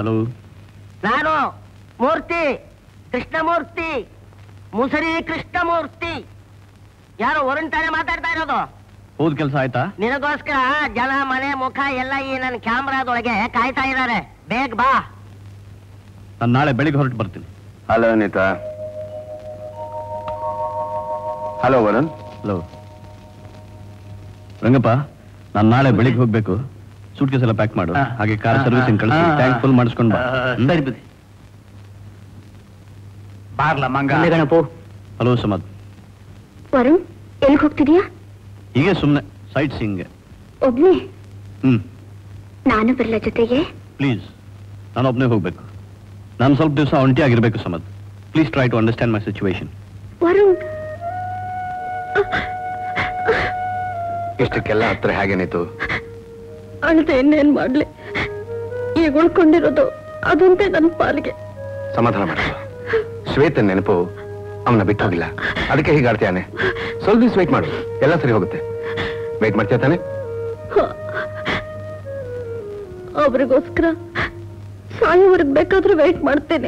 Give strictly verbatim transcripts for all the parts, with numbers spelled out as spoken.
Hello, ನಾನು ಮೂರ್ತಿ, ಕೃಷ್ಣಮೂರ್ತಿ, ಮುಸುರಿ ಕೃಷ್ಣಮೂರ್ತಿ. ಯಾರು ವರುಣ್ ತಾನೇ ಮಾತಾಡ್ತಾ ಇರೋದು? ಹೋದ್ ಕೆಲಸ ಆಯ್ತಾ? ನಿನಗೋಸ್ಕರ ಜನ, ಮನೆ, ಮುಖ ಎಲ್ಲ ಈ ನನ್ನ ಕ್ಯಾಮ್ರಾದೊಳಗೆ ಕಾಯ್ತಾ ಇದ್ದಾರೆ. ಬೇಗ ಬಾ. ನಾನು ನಾಳೆ ಬೆಳಿಗ್ಗೆ ಹೊರಟು ಬರ್ತೀನಿ. Hello Anita. Hello Varun. Hello Rangappa, ನಾನು ನಾಳೆ ಬೆಳಿಗ್ಗೆ ಹೋಗ್ಬೇಕು. ಸೂಟ್ ಕೇಸ್ ಎಲ್ಲ ಪ್ಯಾಕ್ ಮಾಡು. ಹಾಗೆ ಕಾರ್ ಸರ್ವಿಸಿಂಗ್ ಕಳಿಸಿ ಟ್ಯಾಂಕ್ ಫುಲ್ ಮಾಡಿಸ್ಕೊಂಡು ಬಾ. ಸರಿ ಬುದ್ಧಿ. ಬಾರ್ಲ ಮಂಗ. ಗಣಪು. ಹಲೋ ಸಮದ್. ವರುಣ್, ಎಲ್ಲಿ ಹೋಗ್ತಿದ್ಯಾ? ಹೀಗೆ ಸುಮ್ಮನೆ ಸೈಟ್ ಸೀಯಿಂಗ್. ಒಬ್ನೇ? ಹ್ಮ್. ನಾನು ಬರಲ್ಲ ಜೊತೆಗೆ? ಪ್ಲೀಸ್, ನಾನು ಒಬ್ಬನೇ ಹೋಗ್ಬೇಕು. ನಾನು ಸ್ವಲ್ಪ ದಿವಸ ಒಂಟಿ ಆಗಿರ್ಬೇಕು ಸಮದ್. Please try to understand my situation. Varun, ಇಷ್ಟಕ್ಕೆಲ್ಲ ಹತ್ರ ಹೇಗೇನಿತ್ತು? ಅಳ್ತ ಇನ್ನೇನ್ ಮಾಡ್ಲಿ, ಈಗ ಉಳ್ಕೊಂಡಿರೋದು ಅದಂತೆ ನನ್ನ ಪಾಲಿಗೆ. ಸಮಾಧಾನ ಮಾಡ. ಶ್ವೇತನ್ ನೆನಪು ಅವನ ಬಿಟ್ಟು ಹೋಗಿಲ್ಲ, ಅದಕ್ಕೆ ಹೀಗೆ ಆಡ್ತಾನೆ. ಸ್ವಲ್ಪ ದಿವಸ ವೇಟ್ ಮಾಡು, ಎಲ್ಲ ಸರಿ ಹೋಗುತ್ತೆ. ವೇಟ್ ಮಾಡ್ತೀಯ ತಾನೆ? ಅವ್ರಿಗೋಸ್ಕರ ಸಾಯೋವರೆಗೆ ಬೇಕಾದ್ರೂ ವೇಟ್ ಮಾಡ್ತೇನೆ.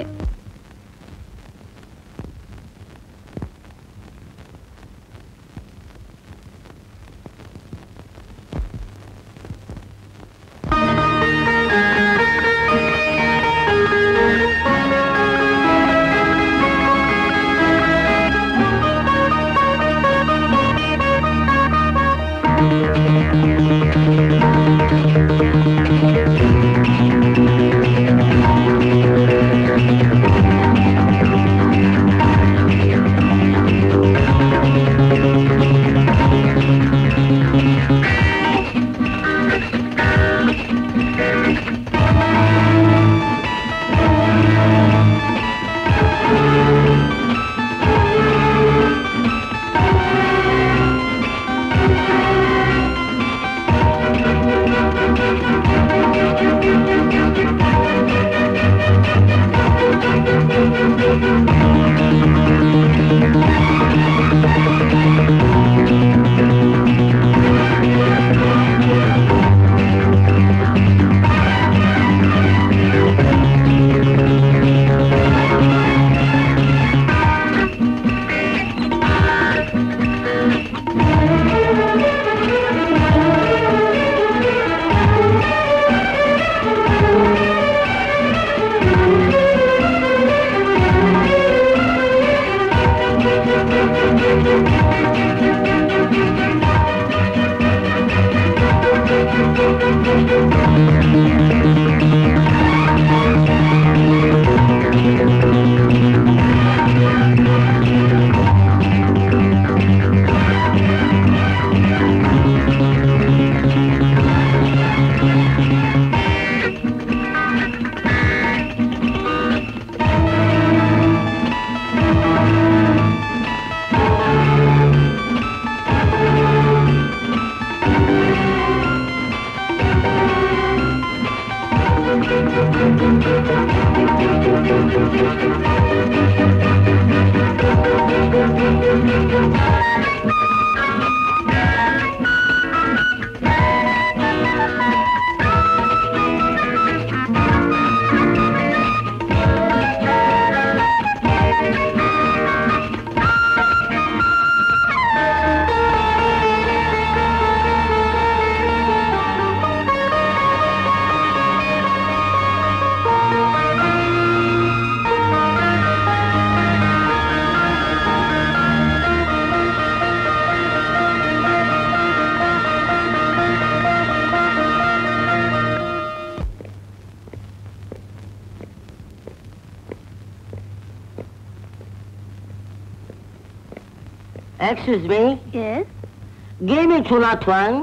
Excuse me? Yes? Give me two not one.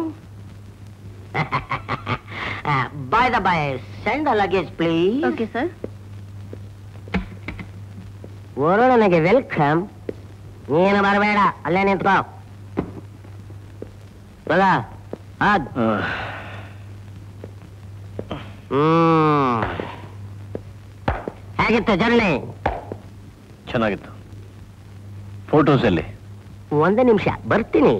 uh, by the by, send the luggage, please. Okay, sir. ವರುಣನಿಗೆ ವೆಲ್ಕಮ್. ನೀನು ಬರಬೇಡ, ಅಲ್ಲೇ ನಿಂತ್ಕೋ. ಬಲ ಅದ್ ಹ್ಮ್ ಹೇಗಿತ್ತು ಜರ್ನಿ? ಚೆನ್ನಾಗಿತ್ತು. ಫೋಟೋಸ್ ಎಲ್ಲಿ? ಒಂದು ನಿಮಿಷ ಬರ್ತೀನಿ.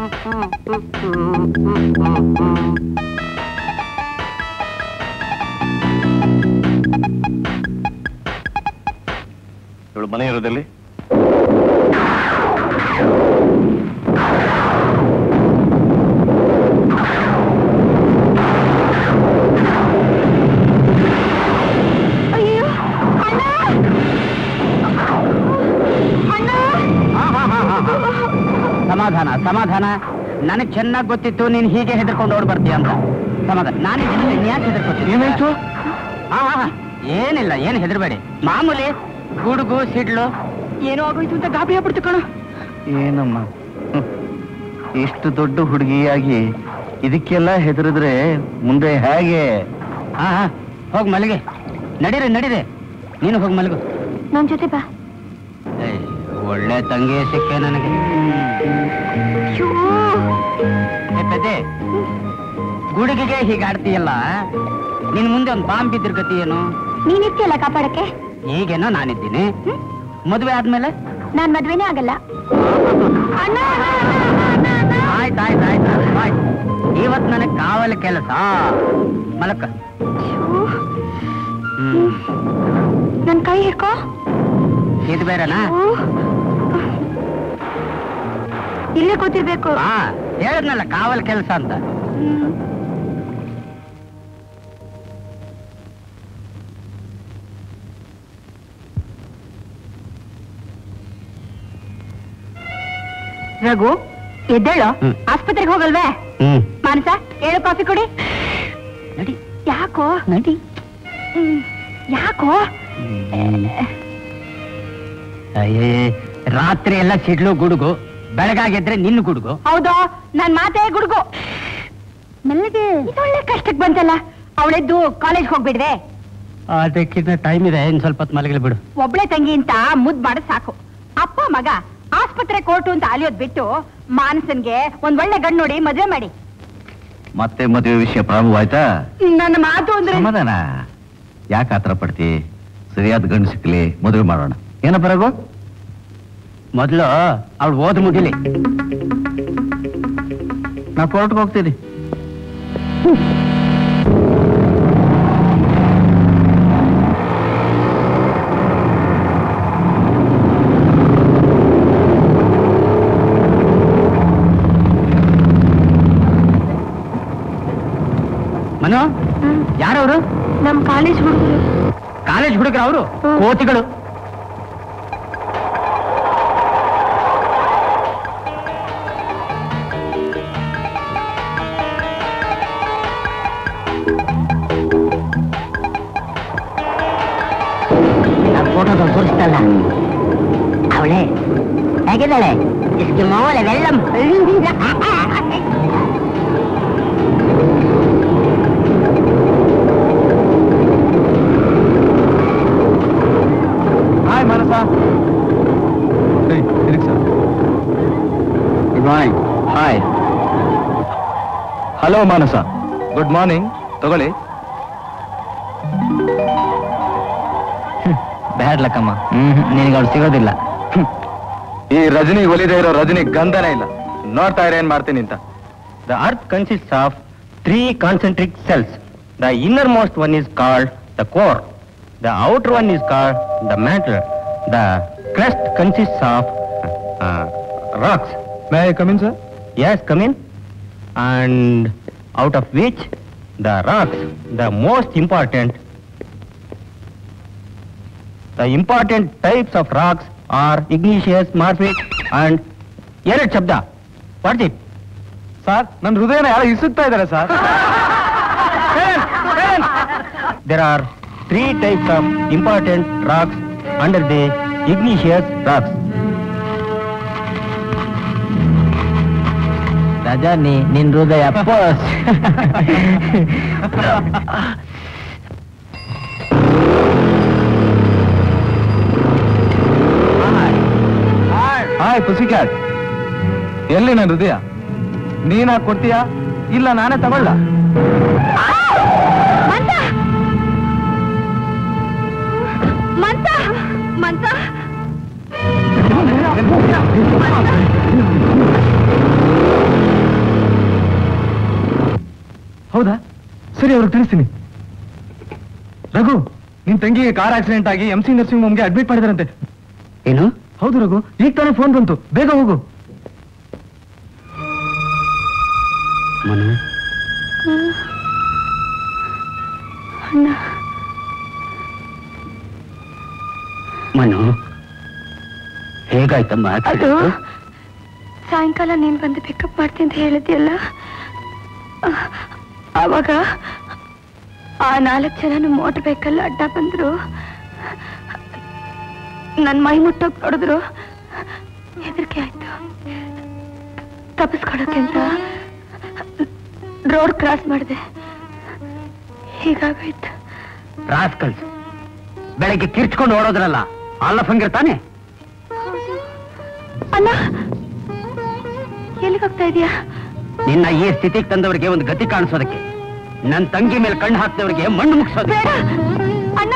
ಇವಳು ಮನೆ ಇರೋದಲ್ಲಿ ಸಮಾಧಾನ ಸಮಾಧಾನ. ನನಗೆ ಚೆನ್ನಾಗಿ ಗೊತ್ತಿತ್ತು ನೀನ್ ಹೀಗೆ ಹೆದರ್ಕೊಂಡು ಓಡ್ ಬರ್ತೀಯ ಅಂತ. ಸಮಾಧಾನ. ನಾನೇ ಯಾಕೆ ಹೆದರ್ಕೊತೀನಿ? ಏನಾಯ್ತು? ಏನಿಲ್ಲ, ಏನು ಹೆದರ್ಬೇಡಿ. ಮಾಮೂಲಿ ಗುಡುಗು ಸಿಡ್ಲು ಏನೋ ಆಗೋಯ್ತು ಅಂತ ಗಾಬರಿ ಆಗ್ಬಿಡ್ತು ಕಣ. ಏನಮ್ಮ ಇಷ್ಟು ದೊಡ್ಡ ಹುಡುಗಿಯಾಗಿ ಇದಕ್ಕೆಲ್ಲ ಹೆದರಿದ್ರೆ ಮುಂದೆ ಹೇಗೆ? ಹಾ ಹಾ ಹೋಗ್ ಮಲಗೆ. ನಡೀರಿ ನಡೀರಿ, ನೀನು ಹೋಗಿ ಮಲಗು. ನನ್ ಜೊತೆ ಬಾ. ಒಳ್ಳೆ ತಂಗಿ ಸಿಕ್ಕೆ ನನಗೆ. ಪೆದ್ದೆ, ಗುಡುಗಿಗೆ ಹೀಗಾಡ್ತೀಯಲ್ಲ, ನಿನ್ ಮುಂದೆ ಒಂದು ಬಾಂಬ್ ಬಿದ್ದಿರ್ ಗತಿ ಏನು? ನೀನಿರ್ತಿಯಲ್ಲ ಕಾಪಾಡಕ್ಕೆ. ಈಗೇನೋ ನಾನಿದ್ದೀನಿ, ಮದುವೆ ಆದ್ಮೇಲೆ ನಾನ್ ಮದ್ವೆನೇ ಆಗಲ್ಲ. ಆಯ್ತಾಯ್ತು ಆಯ್ತು ಆಯ್ತು. ಇವತ್ ನನಗ್ ಕಾವಲ ಕೆಲಸ. ಮಲಕ್ಕ. ನನ್ ಕೈ ಹಿಡ್ಕೋ. ಇದು ಬೇರೆನಾ? ಇಲ್ಲೇ ಕೂತಿರ್ಬೇಕು. ಹಾ ಹೇಳದ್ನಲ್ಲ ಕಾವಲ ಕೆಲಸ ಅಂತ. ರಘು ಎದ್ದೇಳು, ಆಸ್ಪತ್ರೆಗೆ ಹೋಗಲ್ವೇ? ಮಾನಸ ಏಳು ಕಾಫಿ ಕೊಡಿ. ನಡಿ. ಯಾಕೋ? ನಡಿ. ಯಾಕೋ? ಅಯ್ಯೇ, ರಾತ್ರಿ ಎಲ್ಲ ಸಿಡ್ಲು ಗುಡುಗು, ಬೆಳಗಾಗಿದ್ರೆ ನಿನ್ನ ಗುಡುಗು. ಹೌದು, ನನ್ ಮಾತೇ ಗುಡುಗು. ಮೆಲ್ಲಗೆ. ಇದೊಳ್ಳೆ ಕಷ್ಟಕ್ಕೆ ಬಂತಲ್ಲ. ಅವಳೆದ್ದು ಕಾಲೇಜ್ ಹೋಗ್ಬಿಡ್ವೆ? ಅದಕ್ಕಿಂತ ಟೈಮ್ ಇದೆ, ಇನ್ ಸ್ವಲ್ಪ ಹೊತ್ತು ಮಲಗಲಿ ಬಿಡು. ಒಬ್ಳೆ ತಂಗಿ ಅಂತ ಮುದ್ ಮಾಡೋದ್ ಸಾಕು. ಅಪ್ಪ ಮಗ ಆಸ್ಪತ್ರೆ ಕೋರ್ಟು ಅಂತ ಅಲಿಯೋದ್ ಬಿಟ್ಟು ಮಾನಸನ್ಗೆ ಒಂದ್ ಒಳ್ಳೆ ಗಂಡು ನೋಡಿ ಮದ್ವೆ ಮಾಡಿ. ಮತ್ತೆ ಮದುವೆ ವಿಷಯ ಪ್ರಾರಂಭ ಆಯ್ತಾ? ನನ್ನ ಮಾತು ಅಂದ್ರೆ ಸಮಾಧಾನ. ಯಾಕೆ ಆತರ ಪಡ್ತಿ? ಸರಿಯಾದ ಗಂಡು ಸಿಕ್ಕಲಿ, ಮದುವೆ ಮಾಡೋಣ. ಏನಪ್ಪ ರಘು? ಮೊದ್ಲು ಅವಳು ಓದ್ ಮುಗಿಲಿ. ನಾ ಕೋರ್ಟ್ಗೆ ಹೋಗ್ತೀನಿ. ಮನು, ಯಾರವರು? ನಮ್ ಕಾಲೇಜ್ ಹುಡುಗರು. ಕಾಲೇಜ್ ಹುಡುಗರು ಅವರು? ಕೋತಿಗಳು. ಫೋಟೋದಲ್ಲಿ ತೋರಿಸ್ತಲ್ಲ ಅವಳೆ ಹೇಗಿದ್ದಾಳೆ? ಇಷ್ಟು ಮೋಲೆ ವೆಳ್ಳಂ. Hi Manasa. Good morning. Hi. Hello Manasa. Good morning. ತಗೊಳ್ಳಿ. ಬ್ಯಾಡ್ ಲಕ್ಕಮ್ಮ, ನಿನಗೆ ಅವ್ರು ಸಿಗೋದಿಲ್ಲ. ಈ ರಜನಿ ಒಲಿದೇ ಇರೋ ರಜನಿ ಗಂಧನೇ ಇಲ್ಲ. ನೋಡ್ತಾ ಇರ ಏನ್ ಮಾಡ್ತೀನಿ ಅಂತ. The earth consists of three concentric cells. The innermost one is called the core. The outer one is called the mantle. The crust consists of uh, rocks. May I come in, sir? Yes, come in. And out of which the rocks, the most important, the important types of rocks are igneous, mafic, and ಎರಡು ಶಬ್ದ. What's it? Sir, ನನ್ನ ಹೃದಯನ ಯಾರು ಇಸುತ್ತಾ ಇದ್ದಾರೆ sir. There are three types of important rocks under the igneous rocks. Rajani, ನಿನ್ ಹೃದಯ pose. Hi ಪುಸಿ cat. ಎಲ್ಲಿ ನನ್ನ ಹೃದಯ? ನೀನಾಗ್ ಕೊಡ್ತೀಯಾ ಇಲ್ಲ ನಾನೇ ತಗೊಳ್ಳ? ಹೌದಾ? ಸರಿ, ಅವ್ರಿಗೆ ತಿಳಿಸ್ತೀನಿ. ರಘು, ನಿನ್ ತಂಗಿಗೆ ಕಾರ್ ಆಕ್ಸಿಡೆಂಟ್ ಆಗಿ ಎಂ ಸಿ ನರ್ಸಿಂಗ್ ಹೋಮ್ಗೆ ಅಡ್ಮಿಟ್ ಮಾಡಿದಾರಂತೆ. ಏನು? ಹೌದು ರಘು, ಈಗ ತಾನೇ ಫೋನ್ ಬಂತು. ಬೇಗ ಹೋಗು. ಮನು, ಮನು ಹೇಗಾಯ್ತಮ್ಮ? ಅದು ಸಾಯಂಕಾಲ ನೀನ್ ಬಂದು ಪಿಕಪ್ ಮಾಡ್ತೀನಿ ಅಂತ ಹೇಳಿದ್ಯಲ್ಲ, ಅವಾಗ ಆ ನಾಲ್ಕು ಜನನು ಮೋಟರ್ ಬೈಕಲ್ಲಿ ಅಡ್ಡ ಬಂದ್ರು. ನನ್ ಮೈ ಮುಟ್ಟೋಕ್ ನೋಡಿದ್ರು. ಹೆದರಿಕೆ ಆಯ್ತು. ತಪ್ಪಿಸ್ಕೊಳಕ್ಕೆ ಅಂತ ರೋಡ್ ಕ್ರಾಸ್ ಮಾಡಿದೆ. ಹೀಗಾಗೋಯ್ತು. ರಾಸ್ಕಲ್ಸ್, ಬೆಳಗ್ಗೆ ಕಿರ್ಚ್ಕೊಂಡು ಓಡೋದ್ರಲ್ಲ, ಅಲ್ಲಫಂಗಿರ್ ತಾನೆ? ಅಣ್ಣ, ಎಲ್ಲಿಗೆ ಹೋಗ್ತಾ ಇದೀಯಾ? ನಿನ್ನ ಈ ಸ್ಥಿತಿಗೆ ತಂದವರಿಗೆ ಒಂದು ಗತಿ ಕಾಣಿಸೋದಕ್ಕೆ, ನನ್ನ ತಂಗಿ ಮೇಲೆ ಕಣ್ಣು ಹಾಕ್ದವರಿಗೆ ಮಣ್ಣು ಮುಗಿಸೋದು. ಬೇಡ ಅಣ್ಣ.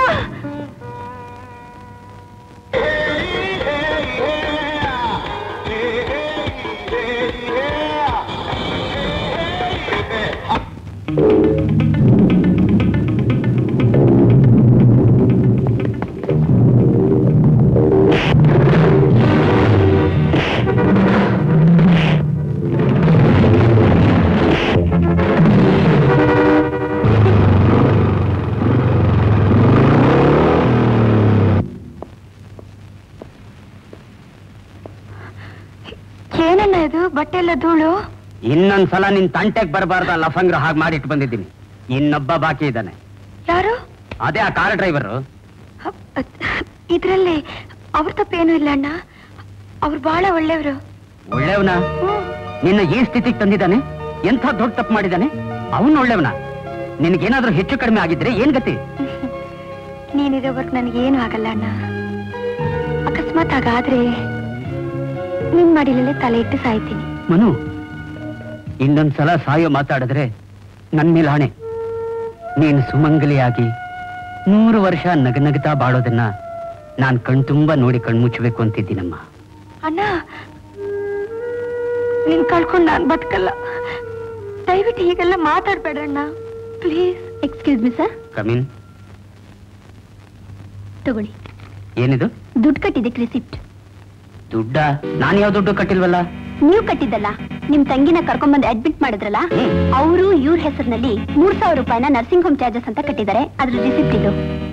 ಬಟ್ಟೆ ಎಲ್ಲ ಧೂಳು. ಇನ್ನೊಂದ್ಸಲ ನಿನ್ ತಂಟೆಗೆ ಬರಬಾರ್ದ ಲಫಂಗ್ರ ಹಾಗೆ ಮಾಡಿಟ್ಟು ಬಂದಿದ್ದೀನಿ. ಇನ್ನೊಬ್ಬ ಬಾಕಿ ಇದ್ದಾನೆ. ಯಾರು? ಅದೇ ಆ ಕಾರ್ ಡ್ರೈವರ್. ಇದ್ರಲ್ಲಿ ಅವ್ರ ತಪ್ಪೇನು ಇಲ್ಲ ಅಣ್ಣ, ಅವ್ರು ಬಹಳ ಒಳ್ಳೆಯವರು. ಒಳ್ಳೆಯವನ? ನಿನ್ನ ಈ ಸ್ಥಿತಿಗೆ ತಂದಿದ್ದಾನೆ. ಎಂಥ ದೊಡ್ಡ ತಪ್ಪು ಮಾಡಿದ್ದಾನೆ. ಅವನು ಒಳ್ಳೆಯವನ? ನಿನಗೇನಾದ್ರೂ ಹೆಚ್ಚು ಕಡಿಮೆ ಆಗಿದ್ರೆ ಏನ್ ಗತಿ? ನೀನಿರೋವರ್ಗು ನನಗೇನು ಆಗಲ್ಲ ಅಣ್ಣ. ಅಕಸ್ಮಾತ್ ಹಾಗಾದ್ರೆ ನಿನ್ ಮಡಿಲಲ್ಲೇ ತಲೆ ಇಟ್ಟು ಸಾಯ್ತೀನಿ. ಮನು, ಇನ್ನೊಂದ್ಸಲ ಸಾಯೋ ಮಾತಾಡಿದ್ರೆ ನನ್ ಮೇಲೆ ಆಣೆ. ನೀನು ಸುಮಂಗಲಿಯಾಗಿ ನೂರು ವರ್ಷ ನಗನಗತಾ ಬಾಳೋದನ್ನ ನಾನ್ ಕಣ್ತುಂಬ ನೋಡಿ ಕಣ್ಮುಚ್ಚಬೇಕು ಅಂತಿದ್ದೀನಮ್ಮ. ಅಣ್ಣ, ನಿನ್ ಕಳ್ಕೊಂಡು ನಾನ್ ಬದುಕಲ್ಲ. ದಯವಿಟ್ಟು ಹೀಗೆಲ್ಲ ಮಾತಾಡ್ಬೇಡಣ್ಣ, please. Excuse me sir. Come in. ತಗೊಳ್ಳಿ. ಏನಿದು? ದುಡ್ಡು ಕಟ್ಟಿದ್ದಕ್ಕೆ ರಿಸಿಪ್ಟ್. ದುಡ್ಡ? ನಾನು ಯಾವ ದುಡ್ಡು ಕಟ್ಟಿಲ್ವಲ್ಲ. ನೀವು ಕಟ್ಟಿದ್ದಲ್ಲ, ನಿಮ್ ತಂಗಿನ ಕರ್ಕೊಂಡ್ಬಂದು ಅಡ್ಮಿಟ್ ಮಾಡಿದ್ರಲ್ಲ, ಅವರು ಇವ್ರ ಹೆಸರಿನಲ್ಲಿ ಮೂರ್ ಸಾವಿರ ರೂಪಾಯಿನ ನರ್ಸಿಂಗ್ ಹೋಮ್ ಚಾರ್ಜಸ್ ಅಂತ ಕಟ್ಟಿದ್ದಾರೆ. ಅದ್ರ ರಿಸಿಪ್ಟ್ ಇದು.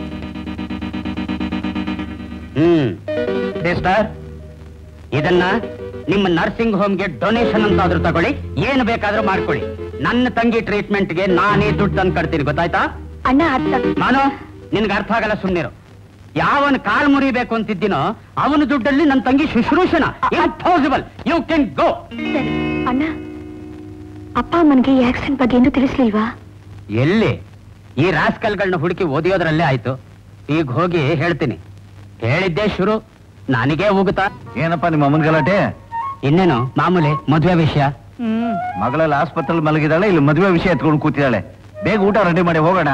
ಹ್ಮ್ ಸಿಸ್ಟರ್, ಇದನ್ನ ನಿಮ್ಮ ನರ್ಸಿಂಗ್ ಹೋಮ್ಗೆ ಡೊನೇಷನ್ ಅಂತ ಆದ್ರೂ ತಗೊಳ್ಳಿ, ಏನು ಬೇಕಾದ್ರೂ ಮಾಡ್ಕೊಳ್ಳಿ. ನನ್ನ ತಂಗಿ ಟ್ರೀಟ್ಮೆಂಟ್ಗೆ ನಾನೇ ದುಡ್ಡು ತಂದು ಕಟ್ತೀನಿ, ಗೊತ್ತಾಯ್ತಾ? ಅಣ್ಣ, ಅರ್ಥ ನಾನು ನಿನ್ಗೆ ಅರ್ಥ ಆಗಲ್ಲ, ಸುಮ್ಮನಿರು. ಯಾವನ್ ಕಾಲ್ ಮುರಿಬೇಕು ಅಂತಿದ್ದೀನೋ ಅವನ ದುಡ್ಡಲ್ಲಿ ನನ್ನ ತಂಗಿ ಶುಶ್ರೂಷಣ. ಇಂಪಾಸಿಬಲ್. You can go. ಸರಿ ಅಣ್ಣ, ಅಪ್ಪ ಅಮ್ಮನಿಗೆ ಈ ಆಕ್ಸಿಡೆಂಟ್ ಬಗ್ಗೆ ಏನು ತಿಳಿಸ್ಲಿಲ್ವಾ? ಎಲ್ಲಿ? ಈ ರಾಸ್ಕಲ್ಗಳನ್ನ ಹುಡುಕಿ ಓದಿಯೋದ್ರಲ್ಲೇ ಆಯ್ತು. ಈಗ ಹೋಗಿ ಹೇಳ್ತೀನಿ. ಹೇಳಿದ್ದೆ ಶುರು, ನನಗೇ ಹೋಗುತ್ತಾ? ಏನಪ್ಪ ನಿಮ್ಮ ಅಮ್ಮನ ಗಲಾಟೆ? ಇನ್ನೇನು ಮಾಮೂಲಿ, ಮದುವೆ ವಿಷಯ. ಮಗಳೆಲ್ಲ ಆಸ್ಪತ್ರೆಯಲ್ಲಿ ಮಲಗಿದಾಳೆ, ಇಲ್ಲಿ ಮದುವೆ ವಿಷಯ ಎತ್ಕೊಂಡು ಕೂತಿದ್ದಾಳೆ. ಬೇಗ ಊಟ ರೆಡಿ ಮಾಡಿ ಹೋಗೋಣ.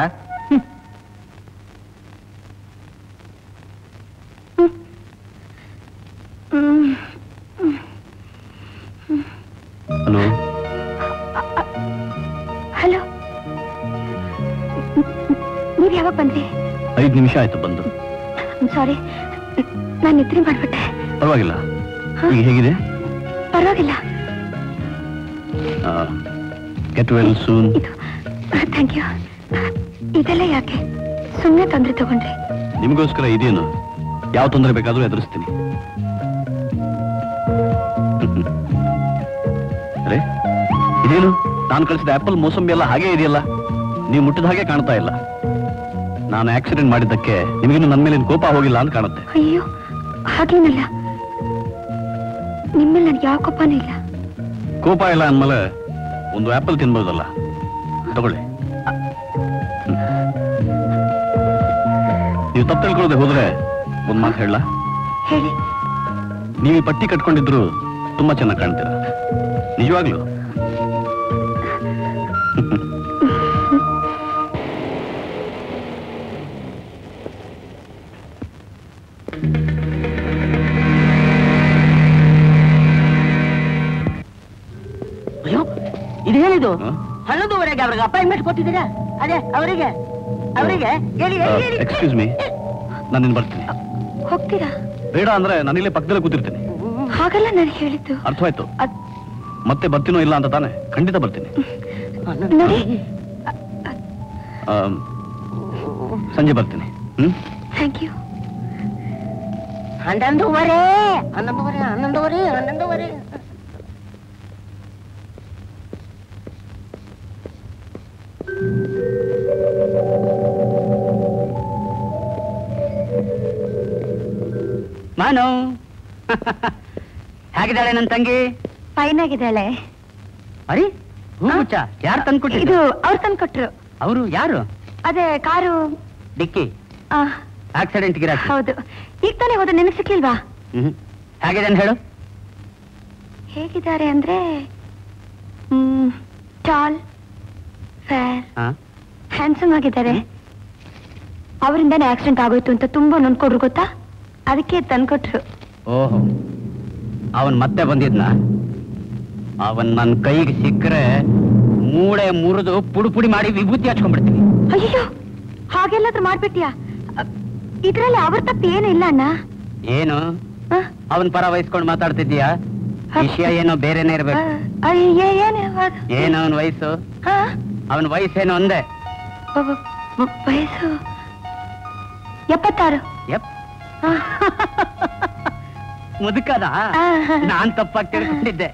ಹಲೋ. ಹಲೋ, ನೀವ್ ಯಾವಾಗ ಬಂದ್ರಿ? ಐದು ನಿಮಿಷ ಆಯ್ತು ಬಂದು. ಸಾರಿ, ನಾನು ನಿದ್ರೆ ಮಾಡ್ಬಿಟ್ಟೆ. ಪರವಾಗಿಲ್ಲ. ಈಗ ಹೇಗಿದೆ? ಪರವಾಗಿಲ್ಲ. Get well soon. Thank you. ಇದೆಲ್ಲ ಯಾಕೆ? ಸುಮ್ಮನೆ ತೊಂದರೆ ತಗೊಂಡ್ರಿ? ನಿಮಗೋಸ್ಕರ ಇದೇನು, ಯಾವ ತೊಂದರೆ ಬೇಕಾದ್ರೂ ಎದುರಿಸ್ತೀನಿ. ಅರೆ ಇದೇನು, ನಾನು ಕಳಿಸಿದ ಆಪಲ್ ಮೋಸಂಬಿ ಎಲ್ಲ ಹಾಗೆ ಇದೆಯಲ್ಲ, ನೀವು ಮುಟ್ಟಿದ ಹಾಗೆ ಕಾಣ್ತಾ ಇಲ್ಲ. ನಾನು ಆಕ್ಸಿಡೆಂಟ್ ಮಾಡಿದ್ದಕ್ಕೆ ನಿಮಗಿನ್ನು ನನ್ನ ಮೇಲೆ ಕೋಪ ಹೋಗಿಲ್ಲ ಅಂತ ಕಾಣುತ್ತೆ. ಅಯ್ಯೋ, ಹಾಗೇನಿಲ್ಲ. ನಿಮ್ಮೇಲೆ ನನಗೆ ಯಾವ ಕೋಪನೂ ಇಲ್ಲ. ಕೋಪ ಇಲ್ಲ ಅಂದ್ಮೇಲೆ ಒಂದು ಆಪಲ್ ತಿನ್ಬೋದಲ್ಲ, ತಗೊಳ್ಳಿ. ನೀವು ತಪ್ಪು ತಿಳ್ಕೊಳ್ಳದೆ ಹೋದ್ರೆ ಒಂದ್ ಮಾತು ಹೇಳ. ಹೇಳಿ. ನೀವು ಈ ಪಟ್ಟಿ ಕಟ್ಕೊಂಡಿದ್ರು ತುಂಬಾ ಚೆನ್ನಾಗಿ ಕಾಣ್ತೀರಾ, ನಿಜವಾಗ್ಲು. ಅಯ್ಯೋ, ಇದೇನಿದು? ಹನ್ನೊಂದುವರೆಗೆ ಅವ್ರಿಗೆ ಅಪಾಯಿಂಟ್ಮೆಂಟ್ ಕೊಟ್ಟಿದ್ದೀರಾ? ಅದೇ ಅವರಿಗೆ ಅವರಿಗೆ ಹೇಳಿ ಹೇಳಿ. ಎಕ್ಸ್ಕ್ಯೂಸ್ ಮೀ, ನಾನು ಬರ್ತೀನಿ. ಹೋಗ್ತೀರಾ? ಬೇಡ ಅಂದ್ರೆ ನಾನಿಲ್ಲೇ ಪಕ್ಕದಲ್ಲೇ ಕೂತಿರ್ತೀನಿ. ಹಾಗಲ್ಲ ನಾನು ಹೇಳಿದ್ದು. ಅರ್ಥವಾಯ್ತು. ಮತ್ತೆ ಬರ್ತೀನೋ ಇಲ್ಲ ಅಂತ ತಾನೆ? ಖಂಡಿತ ಬರ್ತೀನಿ. ನೋಡಿ, ಸಂಜೆ ಬರ್ತೀನಿ. Hmm, thank you. ಹನ್ನೊಂದುವರೆ ಹನ್ನೊಂದುವರೆ ಹನ್ನೊಂದುವರೆ ಹನ್ನೊಂದುವರೆ ಮಾನು ಹೇಗಿದ್ದಾಳೆ ನನ್ನ ತಂಗಿ? ಫೈನ್ ಆಗಿದ್ದಾಳೆ. ಅರಿ ಹೂಗುಚ್ಚ ಯಾರು ತಂದ್ಕೊಟ್ಟಿದ್ದು? ಇದು ಅವ್ರು ತಂದ್ಕೊಟ್ರು. ಅವರು ಯಾರು? ಅದೇ ಕಾರು ಡಿಕ್ಕಿ ಆ, ಆಕ್ಸಿಡೆಂಟ್ ಗಿರಾಕಿ. ಹೌದು. ಈಗ ತಾನೇ ಹೋದ, ನಿನಗೆ ಸಿಕ್ಕಿಲ್ವಾ? ಹ್ಮ್, ಹೇಗಿದೆ ಹೇಳು. ಹೇಗಿದ್ದಾರೆ ಅಂದ್ರೆ ಟಾಲ್, ಫೇರ್, ಹ್ಯಾಂಡ್ಸಮ್ ಆಗಿದ್ದಾರೆ. ಅವರಿಂದಾನೇ ಆಕ್ಸಿಡೆಂಟ್ ಆಗೋಯ್ತು ಅಂತ ತುಂಬಾ ನೊಂದ್ಕೊಡ್ರು ಗೊತ್ತಾ, ಅದಕ್ಕೆ ತಂದ್ಕೊಟ್ರು. ಓಹೋ, ಅವನ್ ಮತ್ತೆ ಬಂದಿದ್ನ? ಅವನ್ ನನ್ನ ಕೈಗೆ ಸಿಕ್ಕರೆ ಮೂಳೆ ಮುರಿದು ಪುಡಿ ಪುಡಿ ಮಾಡಿ ವಿಭೂತಿ ಹಚ್ಕೊಂಡ್ಬಿಡ್ತೀನಿ. ಅಯ್ಯೋ, ಹಾಗೆಲ್ಲಾದ್ರೂ ಮಾಡ್ಬಿಟ್ಟಿಯಾ? ಇದ್ರಲ್ಲಿ ಅವ್ರ ತಪ್ಪು ಏನು ಇಲ್ಲ ಅಣ್ಣ. ಏನು ಅವನ್ ಪರ ವಹಿಸ್ಕೊಂಡು ಮಾತಾಡ್ತಿದ್ದೀಯಾ? ವಿಷಯ ಏನೋ ಬೇರೆನೇ ಇರ್ಬೇಕು. ಏನು ಅವನ್ ವಯಸ್ಸು? ಅವನ್ ವಯಸ್ಸೇನು ಅಂದೆ? ವಯಸ್ಸು ಎಪ್ಪತ್ತಾರು. ಎಪ್ ಮುದುಕದ? ನಾನ್ ತಪ್ಪಾಗಿ ತಿಳ್ಕೊಂಡಿದ್ದೆ.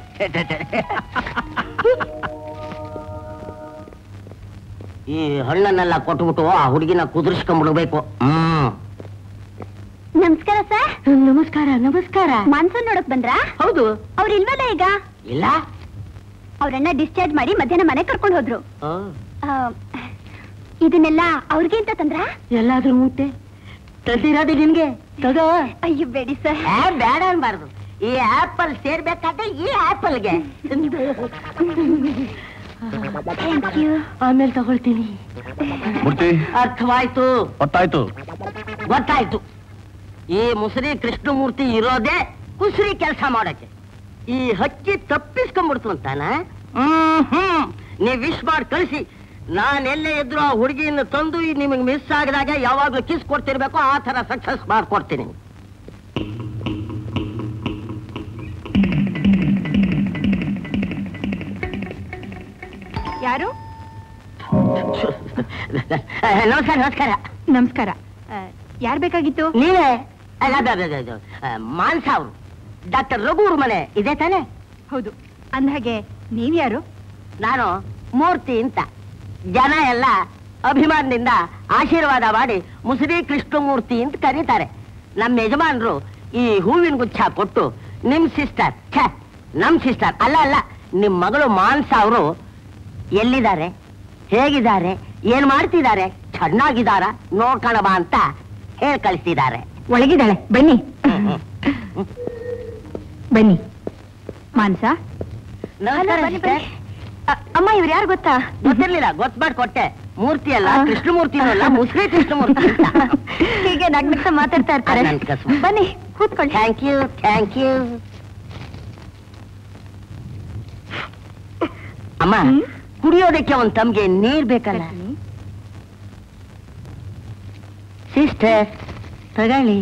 ಈ ಹಣ್ಣನ್ನೆಲ್ಲ ಕೊಟ್ಬಿಟ್ಟು ಆ ಹುಡುಗಿನ ಕುದುರಿಸ್ಕೊಂಡ್ಬಿಡ್ಬೇಕು. ಹ್ಮ್, ನಮಸ್ಕಾರ ಸರ್. ನಮಸ್ಕಾರ ನಮಸ್ಕಾರ. ಮಾನ್ಸೂನ್ ನೋಡಕ್ ಬಂದ್ರಾ? ಹೌದು. ಅವ್ರು ಇಲ್ವಲ್ಲ ಈಗ? ಇಲ್ಲ, ಅವ್ರನ್ನ ಡಿಸ್ಚಾರ್ಜ್ ಮಾಡಿ ಮಧ್ಯಾಹ್ನ ಮನೆ ಕರ್ಕೊಂಡು ಹೋದ್ರು. ಇದನ್ನೆಲ್ಲ ಅವ್ರಿಗೆ ಅಂತ ತಂದ್ರ? ಎಲ್ಲಾದ್ರೂ ಊಟೆ ತಂದಿರೋದು ನಿನ್ಗೆ ತಗೋ. ಅಯ್ಯೋ ಬೇಡಿ ಸರ್. ಬೇಡ ಅನ್ಬಾರ್ದು. ಈ ಆಪಲ್ ಸೇರ್ಬೇಕಾದ್ರೆ ಈ ಆಪಲ್ಗೆ. Thank you. ಆಮೇಲೆ ತಗೊಳ್ತೀನಿ. ಮೂರ್ತಿ, ಅರ್ಥವಾಯ್ತು. ಗೊತ್ತಾಯ್ತು ಗೊತ್ತಾಯ್ತು. ಈ ಮುಸುರಿ ಕೃಷ್ಣಮೂರ್ತಿ ಇರೋದೇ ಕುಸುರಿ ಕೆಲಸ ಮಾಡಕ್ಕೆ. ಈ ಹಕ್ಕಿ ತಪ್ಪಿಸ್ಕೊಂಡ್ಬಿಡ್ತು ಅಂತಾನ. ಹ್ಮ್ ಹ್ಮ್ ನೀವ್ ವಿಶ್ ಮಾಡಿ ಕಳಿಸಿ. ನಾನೆಲ್ಲೇ ಇದ್ರು ಆ ಹುಡುಗಿಯನ್ನು ತಂದು ನಿಮಗೆ ಮಿಸ್ ಆಗಿದಾಗ ಯಾವಾಗ್ಲೂ ಕಿಸ್ ಕೊಡ್ತಿರ್ಬೇಕು, ಆ ತರ ಸಕ್ಸಸ್ ಮಾಡ್ಕೊಡ್ತೀನಿ. ಯಾರು? ನಮಸ್ಕಾರ ನಮಸ್ಕಾರ ನಮಸ್ಕಾರ. ಯಾರು ಬೇಕಾಗಿತ್ತು? ನೀವೇ? ಮಾನ್ಸ ಅವರು ಡಾಕ್ಟರ್ ರಘು ಅವ್ರ ಮನೆ ಇದೆ ತಾನೆ? ಹೌದು. ಅಂದ್ಹಾಗೆ ನೀವ್ಯಾರು? ನಾನು ಮೂರ್ತಿ ಅಂತ. ಜನ ಎಲ್ಲ ಅಭಿಮಾನದಿಂದ ಆಶೀರ್ವಾದ ಮಾಡಿ ಮುಸುರಿ ಕೃಷ್ಣಮೂರ್ತಿ ಅಂತ ಕರೀತಾರೆ. ನಮ್ಮ ಯಜಮಾನರು ಈ ಹೂವಿನ ಗುಚ್ಛ ಕೊಟ್ಟು ನಿಮ್ ಸಿಸ್ಟರ್, ಛ ನಮ್ ಸಿಸ್ಟರ್ ಅಲ್ಲ ಅಲ್ಲ ನಿಮ್ ಮಗಳು ಮಾನ್ಸ ಅವರು ಎಲ್ಲಿದ್ದಾರೆ, ಹೇಗಿದ್ದಾರೆ, ಏನ್ ಮಾಡ್ತಿದ್ದಾರೆ, ಚೆನ್ನಾಗಿದ್ದಾರ ನೋಡ್ಕೊಳ್ಳಬಾ ಅಂತ ಹೇಳಿ ಕಳಿಸ್ತಿದ್ದಾರೆ. ಒಳಗಿದ್ದಾಳೆ, ಬನ್ನಿ ಬನ್ನಿ. ಮಾನ್ಸ, ಅಮ್ಮ ಇವ್ರು ಯಾರು ಗೊತ್ತಾ? ಗೊತ್ತಿರ್ಲಿಲ್ಲ, ಗೊತ್ತ ಮಾಡಿ ಕೊಟ್ಟೆ. ಮೂರ್ತಿ ಅಲ್ಲ, ಕೃಷ್ಣಮೂರ್ತಿನೂ ಅಲ್ಲ, ಮುಸುರಿ ಕೃಷ್ಣಮೂರ್ತಿ ಅಂತ. ಹೀಗೆ ನಗ್ನಗ್ತಾ ಮಾತಾಡ್ತಾ ಇರ್ತಾರೆ. ಬನ್ನಿ ಕೂತ್ಕೊಳ್ಳಿ. Thank you thank you. ಅಮ್ಮ, ಕುಡಿಯೋದಕ್ಕೆ ಒಂದ್ ತಮ್ಗೆ ನೀರ್ ಬೇಕಲ್ಲ? ಸಿಸ್ಟರ್ ತಗೊಳ್ಳಿ.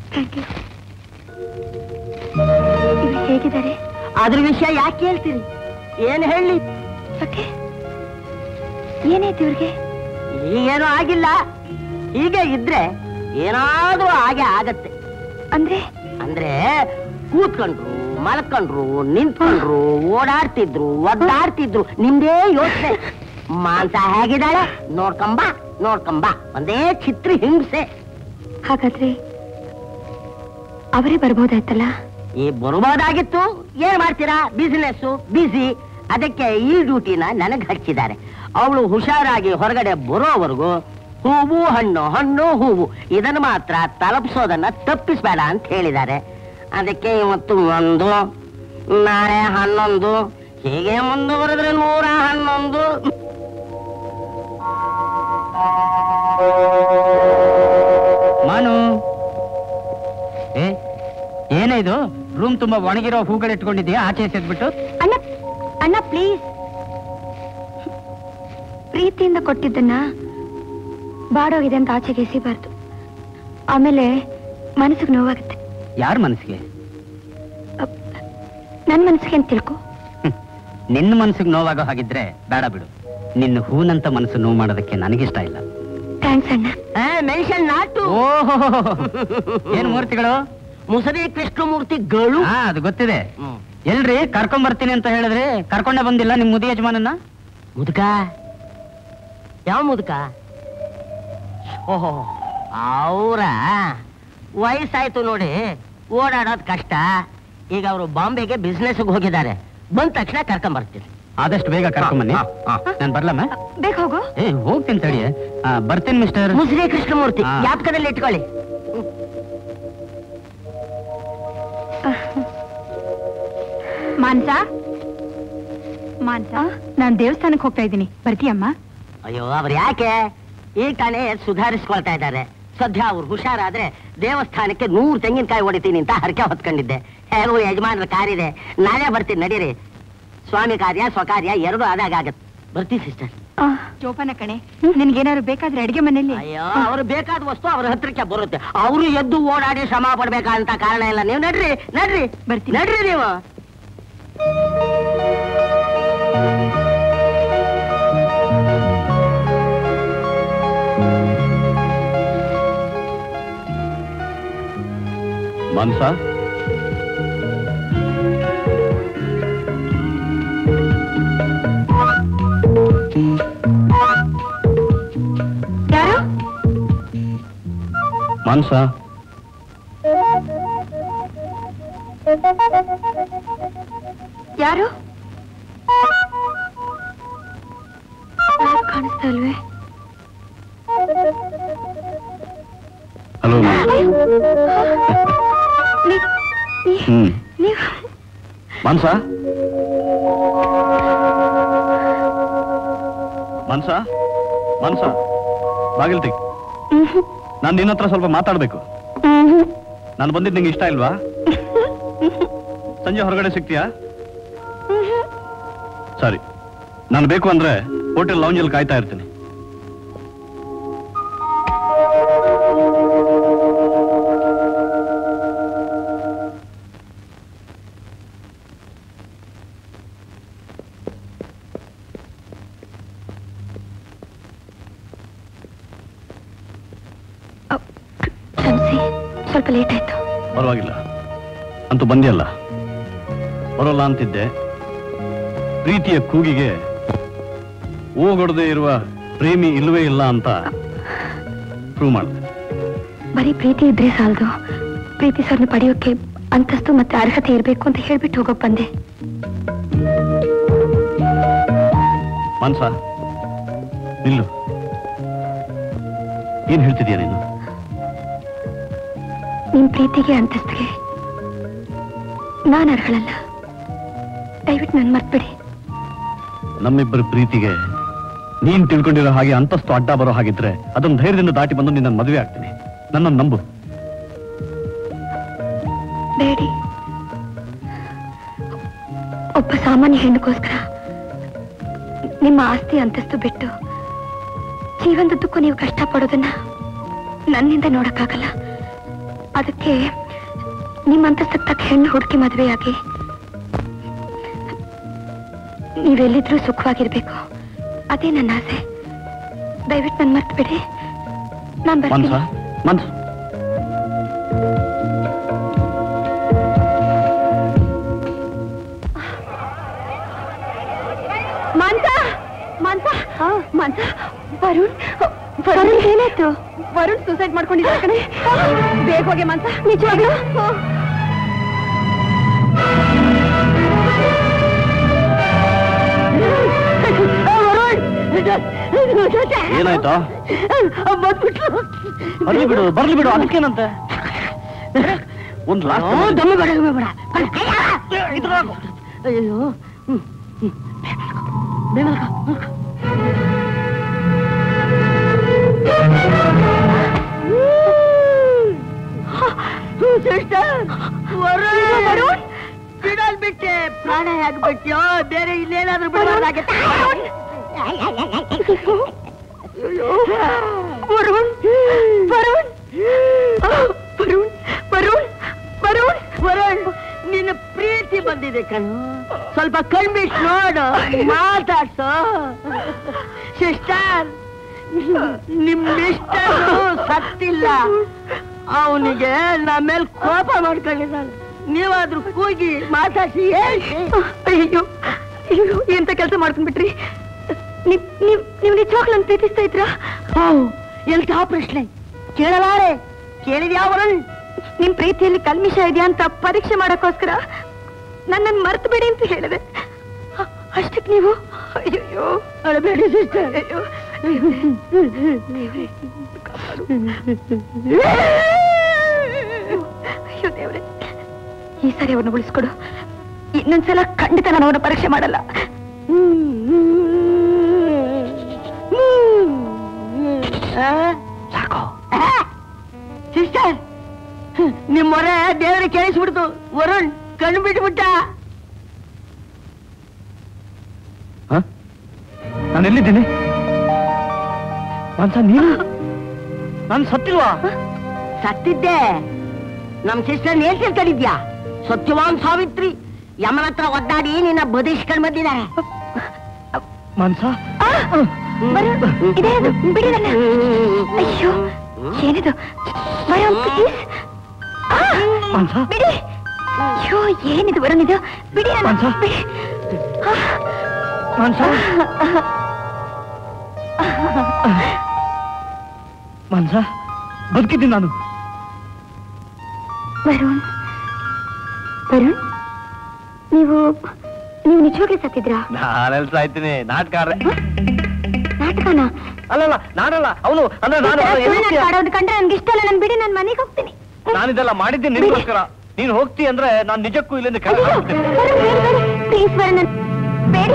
ಹೇಗಿದ್ದಾರೆ? ಅದ್ರ ವಿಷಯ ಯಾಕೆ ಹೇಳ್ತೀರಿ? ಏನ್ ಹೇಳಿ? ಏನಾಯ್ತು ಇವ್ರಿಗೆ? ಈಗೇನೋ ಆಗಿಲ್ಲ. ಹೀಗೆ ಇದ್ರೆ ಏನಾದ್ರೂ ಹಾಗೆ ಆಗತ್ತೆ. ಅಂದ್ರೆ ಅಂದ್ರೆ ಕೂತ್ಕೊಂಡ್ರು, ಮಲ್ಕೊಂಡ್ರು, ನಿಂತ್ಕೊಂಡ್ರು, ಓಡಾಡ್ತಿದ್ರು, ಒದ್ದಾಡ್ತಿದ್ರು, ನಿಮ್ದೇ ಯೋಚನೆ. ಮಾಂಸ ಹೇಗಿದ್ದಾಳೆ ನೋಡ್ಕೊಂಬ ನೋಡ್ಕೊಂಬ ಒಂದೇ ಚಿತ್ರ ಹಿಂಸೆ. ಹಾಗಾದ್ರೆ ಅವರೇ ಬರ್ಬೋದಾಯ್ತಲ್ಲ? ಈ ಬರ್ಬೋದಾಗಿತ್ತು. ಏನ್ ಮಾಡ್ತೀರಾ, ಬಿಸಿನೆಸ್ ಬಿಸಿ. ಅದಕ್ಕೆ ಈ ಡ್ಯೂಟಿನ ನನಗ್ ಹಚ್ಚಿದ್ದಾರೆ. ಅವಳು ಹುಷಾರಾಗಿ ಹೊರಗಡೆ ಬರೋವರೆಗೂ ಹೂವು ಹಣ್ಣು ಹಣ್ಣು ಹೂವು ಇದನ್ನು ಮಾತ್ರ ತಲುಪಿಸೋದನ್ನ ತಪ್ಪಿಸ್ಬೇಡ ಅಂತ ಹೇಳಿದ್ದಾರೆ. ಅದಕ್ಕೆ ಇವತ್ತು ಒಂದು, ನಾಳೆ ಹನ್ನೊಂದು, ಹೀಗೆ ಮುಂದುವರೆದ್ರೆ ನೂರ ಹನ್ನೊಂದು. ಮಾನು, ಏ ಏನೇ ಇದು? ರೂಮ್ ತುಂಬಾ ಒಣಗಿರೋ ಹೂಗಳು ಇಟ್ಕೊಂಡಿದ್ಯಾ? ಆಚೆ ಎಸೆದ್ಬಿಟ್ಟು. ಅಣ್ಣ ಅಣ್ಣ ಪ್ಲೀಸ್. ಪ್ರೀತಿಯಿಂದ ಕೊಟ್ಟಿದ್ದನ್ನ ಬಾಡೋಗಿದೆ ಅಂತ ಆಚೆಗೆ ಎಸಿಬಾರ್ದು. ಆಮೇಲೆ ಮನಸ್ಸಿಗೆ ನೋವಾಗುತ್ತೆ. ಯಾರ ಮನಸ್ಸಿಗೆ? ನನ್ ಮನಸ್ಸಿಗೆ ಅಂತ ತಿಳ್ಕೊ. ನಿನ್ನ ಮನಸ್ಸಿಗೆ ನೋವಾಗೋ ಹಾಗಿದ್ರೆ ಬೇಡ ಬಿಡು. ನಿನ್ನ ಹೂನಂತ ಮನಸ್ಸು ನೋವು ಮಾಡೋದಕ್ಕೆ ನನಗಿಷ್ಟ ಇಲ್ಲ. ಥ್ಯಾಂಕ್ಸ್ ಅಣ್ಣ. Mention not. ಏನ್ ಮೂರ್ತಿಗಳು? ಮುಸರಿ ಕೃಷ್ಣಮೂರ್ತಿಗಳು. ಹಾ, ಅದು ಗೊತ್ತಿದೆ. ಎಲ್ರಿ ಕರ್ಕೊಂಡ್ ಬರ್ತೀನಿ ಅಂತ ಹೇಳಿದ್ರೆ ಕರ್ಕೊಂಡೇ ಬಂದಿಲ್ಲ ನಿಮ್ ಮುದಿ ಯಜಮಾನನ್ನ? ಮುದುಕ? ಯಾವ ಮುದುಕ? ಓಹೋ, ಅವರ ವಯಸ್ಸಾಯ್ತು ನೋಡಿ, ಓಡಾಡೋದ್ ಕಷ್ಟ. ಈಗ ಅವರು ಬಾಂಬೆಗೆ ಬಿಸ್ನೆಸ್ಗೆ ಹೋಗಿದ್ದಾರೆ. ಬಂದ ತಕ್ಷಣ ಕರ್ಕೊಂಡ್ ಬರ್ತೀನಿ. ಆದಷ್ಟು ಬೇಗ ಕರ್ಕೊಂಬನ್ನಿ. ನಾನು ಬರ್ಲಮ್ಮ? ಬೇಗ ಹೋಗು. ಏ ಹೋಗ್ತೀನಿ ತಡಿ. ಬರ್ತೀನಿ ಮಿಸ್ಟರ್ ಮುಸರಿ ಕೃಷ್ಣಮೂರ್ತಿ. ಜ್ಞಾಪಕದಲ್ಲಿ ಇಟ್ಕೊಳ್ಳಿ. ಮಾನ್ಸ, ಮಾನ್ಸ, ನಾನ್ ದೇವಸ್ಥಾನಕ್ಕೆ ಹೋಗ್ತಾ ಇದ್ದೀನಿ, ಬರ್ತೀಯಮ್ಮ? ಅಯ್ಯೋ, ಅವ್ರು ಯಾಕೆ ಈಗ ತಾನೇ ಸುಧಾರಿಸ್ಕೊಳ್ತಾ ಇದ್ದಾರೆ. ಸದ್ಯ ಅವ್ರು ಹುಷಾರಾದ್ರೆ ದೇವಸ್ಥಾನಕ್ಕೆ ನೂರು ತೆಂಗಿನಕಾಯಿ ಹೊಡಿತೀನಿ ಅಂತ ಹರಕೆ ಹೊತ್ಕೊಂಡಿದ್ದೆ. ಹೇಗೂ ಯಜಮಾನ್ರ ಕಾರಿದೆ, ನಾನೇ ಬರ್ತೀನಿ, ನಡೀರಿ. ಸ್ವಾಮಿ ಕಾರ್ಯ ಸ್ವಕಾರ್ಯ ಎರಡು ಆದಾಗತ್ತೆ. ಬರ್ತೀನಿ ಸಿಸ್ಟರ್. ಜೋಪಾನ ಕಣೆ. ನಿನ್ಗೇನಾದ್ರು ಬೇಕಾದ್ರೆ ಅಡಿಗೆ ಮನೆಯಲ್ಲಿ. ಅಯ್ಯೋ, ಅವ್ರು ಬೇಕಾದ ವಸ್ತು ಅವ್ರ ಹತ್ರಕ್ಕೆ ಬರುತ್ತೆ. ಅವರು ಎದ್ದು ಓಡಾಡಿ ಶ್ರಮ ಪಡ್ಬೇಕಂತ ಕಾರಣ ಇಲ್ಲ. ನೀವು ನಡ್ರಿ, ನಡ್ರಿ, ಬರ್ತೀನಿ, ನಡ್ರಿ ನೀವು. ಮಾನಸ, ಯಾರು? ಮಾನಸ, ಯಾರು? ಕಾಣಿಸ್ತಾ ಇಲ್ವೇ? ಹಲೋ. ಹ್ಮ್ ಮಾನಸ, ಮಾನಸ, ಮಾನಸ, ಬಾಗಿಲ್ ತೆಗಿ. ನಾನು ನಿನ್ನ ಹತ್ರ ಸ್ವಲ್ಪ ಮಾತಾಡ್ಬೇಕು. ನಾನು ಬಂದಿದ್ದು ನಿಂಗೆ ಇಷ್ಟ ಇಲ್ವಾ? ಸಂಜೆ ಹೊರಗಡೆ ಸಿಗ್ತೀಯಾ? ಸರಿ, ನಾನು ಬೇಕು ಅಂದ್ರೆ ಹೋಟೆಲ್ ಲೌಂಜಲ್ಲಿ ಕಾಯ್ತಾ ಇರ್ತೀನಿ. ಸ್ವಲ್ಪ ಲೇಟ್ ಆಯ್ತು. ಪರವಾಗಿಲ್ಲ, ಅಂತೂ ಬಂದಿಯಲ್ಲ. ಬರೋಲ್ಲ ಅಂತಿದ್ದೆ. ಪ್ರೀತಿಯ ಕೂಗಿಗೆ ಓಗೊಡದೆ ಇರುವ ಪ್ರೇಮಿ ಇಲ್ವೇ ಇಲ್ಲ ಅಂತ ಪ್ರೂವ್ ಮಾಡಿದೆ. ಬರೀ ಪ್ರೀತಿ ಇದ್ರೆ ಸಾಲದು, ಪ್ರೀತಿ ಸರ್ನ ಪಡೆಯೋಕೆ ಅಂತಸ್ತು ಮತ್ತೆ ಅರ್ಹತೆ ಇರಬೇಕು ಅಂತ ಹೇಳ್ಬಿಟ್ಟು ಹೋಗೋಕ್ ಬಂದೆ. ಮಾನಸ, ನಿಲ್ಲು. ಏನ್ ಹೇಳ್ತಿದ್ಯಾ ನೀನು? ನಿಮ್ ಪ್ರೀತಿಗೆ ಅಂತಸ್ತಿಗೆ ನಾನ್ ಅರ್ಹಳಲ್ಲ. ದಯವಿಟ್ಟು ನನ್ ಮರ್ತ್ಬಿಡಿ. ನಮ್ಮಿಬ್ಬರ ಪ್ರೀತಿಗೆ ನೀನ್ ತಿಳ್ಕೊಂಡಿರೋ ಹಾಗೆ ಅಂತಸ್ತು ಅಡ್ಡ ಬರೋ ಹಾಗಿದ್ರೆ ಅದನ್ನ ಧೈರ್ಯದಿಂದ ದಾಟಿ ಬಂದು ನಿನ್ನ ಮದುವೆ ಆಗ್ತೀನಿ. ನನ್ನನ್ನು ನಂಬು. ಬೇಡಿ. ಒಬ್ಬ ಸಾಮಾನ್ಯ ಹೆಣ್ಣಿಗೋಸ್ಕರ ನಿಮ್ಮ ಆಸ್ತಿ ಅಂತಸ್ತು ಬಿಟ್ಟು ಜೀವನದುದ್ದಕ್ಕೂ ನೀವು ಕಷ್ಟಪಡೋದನ್ನ ನನ್ನಿಂದ ನೋಡಕ್ಕಾಗಲ್ಲ. ಅದಕ್ಕೆ ನಿಮ್ಮ ಅಂತಸ್ತಕ್ಕೆ ತಕ್ಕ ಹೆಣ್ಣು ಹುಡುಕಿ ಮದುವೆಯಾಗಿ ನೀವೆಲ್ಲಿದ್ರೂ ಸುಖವಾಗಿರ್ಬೇಕು, ಅದೇ ನನ್ನ ಆಸೆ. ದಯವಿಟ್ಟು ನನ್ ಮರ್ತು ಬಿಡಿ. ನಾನ್ ಬರ್ತೀನಿ. ಮಾನಸ, ಮಾನ್ಸ, ಮಾನ್ಸ, ವರುಣ್, ವರುಣ್ ಏನಾಯ್ತು? ವರುಣ್ ಸೂಸೈಡ್ ಮಾಡ್ಕೊಂಡಿದ್ದಾರೆ ಕಣೆ. ಬೇಗ ಹೋಗಿ ಮಾನ್ಸ. ನಿಜವಾಗ್ಲೂ? ಏನಾಯ್ತಾ? ಬರ್ಲಿ ಬಿಡು, ಬರ್ಲಿ ಬಿಡು, ಅದಕ್ಕೇನಂತೆ? ಒಂದು ಲಾಸ್ಟ್ ದಮ್ಮಿ ಬೇಡ, ದಮ್ಮಿ ಬೇಡ. ಅಯ್ಯೋ, ಬಿಡಲ್ ಬಿಟ್ಟೆ, ಪ್ರಾಣ ಆಗ್ಬಿಟ್ಯೋ? ಬೇರೆ ಇಲ್ಲೇನಾದ್ರೂ ಬಿಡೋದಾಗತ್ತೆ? ವರುಣ್ ವರುಣ್ ವರುಣ್ ವರುಣ್ ವರುಣ್ ವರುಣ್ ನಿನ್ನ ಪ್ರೀತಿ ಬಂದಿದೆ ಕಣು. ಸ್ವಲ್ಪ ಕಣ್ಬಿಟ್ಟು ನೋಡು, ಮಾತಾಡ್ಸೋ. ಸಿಸ್ಟರ್, ನಿಮ್ ಮಿಸ್ಟರ್ ಸತ್ತಿಲ್ಲ, ಅವನಿಗೆ ನಮ್ಮ ಮೇಲೆ ಕೋಪ ಮಾಡ್ಕೊಂಡಿದ್ದಾನೆ. ನೀವಾದ್ರೂ ಕೂಗಿ ಮಾತಾಡ್ಸಿ ಹೇಳಿ. ಅಯ್ಯೋ ಅಯ್ಯೋ ಎಂತ ಕೆಲಸ ಮಾಡ್ಕೊಂಡ್ಬಿಟ್ರಿ. ನೀವ್ ನೀವ್ ನೀವು ನಿಜವಾಗ್ಲೂ ನನ್ ಪ್ರೀತಿಸ್ತಾ ಇದ್ರಾ? ಎಂಥ ಪ್ರಶ್ನೆ ಕೇಳಲಾರೆ. ಕೇಳಿದ್ಯಾವರನ್? ನಿಮ್ ಪ್ರೀತಿಯಲ್ಲಿ ಕಲ್ಮಿಷ ಇದೆಯಾ ಅಂತ ಪರೀಕ್ಷೆ ಮಾಡಕ್ಕೋಸ್ಕರ ನನ್ನನ್ನು ಮರ್ತು ಬಿಡಿ ಅಂತ ಹೇಳಿದೆ. ಅಷ್ಟಕ್ಕೆ ನೀವು ಅಯ್ಯೋ ಅಳಬೇಡಿ ಸಿಸ್ಟರ್. ಅಯ್ಯೋ ಅಯ್ಯೋ ದೇವ್ರೆ, ಈ ಸರಿ ಅವನ್ನ ಉಳಿಸ್ಕೊಡು. ಇನ್ನೊಂದ್ಸಲ ಖಂಡಿತ ನಾನು ಅವನ ಪರೀಕ್ಷೆ ಮಾಡಲ್ಲ. ಸಾಕು ಸಿಸ್ಟರ್, ನಿಮ್ ಮೊರೆ ದೇವರಿಗೆ ಕೇಳಿಸ್ಬಿಡ್ತು. ವರುಣ್ ಕಣ್ಣು ಬಿಟ್ಬಿಟ್ಟ. ನಾನು ಎಲ್ಲಿದ್ದೀನಿ? ನೀನು ನಾನು ಸತ್ತಿಲ್ವಾ? ಸತ್ತಿದ್ದೆ. ನಮ್ ಸಿಸ್ಟರ್ ಏನ್ ತಿಳ್ಕೊಂಡಿದ್ಯಾ? ಸತ್ಯವಾನ್ ಸಾವಿತ್ರಿ ಯಮನ ಹತ್ರ ಒದ್ದಾಡಿ ನಿನ್ನ ಬದಿಷ್ಕಂಡ್ ಬಂದಿದ್ದಾರೆ. ಮನ್ಸ ಬಿಡಿ ನನ್ನ. ಅಯ್ಯೋ ಏನಿದು? ಬಿಡಿ. ಅಯ್ಯೋ ಏನಿದು ವರುಣ್? ಇದು ಬಿಡಿ. ಮನ್ಸ ಮನ್ಸ ಬದುಕಿದ್ದೀನಿ ನಾನು. ವರುಣ್ ವರುಣ್ ನೀವು ನೀವು ನಿಜವಾಗ್ಲೂ ಸತ್ತಿದ್ರಾ? ನಾನೆಲ್ಲ ಸಾಯ್ತೀನಿ. ನಾಟಕ ನಾಟಕನಾ? ಅಲ್ಲಲ್ಲ, ನಾನಲ್ಲ, ಅವನು ಅಂದ್ರೆ ನಾನು ಕಂಡ್ರೆ ನನ್ಗೆ ಇಷ್ಟ ಅಲ್ಲ. ನಾನು ಬಿಡಿ, ನಾನು ಮನೆಗೆ ಹೋಗ್ತೀನಿ. ನಾನಿದೆಲ್ಲ ಮಾಡಿದ್ದೆ ನಿನ್ಗೋಸ್ಕರ. ನೀನು ಹೋಗ್ತಿ ಅಂದ್ರೆ ನಾನು ನಿಜಕ್ಕೂ ಇಲ್ಲಿಂದ ಪ್ಲೀಸ್ ವರುಣ್ ಬೇಡಿ.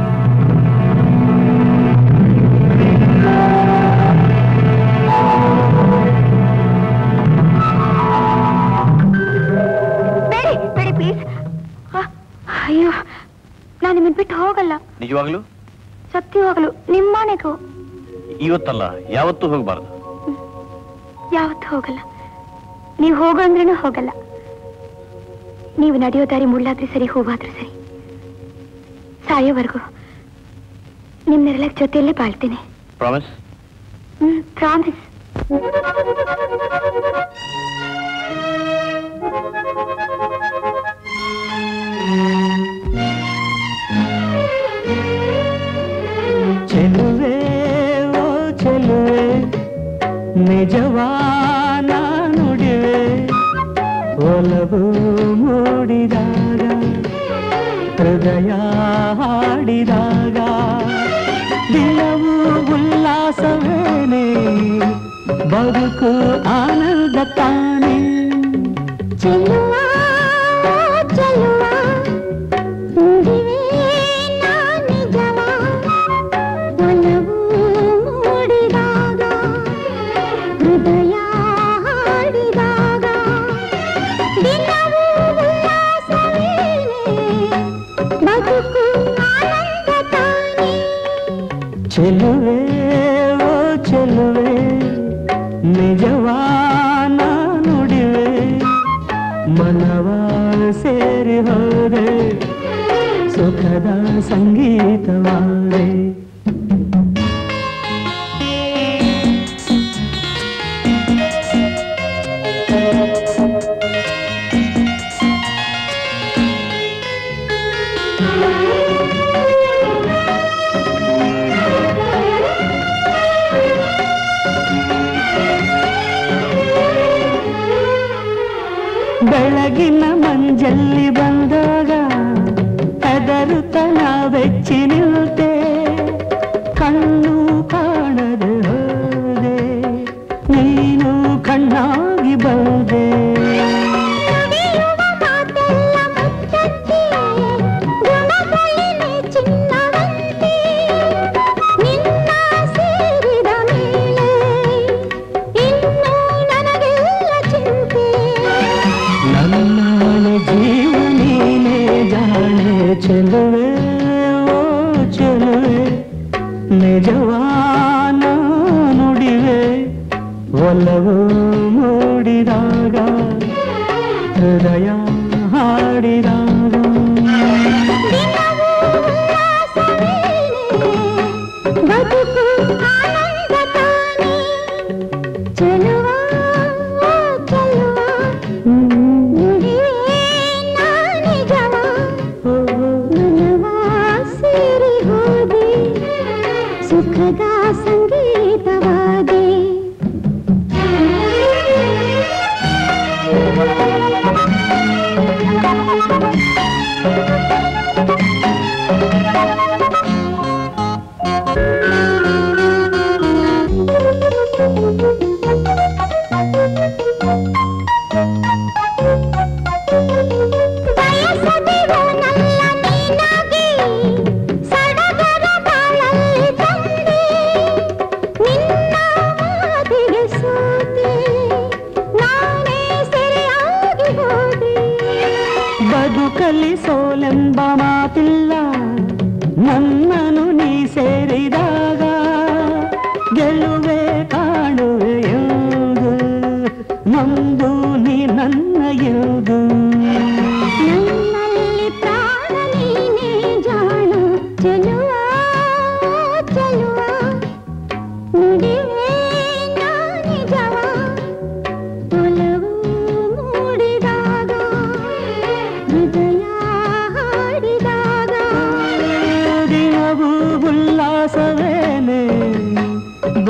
ಬೇಡಿ ಬೇಡಿ ಪ್ಲೀಸ್. ಅಯ್ಯೋ ನಾನು ನಿಮ್ಮನ್ ಬಿಟ್ಟು ಹೋಗಲ್ಲ. ನಿಜವಾಗ್ಲು? ಸತ್ಯವಾಗ್ಲು ನಿಮ್ಮನೆಗೂ. ಇವತ್ತಲ್ಲ, ಯಾವತ್ತೂ ಹೋಗ್ಬಾರ್ದು. ಯಾವತ್ತೂ ಹೋಗಲ್ಲ. ನೀವು ಹೋಗೋ ಅಂದ್ರೇನು ಹೋಗಲ್ಲ. ನೀವು ನಡೆಯೋ ದಾರಿ ಮುಳ್ಳಾದ್ರೂ ಸರಿ, ಹೂವಾದ್ರೂ ಸರಿ, ಸಾಯೋವರೆಗೂ ನಿಮ್ ನೆರಳಕ್ ಜೊತೆಯಲ್ಲೇ ಬಾಳ್ತೇನೆ. ಪ್ರಾಮಿಸ್? ಹ್ಮ್ ಪ್ರಾಮಿಸ್. ಚೆಲುವೆ ಓ ಚೆಲುವೆ, ನಿಜವಾನ ನುಡಿವೆ, ಒಲವು ಮೂಡಿದಾಗ, ಹೃದಯ ಹಾಡಿದಾಗ, ದಿನವೂ ಉಲ್ಲಾಸವೇನೆ, ಬದುಕು ಆನಂದ ತಾನೆ. ಚೆಲುವ ಚೆಲುವ ನುಡಿವೆ ನಾ ನಿಜವ, ಒಲವು ಮೂಡಿದಾಗ, ಹೃದಯ ಹಾಡಿದಾಗ, ದಿನವೂ ಉಲ್ಲಾಸವೇನೆ, ಬದುಕು ಆನಂದ ತಾನೆ. ಚೆಲುವೆ ಓ ಚೆಲುವೆ, ನಿಜವಾನ ನುಡಿವೆ, ಮನವ ಸೇರಿ ಹೋದೆ, ಸುಖದ ಸಂಗೀತವಾದೆ. ಬೆಳಗಿನ ಮಂಜಲ್ಲಿ ಬಂದಾಗ ಹೆದರುತನ ಬೆಚ್ಚಿ ನಿಲ್ತೆ, ಕಣ್ಣು ಕಾಣದೆ ಹೋದೆ, ನೀನು ಕಣ್ಣಾಗಿ ಬಂದೆ. ಚೆಲುವೆ ಓ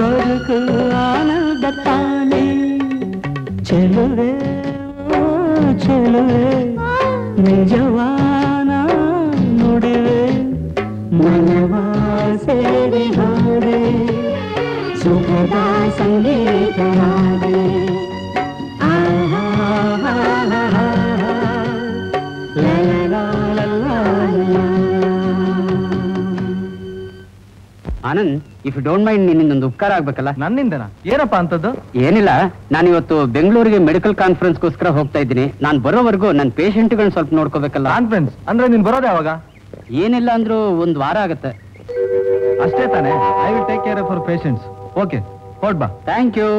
ಬದುಕು ಆನಂದ ತಾನೆ ಚೆಲುವೆ ಓ ಚೆಲುವೆ ನಿಜವಾನ ನುಡಿವೆ ಮನವ ಸೇರಿ ಹೋದೆ ಸುಖದ ಸಂಗೀತ ಹಾಗೆ Anand, if you don't mind, ನಿನ್ನಿಂದೊಂದು ಉಪಕಾರ ಆಗ್ಬೇಕಲ್ಲ. ನನ್ನಿಂದನಾ? ಏನಪ್ಪಾ ಅಂತದ್ದು? ಏನಿಲ್ಲ, ನಾನಿವತ್ತು ಬೆಂಗಳೂರಿಗೆ ಮೆಡಿಕಲ್ ಕಾನ್ಫರೆನ್ಸ್ಗೋಸ್ಕರ ಹೋಗ್ತಾ ಇದ್ದೀನಿ. ನಾನು ಬರೋವರೆಗೂ ನನ್ನ ಪೇಷಂಟ್ಗಳನ್ನ ಸ್ವಲ್ಪ ನೋಡ್ಕೋಬೇಕಲ್ಲ. ಕಾನ್ಫರೆನ್ಸ್ ಅಂದ್ರೆ ನೀನ್ ಬರೋದು ಯಾವಾಗ? ಏನಿಲ್ಲ ಅಂದ್ರೂ ಒಂದ್ ವಾರ ಆಗತ್ತೆ. ಅಷ್ಟೇ ತಾನೆ? I will take care of our patients. Okay, ಹೊರಡ್ ಬಾ. Thank you.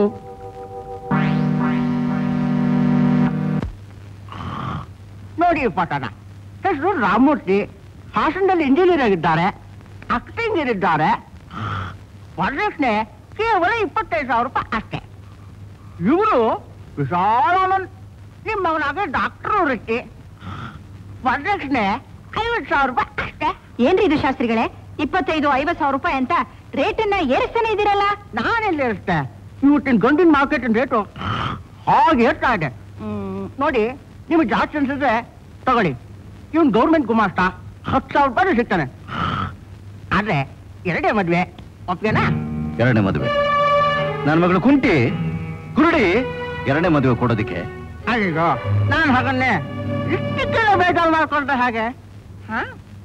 ನೋಡಿ ಪಟ್ಟಣ, ಹೆಸರು ರಾಮಮೂರ್ತಿ, ಹಾಸನದಲ್ಲಿ ಇಂಜಿನಿಯರ್ ಆಗಿದ್ದಾರೆ, ಆಕ್ಟಿಂಗ್ ಇದ್ದಾರೆ. ವರದಕ್ಷಿಣೆ ಕೇವಲ ಇಪ್ಪತ್ತೈದು ಸಾವಿರ ರೂಪಾಯಿ ಅಷ್ಟೇ. ಇವರು ವಿಶಾಲಾನಂದ್, ನಿಮ್ಮ ಮಗನಾಗ ಡಾಕ್ಟರ್ ವೃತ್ತಿ. ವರದಕ್ಷಿಣೆ ಐವತ್ತು ಸಾವಿರ ರೂಪಾಯಿ ಅಷ್ಟೇ. ಏನ್ರಿ ಇದು ಶಾಸ್ತ್ರಿಗಳೇ, ಇಪ್ಪತ್ತೈದು ಐವತ್ ಸಾವಿರ ರೂಪಾಯಿ ಅಂತ ರೇಟನ್ನ ಏರಿಸ್ತಾನೆ ಇದೀರಲ್ಲ? ನಾನೆಲ್ಲಿ ಇರುತ್ತೆ, ಇವತ್ತಿನ ಗಂಡಿನ ಮಾರ್ಕೆಟಿನ ರೇಟು ಹಾಗೆ ಇರ್ತಾ ಇದೆ. ನೋಡಿ, ನಿಮಗೆ ಜಾಸ್ತಿ ಅನ್ಸಿದ್ರೆ ತಗೊಳ್ಳಿ. ಇವನ್ ಗೌರ್ಮೆಂಟ್ ಗುಮಾಸ್ತ, ಹತ್ತು ಸಾವಿರ ರೂಪಾಯಿ ಸಿಗ್ತಾನೆ. ಆದ್ರೆ ಎರಡೇ ಮದ್ವೆ, ಒಪ್ಗೆನಾ? ಎರಡನೇ ಮದುವೆ? ನನ್ನ ಮಗಳು ಕುಂಟಿ ಕುರುಡಿ ಎರಡನೇ ಮದುವೆ ಕೊಡೋದಿಕ್ಕೆ? ಅಯ್ಯೋ, ನಾನು ಹಾಗನ್ನೇ ಇಷ್ಟಕ್ಕೆಲ್ಲ ಬೇಜಾರು ಮಾಡ್ಕೊಂಡ್ರೆ ಹಾಗೆ. ಹ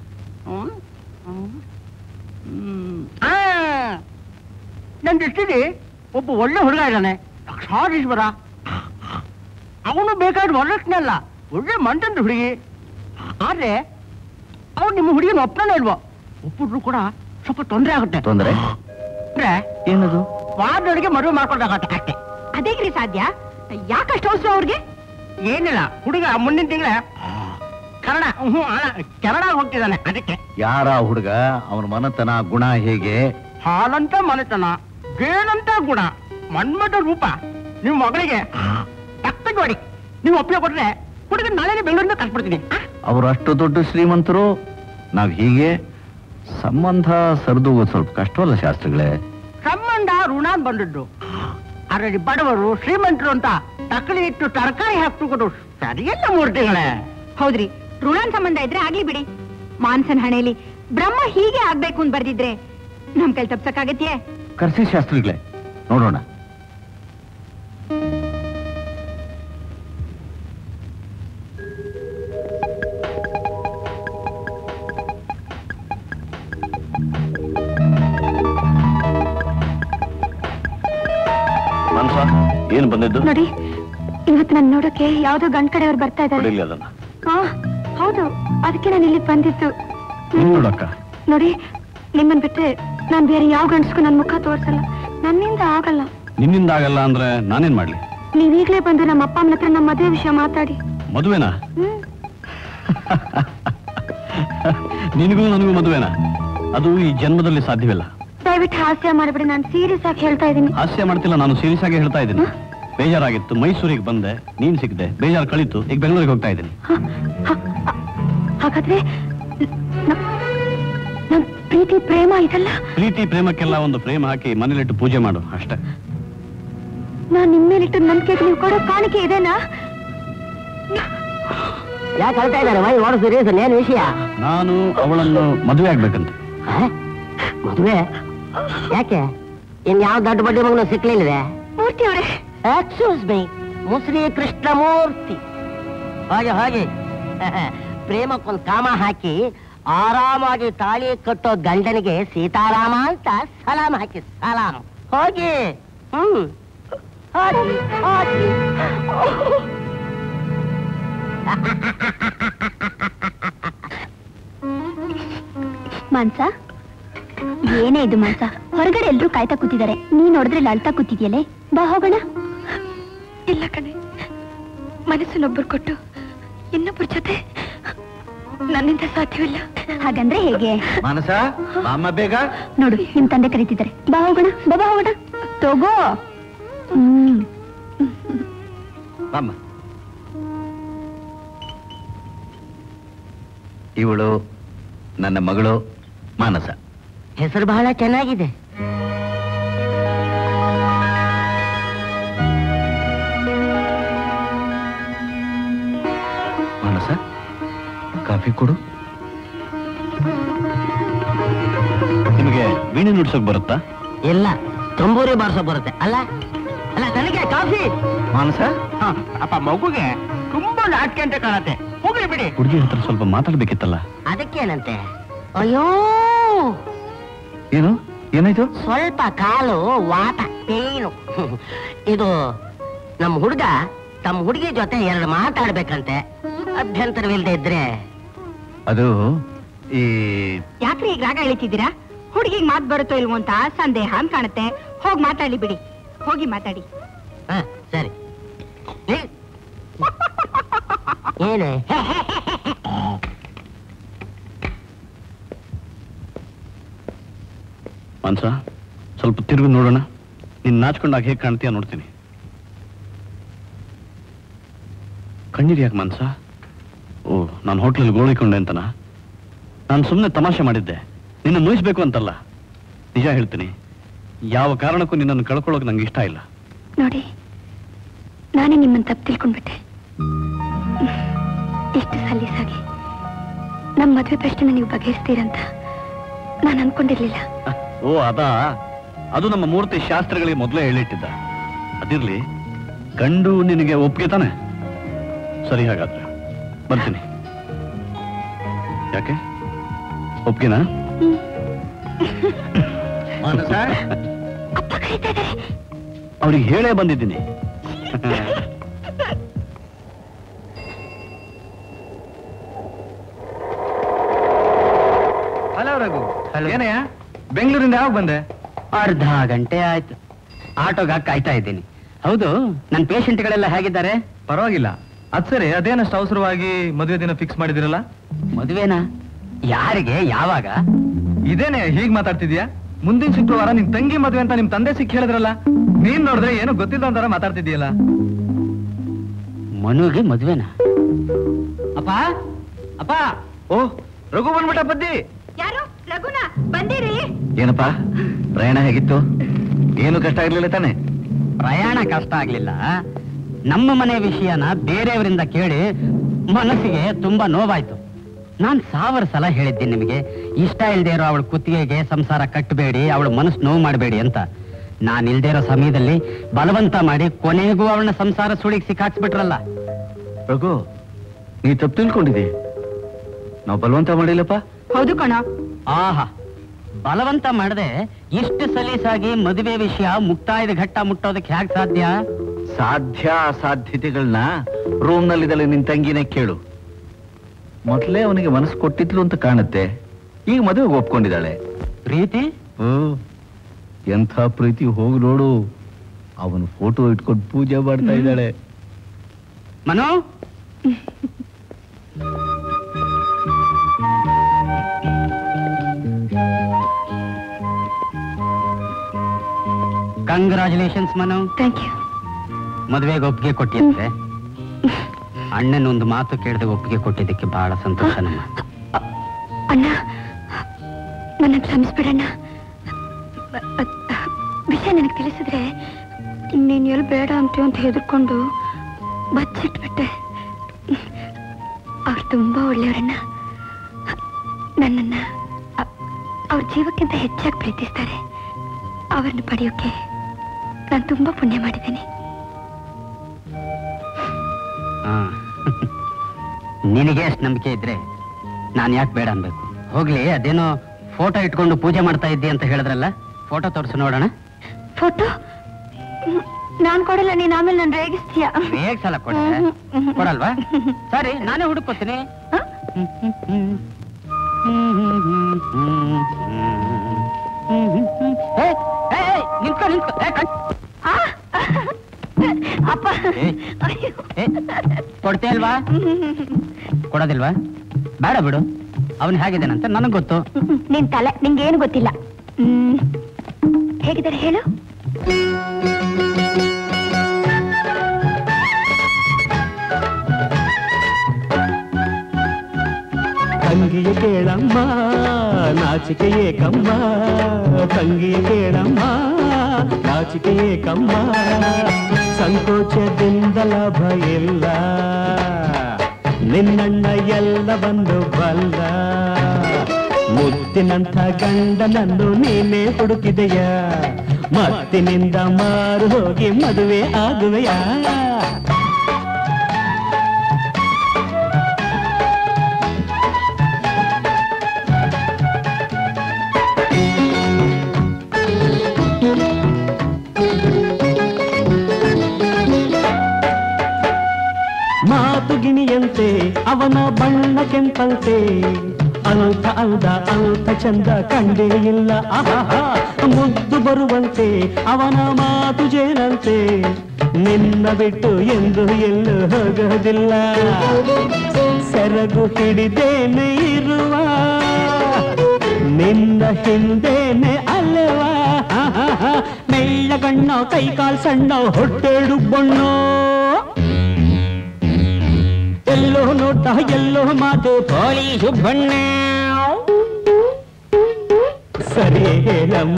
ನನ್ನ ದೃಷ್ಟಿಲಿ ಒಬ್ಬ ಒಳ್ಳೆ ಹುಡುಗ ಇದ್ದಾನೆ, ಲಕ್ಷಾಧೀಶ್ವರ. ಅವನು ಬೇಕಾದ ವರದಕ್ಷಿಣೆ ಅಲ್ಲ, ಒಳ್ಳೆ ಮಂಟಂದು ಹುಡುಗಿ. ಆದ್ರೆ ಅವ್ರು ನಿಮ್ಮ ಹುಡುಗಿನ ಒಪ್ಪನೇ ಇಲ್ವೋ? ಒಪ್ಪಿದ್ರು ಕೂಡ ಸ್ವಲ್ಪ ತೊಂದರೆ ಆಗುತ್ತೆ. ತೊಂದರೆ ಅಂದ್ರೆ ಏನದು? ವಾರದೊಳಗೆ ಮದುವೆ ಮಾಡ್ಕೊಂಡಾಗತ್ತೆ ಅಷ್ಟೇ. ಅದೇಗ್ರಿ ಸಾಧ್ಯ? ಯಾಕಷ್ಟು ಅವಸರ ಅವ್ರಿಗೆ? ಏನಿಲ್ಲ, ಹುಡುಗ ಮುಂದಿನ ತಿಂಗಳ ಕನ್ನಡ ಹ್ಞೂ ಕೆನಡಾ ಹೋಗ್ತಿದ್ದಾನೆ, ಅದಕ್ಕೆ. ಯಾರ ಹುಡುಗ? ಅವನ ಮನತನ ಗುಣ ಹೇಗೆ? ಹಾಲಂತ ಮನೆತನ, ಗೇನಂತ ಗುಣ, ಮನ್ಮಟ ರೂಪ. ನಿಮ್ಮ ಮಗಳಿಗೆ ತಕ್ಕ ಜೋಡಿ. ನೀವು ಒಪ್ಪಿಗೆ ಕೊಟ್ರೆ ಹುಡುಗ ನಾಳೆ ಬೆಂಗಳೂರಿಂದ ಕಳ್ಸ್ಬಿಡ್ತೀನಿ. ಅವರು ಅಷ್ಟು ದೊಡ್ಡ ಶ್ರೀಮಂತರು, ನಾವ್ ಹೀಗೆ ಸಂಬಂಧ ಸರಿದೋಗೋದು ಸ್ವಲ್ಪ ಕಷ್ಟವಲ್ಲ ಶಾಸ್ತ್ರಿಗಳೇ? ಸಂಬಂಧ ಋಣ ಬಂದದ್ದು, ಅದರಲ್ಲಿ ಬಡವರು ಶ್ರೀಮಂತರು ಅಂತ ತಕ್ಕಲಿ ಇಟ್ಟು ತರಕಾರಿ ಹಾಕ್ತುಕೊಂಡು ಸರಿಯಲ್ಲ ಮೂರ್ತಿಗಳೇ. ಹೌದ್ರಿ, ಋಣಾನ್ ಸಂಬಂಧ ಇದ್ರೆ ಆಗ್ಲಿ ಬಿಡಿ. ಮಾನ್ಸನ್ ಹಣೆಯಲ್ಲಿ ಬ್ರಹ್ಮ ಹೀಗೆ ಆಗ್ಬೇಕು ಅಂತ ಬರ್ದಿದ್ರೆ ನಮ್ ಕೈ ತಪ್ಸಕ್ಕಾಗತ್ಯೆ? ಕರ್ಸಿ ಶಾಸ್ತ್ರಿಗಳೇ, ನೋಡೋಣ. ಏನು ಬಂದಿದ್ದು? ನೋಡಿ, ಇವತ್ತು ನಾನು ನೋಡಕ್ಕೆ ಯಾವ್ದೋ ಗಂಡ್ ಕಡೆಯವ್ರು ಬರ್ತಾ ಇದ್ದಾರೆ. ಅದನ್ನ ಹಾ ಹೌದು, ಅದಕ್ಕೆ ನಾನು ಇಲ್ಲಿ ಬಂದಿದ್ದು. ನೋಡಕ್ಕ, ನೋಡಿ, ನಿಮ್ಮನ್ ಬಿಟ್ರೆ ನಾನ್ ಬೇರೆ ಯಾವ ಗಂಡಸ್ಗೂ ನನ್ ಮುಖ ತೋರ್ಸಲ್ಲ. ನನ್ನಿಂದ ಆಗಲ್ಲ. ನಿನ್ನಿಂದ ಆಗಲ್ಲ ಅಂದ್ರೆ ನಾನೇನ್ ಮಾಡ್ಲಿ? ನೀವೀಗ್ಲೇ ಬಂದು ನಮ್ಮ ಅಪ್ಪ ಅಮ್ಮನ ಹತ್ರ ನಮ್ಮ ಮದುವೆ ವಿಷಯ ಮಾತಾಡಿ. ಮದುವೆನಾ? ನಿನಗೂ ನನಗೂ ಮದುವೆನಾ? ಅದು ಈ ಜನ್ಮದಲ್ಲಿ ಸಾಧ್ಯವಿಲ್ಲ. ದಯವಿಟ್ಟು ಹಾಸ್ಯ ಮಾಡಬೇಡಿ, ನಾನು ಸೀರಿಯಸ್ ಆಗಿ ಹೇಳ್ತಾ ಇದ್ದೀನಿ. ಹಾಸ್ಯ ಮಾಡ್ತಿಲ್ಲ, ನಾನು ಸೀರಿಯಸ್ ಆಗಿ ಹೇಳ್ತಾ ಇದ್ದೀನಿ. ಬೇಜಾರಾಗಿತ್ತು, ಮೈಸೂರಿಗೆ ಬಂದೆ, ನೀನ್ ಸಿಕ್ದೆ, ಬೇಜಾರು ಕಳೀತು, ಈಗ ಬೆಂಗಳೂರಿಗೆ ಹೋಗ್ತಾ ಇದ್ದೀನಿ. ಹಾಗಾದ್ರೆ ನಮ್ ಪ್ರೀತಿ ಪ್ರೇಮ ಇದಲ್ಲ? ಪ್ರೀತಿ ಪ್ರೇಮಕ್ಕೆಲ್ಲ ಒಂದು ಪ್ರೇಮ ಹಾಕಿ ಮನೇಲಿಟ್ಟು ಪೂಜೆ ಮಾಡು ಅಷ್ಟೇ. ನಾನ್ ನಿಮ್ಮೇಲಿಟ್ಟು ನಂಬಿಕೆ ನೀವು ಕೊಡೋ ಕಾಣಿಕೆ ಇದೆನಾ? ಯಾಕೆ ಹೇಳ್ತಾ ಇದ್ದಾರೆ why what is the reason? ಏನು ವಿಷಯ? ನಾನು ಅವಳನ್ನು ಮದುವೆ ಆಗ್ಬೇಕಂತ. ಮದುವೆ ಯಾಕೆ? ಇನ್ ಯಾವ ದೊಡ್ಡ ಬಡ್ಡಿ ಮಗನು ಸಿಕ್ಲಿಲ್ವೇ? ಮೂರ್ತಿ ಅವರೇ, ಎಕ್ಸ್ಕ್ಯೂಸ್ ಮೀ, ಮುಸ್ರಿ ಕೃಷ್ಣ ಮೂರ್ತಿ. ಹಾಗೆ ಹಾಗೆ ಪ್ರೇಮಕ್ಕೊಂದು ಕಾಮ ಹಾಕಿ ಆರಾಮಾಗಿ ತಾಳಿ ಕಟ್ಟೋ ಗಂಡನಿಗೆ ಸೀತಾರಾಮ ಅಂತ ಸಲಾಮ್ ಹಾಕಿ ಸಲಾಮ್. ಹೋಗಿ ಹ್ಮ್ ಹೋಗಿ ಹೋಗಿ. ಮಾನ್ಸ, ಏನೇ ಇದು ಮಾನ್ಸ? ಹೊರಗಡೆ ಎಲ್ರೂ ಕಾಯ್ತಾ ಕೂತಿದ್ದಾರೆ, ನೀ ನೋಡಿದ್ರೆ ಅಳ್ತಾ ಕೂತಿದ್ಯಲ್ಲೇ. ಬಾ ಹೋಗೋಣ. ಇಲ್ಲ ಕಣೆ, ಮನಸ್ಸನ್ನೊಬ್ಬರು ಕೊಟ್ಟು ಇನ್ನೊಬ್ಬರ ಜೊತೆ ನನ್ನಿಂದ ಸಾಧ್ಯವಿಲ್ಲ. ಹಾಗಂದ್ರೆ ಹೇಗೆ? ಮಾನಸ, ಬಾಮ್ಮ ಬೇಗ. ನೋಡು, ನಿಮ್ ತಂದೆ ಕರೀತಿದ್ದಾರೆ. ಬಾ ಹೋಗೋಣ, ಬಾ ಹೋಗೋಣ. ತಗೋ. ಹ್ಮ್ ಬಾಮ್ಮ. ಇವಳು ನನ್ನ ಮಗಳು ಮಾನಸ. ಹೆಸರು ಬಹಳ ಚೆನ್ನಾಗಿದೆ. ಕೊಡು. ನಿಮಗೆ ವೀಣೆ ನುಡ್ಸೋಕ್ ಬರುತ್ತಾ? ಇಲ್ಲ, ತಂಬೂರಿ ಬಾರ್ಸೋಕ್ ಬರುತ್ತೆ. ಅಲ್ಲ ಅಲ್ಲ ನನಗೆ ಕಾಫಿ. ಮಾನಸ, ಅಪ್ಪ ಮಗುಗೆ ತುಂಬಾ ನಾಟಕ ಅಂತ ಕಾಣತ್ತೆ, ಹೋಗ್ಲಿ ಬಿಡಿ. ಹುಡುಗಿ ಹತ್ರ ಸ್ವಲ್ಪ ಮಾತಾಡ್ಬೇಕಿತ್ತಲ್ಲ. ಅದಕ್ಕೇನಂತೆ? ಅಯ್ಯೋ, ಏನು ಏನಾಯ್ತು? ಸ್ವಲ್ಪ ಕಾಲು ವಾತ ಪೇನು. ಇದು ನಮ್ಮ ಹುಡುಗ ತಮ್ಮ ಹುಡುಗಿ ಜೊತೆ ಎರಡು ಮಾತಾಡ್ಬೇಕಂತೆ, ಅಭ್ಯಂತರವಿಲ್ಲದೆ ಇದ್ರೆ. ಅದು ಈ ಯಾಕ್ರಿ ಈಗ ರಾಗ ಎಳಿತಿದ್ದೀರಾ? ಹುಡುಗಿಗೆ ಮಾತು ಬರುತ್ತೋ ಇಲ್ವೋ ಅಂತ ಸಂದೇಹ ಅಂತ ಕಾಣುತ್ತೆ. ಹೋಗಿ ಮಾತಾಡ್ಲಿ ಬಿಡಿ, ಹೋಗಿ ಮಾತಾಡಿ. ಹ ಸರಿ. ಏನೇ ಮನ್ಸ, ಸ್ವಲ್ಪ ತಿರುಗಿ ನೋಡೋಣ. ನೀನ್ ನಾಚ್ಕೊಂಡಾಗ ಹೇಗೆ ಕಾಣ್ತೀಯ ನೋಡ್ತೀನಿ. ಕಣ್ಣೀರ್ ಯಾಕೆ ಮನ್ಸ? ಓ, ನಾನು ಹೋಟ್ಲಲ್ಲಿ ಗೋಳಿಕೊಂಡೆ ಅಂತನ? ನಾನು ಸುಮ್ಮನೆ ತಮಾಷೆ ಮಾಡಿದ್ದೆ, ನಿನ್ನ ನೋಯಿಸ್ಬೇಕು ಅಂತಲ್ಲ. ನಿಜ ಹೇಳ್ತೀನಿ, ಯಾವ ಕಾರಣಕ್ಕೂ ನಿನ್ನನ್ನು ಕಳ್ಕೊಳ್ಳೋಕೆ ನಂಗೆ ಇಷ್ಟ ಇಲ್ಲ. ನೋಡಿ, ನಾನೇ ನಿಮ್ಮನ್ನು ತಪ್ಪು ತಿಳ್ಕೊಂಡ್ಬಿಟ್ಟೆ. ಇಷ್ಟು ಸಲೀಸಾಗಿ ನಮ್ಮ ಮದುವೆ ಪ್ರಶ್ನೆ ನೀವು ಬಗೆಹರಿಸ್ತೀರಂತ ನಾನು ಅನ್ಕೊಂಡಿರ್ಲಿಲ್ಲ. ಓ ಅದಾ, ಅದು ನಮ್ಮ ಮೂರ್ತಿ ಶಾಸ್ತ್ರಗಳಿಗೆ ಮೊದಲೇ ಹೇಳಿಟ್ಟಿದ್ದ. ಅದಿರ್ಲಿ, ಗಂಡು ನಿನಗೆ ಒಪ್ಪಿಗೆ ತಾನೆ? ಸರಿ, ಹಾಗಾದ್ರೆ ಬರ್ತೀನಿ. ಯಾಕೆ ಒಪ್ಪಿಗೆನಾ? ಅವಳಿಗೆ ಹೇಳೇ ಬಂದಿದ್ದೀನಿ. ಹಲೋ ರಘು. ಏನಯ್ಯ, ಬೆಂಗಳೂರಿಂದ ಯಾವಾಗ ಬಂದೆ? ಅರ್ಧ ಗಂಟೆ ಆಯ್ತು. ಆಟೋಗ ಕಾಯ್ತಾ ಇದ್ದೀನಿ. ಹೌದು, ನನ್ನ ಪೇಷಂಟ್ಗಳೆಲ್ಲ ಹೇಗಿದ್ದಾರೆ? ಪರವಾಗಿಲ್ಲ. ಅದ್ ಸರಿ, ಅದೇನಷ್ಟು ಅವಸರವಾಗಿ ಮದುವೆ ದಿನ ಫಿಕ್ಸ್ ಮಾಡಿದಿರಲ್ಲ? ಮದುವೆನಾ? ಯಾರಿಗೆ, ಯಾವಾಗ? ಇದೇನೆ ಹೀಗ್ ಮಾತಾಡ್ತಿದ್ಯಾ? ಮುಂದಿನ ಶುಕ್ರವಾರ ನಿನ್ ತಂಗಿ ಮದುವೆ ಅಂತ ನಿಮ್ ತಂದೆ ಸಿಕ್ಕಿ ಹೇಳಿದ್ರಲ್ಲ. ನೀನ್ ನೋಡಿದ್ರೆ ಏನು ಗೊತ್ತಿಲ್ಲ ಅಂತಾರ ಮಾತಾಡ್ತಿದ್ಯಲ್ಲ. ಮನುಗೆ ಮದುವೆನಾ? ಅಪ್ಪ ಅಪ್ಪ, ಓ ರಘು ಬಂದ್ಬಿಟ್ಟ. ಬದ್ದಿ. ಯಾರು? ರಘುನಾ, ಬಂದಿರಿ? ಏನಪ್ಪಾ ಪ್ರಯಾಣ ಹೇಗಿತ್ತು? ಏನು ಕಷ್ಟ ಆಗಿರ್ಲಿಲ್ಲ ತಾನೆ? ಪ್ರಯಾಣ ಕಷ್ಟ ಆಗ್ಲಿಲ್ಲ. ನಮ್ಮ ಮನೆ ವಿಷಯನ ಬೇರೆಯವರಿಂದ ಕೇಳಿ ಮನಸ್ಸಿಗೆ ತುಂಬಾ ನೋವಾಯ್ತು. ನಾನ್ ಸಾವಿರ ಸಲ ಹೇಳಿದ್ದೀನಿ ನಿಮಗೆ, ಇಷ್ಟ ಇಲ್ದೇ ಇರೋ ಅವಳ ಕುತ್ತಿಗೆಗೆ ಸಂಸಾರ ಕಟ್ಟಬೇಡಿ, ಅವಳ ಮನಸ್ಸು ನೋವು ಮಾಡಬೇಡಿ ಅಂತ. ನಾನ್ ಇಲ್ದೇ ಇರೋ ಸಮಯದಲ್ಲಿ ಬಲವಂತ ಮಾಡಿ ಕೊನೆಗೂ ಅವಳನ್ನ ಸಂಸಾರ ಸುಳಿಗೆ ಸಿಕ್ಕಾಕ್ಸ್ಬಿಟ್ರಲ್ಲ. ರಘು, ನೀ ತಪ್ಪು ತಿಳ್ಕೊಂಡಿದ್ದಿ. ನಾವು ಬಲವಂತ ಮಾಡಿಲ್ಲಪ್ಪ. ಹೌದು ಕಣ. ಆಹಾ, ಬಲವಂತ ಮಾಡದೆ ಇಷ್ಟು ಸಲೀಸಾಗಿ ಮದುವೆ ವಿಷಯ ಮುಕ್ತಾಯದ ಘಟ್ಟ ಮುಟ್ಟೋದಕ್ಕೆ ಹೇಗೆ ಸಾಧ್ಯ? ಸಾಧ್ಯ ಅಸಾಧ್ಯತೆಗಳನ್ನ ರೂಮ್ ನಲ್ಲಿದ್ದಲ್ಲ ನಿನ್ ತಂಗಿನೇ ಕೇಳು. ಮೊದಲೇ ಅವನಿಗೆ ಮನಸ್ಸು ಕೊಟ್ಟಿದ್ಲು ಅಂತ ಕಾಣುತ್ತೆ. ಈಗ ಮದುವೆಗೆ ಒಪ್ಕೊಂಡಿದ್ದಾಳೆ. ಪ್ರೀತಿ? ಹ್ಮ್, ಎಂಥ ಪ್ರೀತಿ, ಹೋಗಿ ನೋಡು. ಅವನು ಫೋಟೋ ಇಟ್ಕೊಂಡು ಪೂಜೆ ಮಾಡ್ತಾ ಇದ್ದಾಳೆ. Manu, congratulations Manu. Thank you. ಮದುವೆಗೆ ಒಪ್ಪಿಗೆ ಕೊಟ್ಟಿದ್ರೆ ಅಣ್ಣನ ಒಂದು ಮಾತು ಕೇಳಿದ ಒಪ್ಪಿಗೆ ಕೊಟ್ಟಿದ್ದಕ್ಕೆ ಬಹಳ ಸಂತೋಷ. ನಮ್ಮ ಅಣ್ಣ, ನನ್ನ ಕ್ಷಮಿಸ್ಬಿಡಣ್ಣ. ವಿಷಯ ನನಗೆ ತಿಳಿಸಿದ್ರೆ ನೀನ್ ಎಲ್ಲಿ ಬೇಡ ಅಂತೀವ ಅಂತ ಹೆದರ್ಕೊಂಡು ಬಚ್ಚಿಟ್ಬಿಟ್ಟೆ. ಅವ್ರು ತುಂಬಾ ಒಳ್ಳೆಯವರಣ್ಣ. ನನ್ನನ್ನ ಅವ್ರ ಜೀವಕ್ಕಿಂತ ಹೆಚ್ಚಾಗಿ ಪ್ರೀತಿಸ್ತಾರೆ. ಅವರನ್ನು ಪಡೆಯೋಕೆ ನಾನು ತುಂಬಾ ಪುಣ್ಯ ಮಾಡಿದ್ದೇನೆ. ನಿನಗೆ ಅಷ್ಟು ನಂಬಿಕೆ ಇದ್ರೆ ನಾನು ಯಾಕೆ ಬೇಡ ಅನ್ಬೇಕು? ಹೋಗ್ಲಿ, ಅದೇನೋ ಫೋಟೋ ಇಟ್ಕೊಂಡು ಪೂಜೆ ಮಾಡ್ತಾ ಇದ್ದಿ ಅಂತ ಹೇಳಿದ್ರಲ್ಲ, ಫೋಟೋ ತೋರಿಸು ನೋಡೋಣ. ಫೋಟೋ ನಾನ್ ಕೊಡಲ್ಲ, ನೀನ್ ಆಮೇಲೆ ನಾನು ರೇಗಿಸ್ತೀಯ. ರೇಗಿಸಲ್ಲ. ಕೊಡ ಕೊಡಲ್ವಾ? ಸರಿ, ನಾನೇ ಹುಡುಕೋತೀನಿ. ನಿಂತ್ಕೊ ನಿಂತ್ಕೊ. ಅಪ್ಪ, ಕೊಡ್ತೇ ಅಲ್ವಾ? ಕೊಡೋದಿಲ್ವಾ? ಬೇಡ ಬಿಡು, ಅವನು ಹೇಗಿದ್ದಾನಂತ ನನಗ್ ಗೊತ್ತು. ನಿನ್ ತಲೆ, ನಿಂಗೇನು ಗೊತ್ತಿಲ್ಲ. ಹ್ಮ್, ಹೇಗಿದ್ದಾರೆ ಹೇಳು? ತಂಗಿಯ ಕೇಳಮ್ಮ ನಾಚಿಕೆಯೇ ಕಮ್ಮ, ತಂಗಿಯ ಕೇಳಮ್ಮ ನಾಚಿಕೆಯೇ ಕಮ್ಮ, ಸಂಕೋಚದಿಂದ ಲಾಭ ಇಲ್ಲ, ನಿನ್ನಣ್ಣ ಎಲ್ಲವನ್ನು ಬಲ್ಲ. ಮುತ್ತಿನಂಥ ಗಂಡನನ್ನು ನೀನೇ ಹುಡುಕಿದೆಯ, ಮತ್ತಿನಿಂದ ಮಾರು ಹೋಗಿ ಮದುವೆ ಆಗುವೆಯ. ಮಾತು ಗಿಣಿಯಂತೆ ಅವನ ಬಣ್ಣ ಕೆಂಪಂತೆ, ಅಲ್ತ ಅಲ್ದ ಅಲ್ತ ಚಂದ ಕಂಡೇ ಇಲ್ಲ. ಆಹಾ ಮುದ್ದು ಬರುವಂತೆ ಅವನ ಮಾತು ಜೇನಂತೆ, ನಿನ್ನ ಬಿಟ್ಟು ಎಂದು ಎಲ್ಲೂ ಹೋಗೋದಿಲ್ಲ. ಸೆರಗು ಹಿಡಿದೇನೆ ಇರುವ ನಿನ್ನ ಹಿಂದೇನೆ ಅಲ್ಲವ. ಮೆಳ್ಳ ಗಣ್ಣ ಕೈ ಕಾಲ್ ಸಣ್ಣ ಹೊಟ್ಟೆಡು ಬಣ್ಣೋ, ಎಲ್ಲೋ ನೋಟ ಎಲ್ಲೋ ಮಾತು ಪೋಳಿ ಸುಬ್ಬಣ್ಣ. ಸರಿ ಹೇಳಮ್ಮ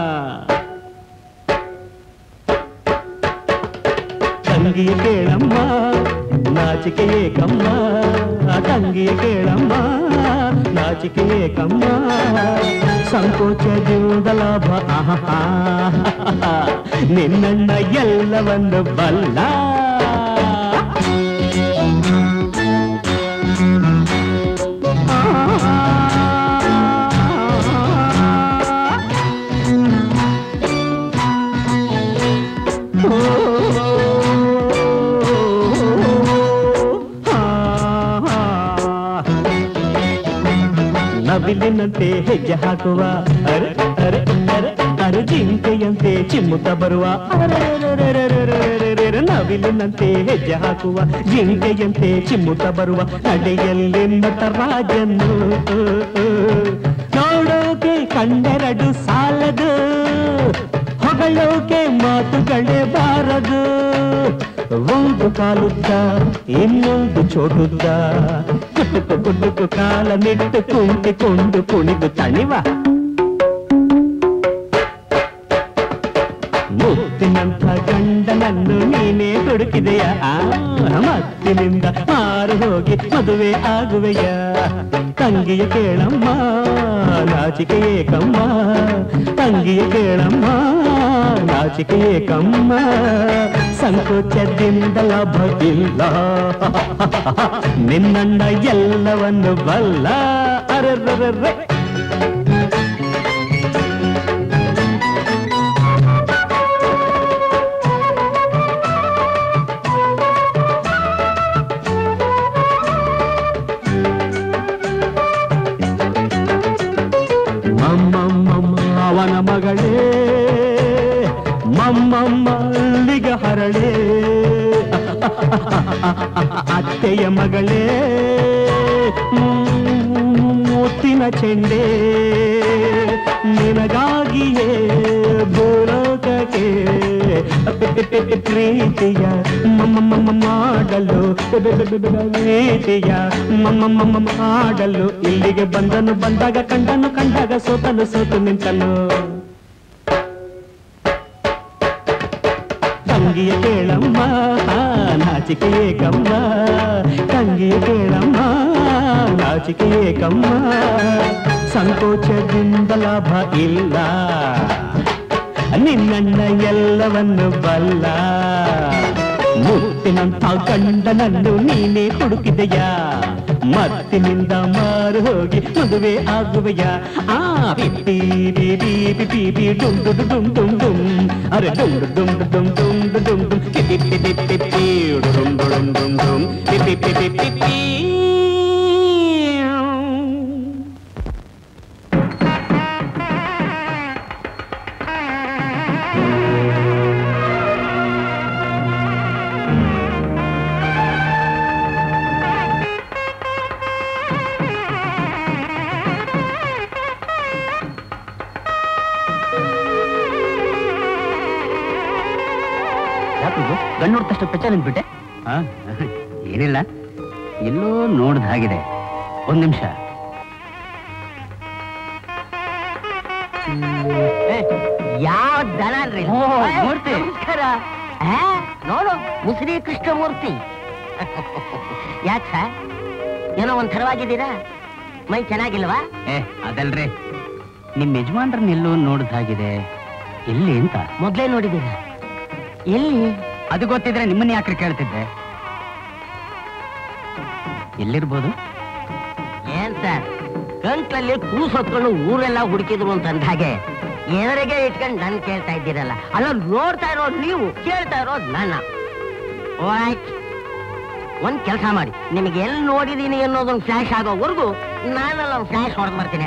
ತಂಗಿಯ ಕೇಳಮ್ಮ, ನಾಚಿಕೆಯೇ ಕಮ್ಮ. ತಂಗಿಯ ಕೇಳಮ್ಮ, ನಾಚಿಕೆಯೇ ಕಮ್ಮ. ಸಂಕೋಚದಿಂದ ಲಾಭ ಆಹಾ, ನಿನ್ನಣ್ಣ ಎಲ್ಲವನ್ನು ಬಲ್ಲ. ನವಿಲಿನಂತೆ ಹೆಜ್ಜೆ ಹಾಕುವ ಅರೆ ಅರೆ ಅರೆ ಅರೆ ಜಿಂಕೆಯಂತೆ ಚಿಮ್ಮುತ್ತ ಬರುವ. ನವಿಲಿನಂತೆ ಹೆಜ್ಜೆ ಹಾಕುವ ಜಿಂಕೆಯಂತೆ ಚಿಮ್ಮುತ್ತ ಬರುವ. ನಡೆಯಲ್ಲಿ ನಟರಾಜನು ನೋಡೋಕೆ ಕಣ್ಣೆರಡು ಸಾಲದು, ಹೊಗಳೋಕೆ ಮಾತುಗಳೇ ಬಾರದು. ಒಂದು ಕಾಲುದ್ದ ಇನ್ನೊಂದು ಚೋಟುದ್ದ, ಕುಟುಕು ಕುಟುಕು ಕಾಲ ನಿಟ್ಟು ಕುಂಟಿಕೊಂಡು ಕುಣಿದು ತಣಿವ. ಮುತ್ತಿನಂಥ ಗಂಡನನ್ನು ನೀನೇ ಹುಡುಕಿದೆಯ, ಮತ್ತಿನಿಂದ ಮಾರು ಹೋಗಿ ಮದುವೆ ಆಗುವೆಯ. ತಂಗಿಯ ಕೇಳಮ್ಮ, ನಾಚಿಕೆಯೇ ಕಮ್ಮ. ತಂಗಿಯ ಕೇಳಮ್ಮ, ನಾಚಿಕೆಯೇ ಕಮ್ಮ. ಸಂಕೋಚದಿಂದ ಲಾಭ ಇಲ್ಲ, ನಿನ್ನಣ್ಣ ಎಲ್ಲವನ್ನು ಬಲ್ಲ. ಅರರ್ರರ್ರೆ ಅವನ ಮಗಳೇ ಮಮ್ಮಮ್ಮಲ್ಲಿಗ ಹರಳೇ, ಅತ್ತೆಯ ಮಗಳೇ ಮುತ್ತಿನ ಚೆಂಡೆ. ನಿನಗಾಗಿಯೇ ಭೂಲೋಕಕ್ಕೆ ಪ್ರೀತಿಯ ಮಮ್ಮ ಮಾಡಲು, ಪ್ರೀತಿಯ ಮಮ್ಮ ಮಾಡಲು ಇಲ್ಲಿಗೆ ಬಂದನು. ಬಂದಾಗ ಕಂಡನು, ಕಂಡಾಗ ಸೋತನು, ಸೋತು ನಿಂತನು. ತಂಗಿಯ ಕೇಳಮ್ಮ, ನಾಚಿಕೆಯೇ ಕಮ್ಮ. ತಂಗಿಯ ಕೇಳಮ್ಮ, ನಾಚಿಕೆಯೇ ಕಮ್ಮ. ಸಂಕೋಚದಿಂದ ಲಾಭ ಇಲ್ಲ, ನಿನ್ನಣ್ಣ ಎಲ್ಲವನ್ನು ಬಲ್ಲ. ಮುತ್ತಿನಂಥ ಗಂಡನನ್ನು ನೀನೇ ಹುಡುಕಿದೆಯ, ಮತ್ತಿನಿಂದ ಮಾರು ಹೋಗಿ ಮದುವೆ ಆಗುವೆಯ. ಆ ಪಿಪಿ ಬಿಬಿ ಪಿಪಿ ಬಿ ಡುಮ್ ಡುಮ್ ಡುಮ್ ಡುಮ್ ಡುಮ್, ಅರೆ ಡುಮ್ ಡುಮ್ ಡುಮ್ ಡುಮ್ ಡುಮ್ ಡುಮ್ ಪಿಪಿ ಪಿಪಿ ಪಿಪಿ ಡುಮ್ ಡುಮ್ ಡುಮ್ ಡುಮ್ ಪಿಪಿ ಪಿಪಿ ಪಿಪಿ. ಗಂಡು ನೋಡಿದ ತಕ್ಷಣ ಪೆಚ್ಚ ನಿಂತ್ಬಿಟ್ಟೆ. ಏನಿಲ್ಲ, ಎಲ್ಲೋ ನೋಡ್ದ ಹಾಗಿದೆ. ಒಂದ್ ನಿಮಿಷ. ಯಾವ ದನ ಅಲ್ರಿ ಮೂರ್ತಿ. ನಮಸ್ಕಾರ. ನೋಡು, ಮುಸುರಿ ಕೃಷ್ಣಮೂರ್ತಿ. ಯಾಕ ಏನೋ ಒಂದ್ ಥರವಾಗಿದ್ದೀರಾ? ಮೈ ಚೆನ್ನಾಗಿಲ್ವಾ? ಏ ಅದಲ್ರಿ, ನಿಮ್ ಯಜಮಾನ್ರನ್ನೆಲ್ಲೋ ನೋಡ್ದಾಗಿದೆ, ಎಲ್ಲಿ ಅಂತ. ಮೊದ್ಲೇ ನೋಡಿದ್ದೀರಾ? ಎಲ್ಲಿ? ಅದು ಗೊತ್ತಿದ್ರೆ ನಿಮ್ಮನ್ನ ಯಾಕ್ರಿ ಕೇಳ್ತಿದ್ದೆ? ಎಲ್ಲಿರ್ಬೋದು? ಏನ್ ಸರ್, ಗಂಟ್ಲಲ್ಲಿ ಕೂಸು ಹೊತ್ಕೊಂಡು ಊರೆಲ್ಲ ಹುಡುಕಿದ್ರು ಅಂತ ಅಂದ ಹಾಗೆ ಎದುರಿಗೆ ಇಟ್ಕೊಂಡು ನನ್ ಕೇಳ್ತಾ ಇದ್ದೀರಲ್ಲ. ಅಲ್ಲ, ನೋಡ್ತಾ ಇರೋದು ನೀವು, ಕೇಳ್ತಾ ಇರೋದು ನನ್ನ. ಒಂದ್ ಕೆಲಸ ಮಾಡಿ, ನಿಮಗೆ ಎಲ್ಲಿ ನೋಡಿದೀನಿ ಅನ್ನೋದೊಂದು ಫ್ಲಾಶ್ ಆಗೋವರೆಗೂ ನಾನೆಲ್ಲ ಒಂದು ಫ್ಲಾಶ್ ಹೊಡೆದ್ ಬರ್ತೀನಿ.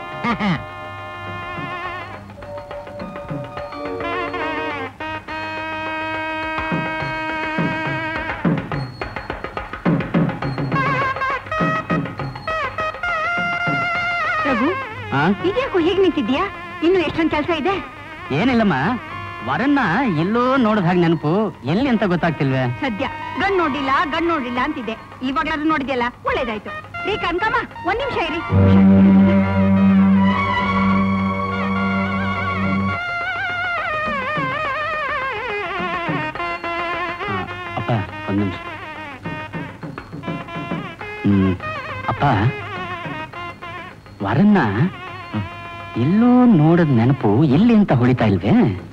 ರಘು, ಇದ್ಯಾಕೋ ಹೇಗ್ ನಿಂತಿದ್ಯಾ? ಇನ್ನು ಎಷ್ಟೊಂದ್ ಕೆಲಸ ಇದೆ. ಏನಿಲ್ಲಮ್ಮ, ವರನ್ನ ಎಲ್ಲೋ ನೋಡಿದ ಹಾಗೆ ನೆನಪು, ಎಲ್ಲಿ ಅಂತ ಗೊತ್ತಾಗ್ತಿಲ್ವೇ? ಸದ್ಯ ಗಣ್ ನೋಡಿಲ್ಲ ಗಣ್ ನೋಡಿಲ್ಲ ಅಂತಿದ್ದೆ, ಇವಾಗ್ಲಾದ್ರೂ ನೋಡಿದ್ಯಲ್ಲ, ಒಳ್ಳೇದಾಯ್ತು. ರೀ ಕನ್ಕಮ್ಮ, ಒಂದ್ ನಿಮಿಷ ಇರಿ. ಅಪ್ಪ ಒಂದ್ ನಿಮಿಷ. ಹ್ಮ್ ಅಪ್ಪ, ವರನ್ನ ಎಲ್ಲೋ ನೋಡದ್ ನೆನಪು ಎಲ್ಲಿ ಅಂತ ಹೊಳಿತಾ ಇಲ್ವೇ?